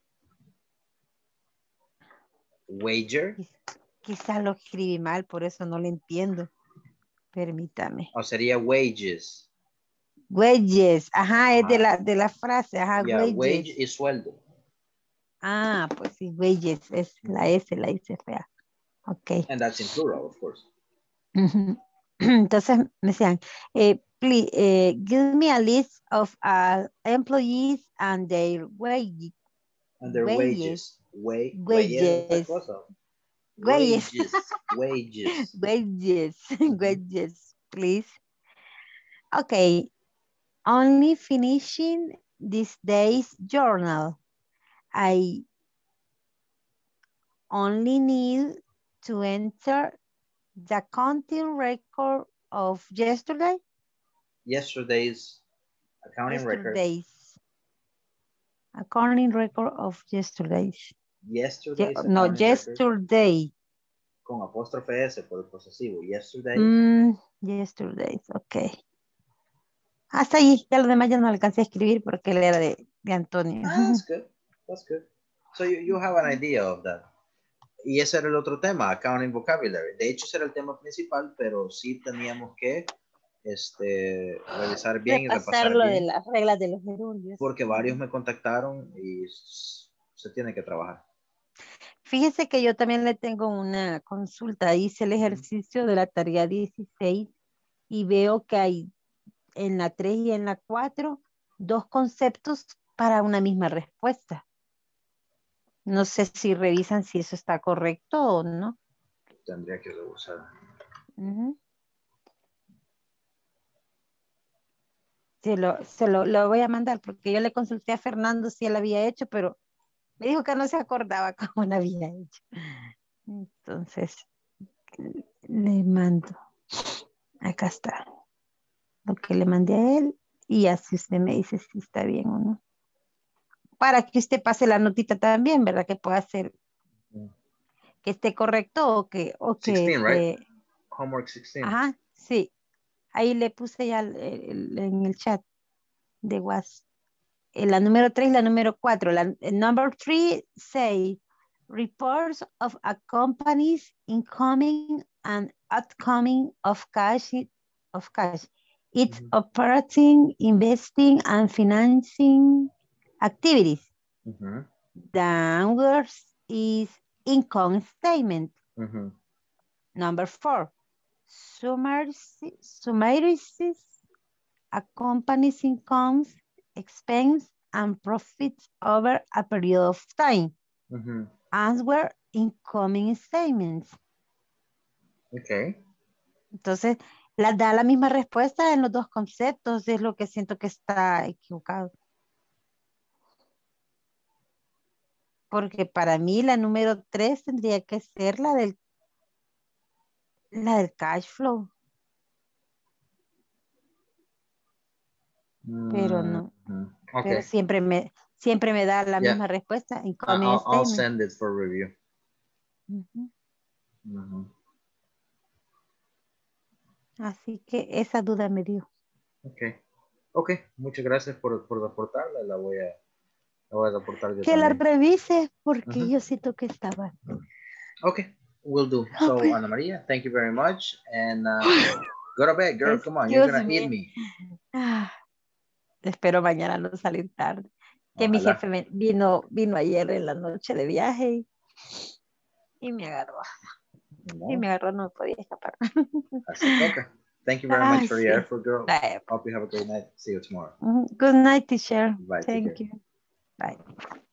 Wager. Quizá lo escribí mal, por eso no lo entiendo. Permítame. O sería wages. Wages, ajá, ajá. Es de la, de la frase, ajá, yeah, wages. Wage es sueldo. Ah, pues sí, wages, es la S, la S fea. Ok. And that's in plural, of course. Uh-huh. Entonces me decían, eh, please, eh, give me a list of uh, employees and their wages. And their wages. Wages. Wages. Wages. Wages. Wages. Wages, please. Okay. Only finishing this day's journal. I only need to enter the accounting record of yesterday. Yesterday's accounting Yesterday's. record. Accounting record of yesterday's. Yesterday's. Ye no, yesterday. Record. Con apóstrofe S por el posesivo. Yesterday. Mm, yesterday's, ok. Hasta ahí, ya lo demás ya no alcancé a escribir porque él era de, de Antonio. Ah, that's good. That's good. So you, you have an idea of that. Y ese era el otro tema, accounting vocabulary. De hecho, ese era el tema principal, pero sí teníamos que este, revisar bien Repasar y repasar lo bien. de las reglas de los gerundios. Porque varios me contactaron y se tiene que trabajar. Fíjese que yo también le tengo una consulta. Hice el ejercicio de la tarea dieciséis y veo que hay en la tres y en la cuatro dos conceptos para una misma respuesta. No sé si revisan si eso está correcto o no. Tendría que revisar. Uh-huh. Se, lo, se lo, lo voy a mandar porque yo le consulté a Fernando si él había hecho, pero me dijo que no se acordaba cómo lo había hecho. Entonces, le mando. Acá está. Lo que le mandé a él y así usted me dice si está bien o no. Para que usted pase la notita también, ¿verdad? Que pueda hacer que esté correcto o que... O que dieciséis, esté... right? Homework dieciséis. Ajá, sí. Ahí le puse ya el, el, en el chat de WhatsApp. La número tres y la número cuatro. La number three say reports of a company's incoming and outcoming of cash of cash. It's mm-hmm. operating, investing, and financing activities. Mm-hmm. Downwards is income statement. Mm-hmm. Number four, summarizes a company's incomes, expense, and profits over a period of time. Mm-hmm. Answer incoming statements. Okay. Entonces, la, da la misma respuesta en los dos conceptos, es lo que siento que está equivocado. Porque para mí la número tres tendría que ser la del, la del cash flow. Pero no. Mm-hmm. Okay. Pero siempre me, siempre me da la yeah. misma respuesta. I'll, I'll send it for review. Uh-huh. Mm-hmm. Así que esa duda me dio. Ok. Ok, muchas gracias por, por aportarla. La voy a, la voy a aportar yo que también. la revise porque uh-huh. yo siento que estaba. Ok, will do. So, okay. Ana María, thank you very much. And uh, go to bed, girl. Come on, you're going to eat me. Ah, espero mañana no salir tarde. Que Ojalá. mi jefe me, vino, vino ayer en la noche de viaje y, y me agarró. No. Y me agarró, no podía escapar. Así toca. Thank you very much for your effort, girl. Bye. Hope you have a great night. See you tomorrow. Good night, teacher. Bye. Thank you. Bye.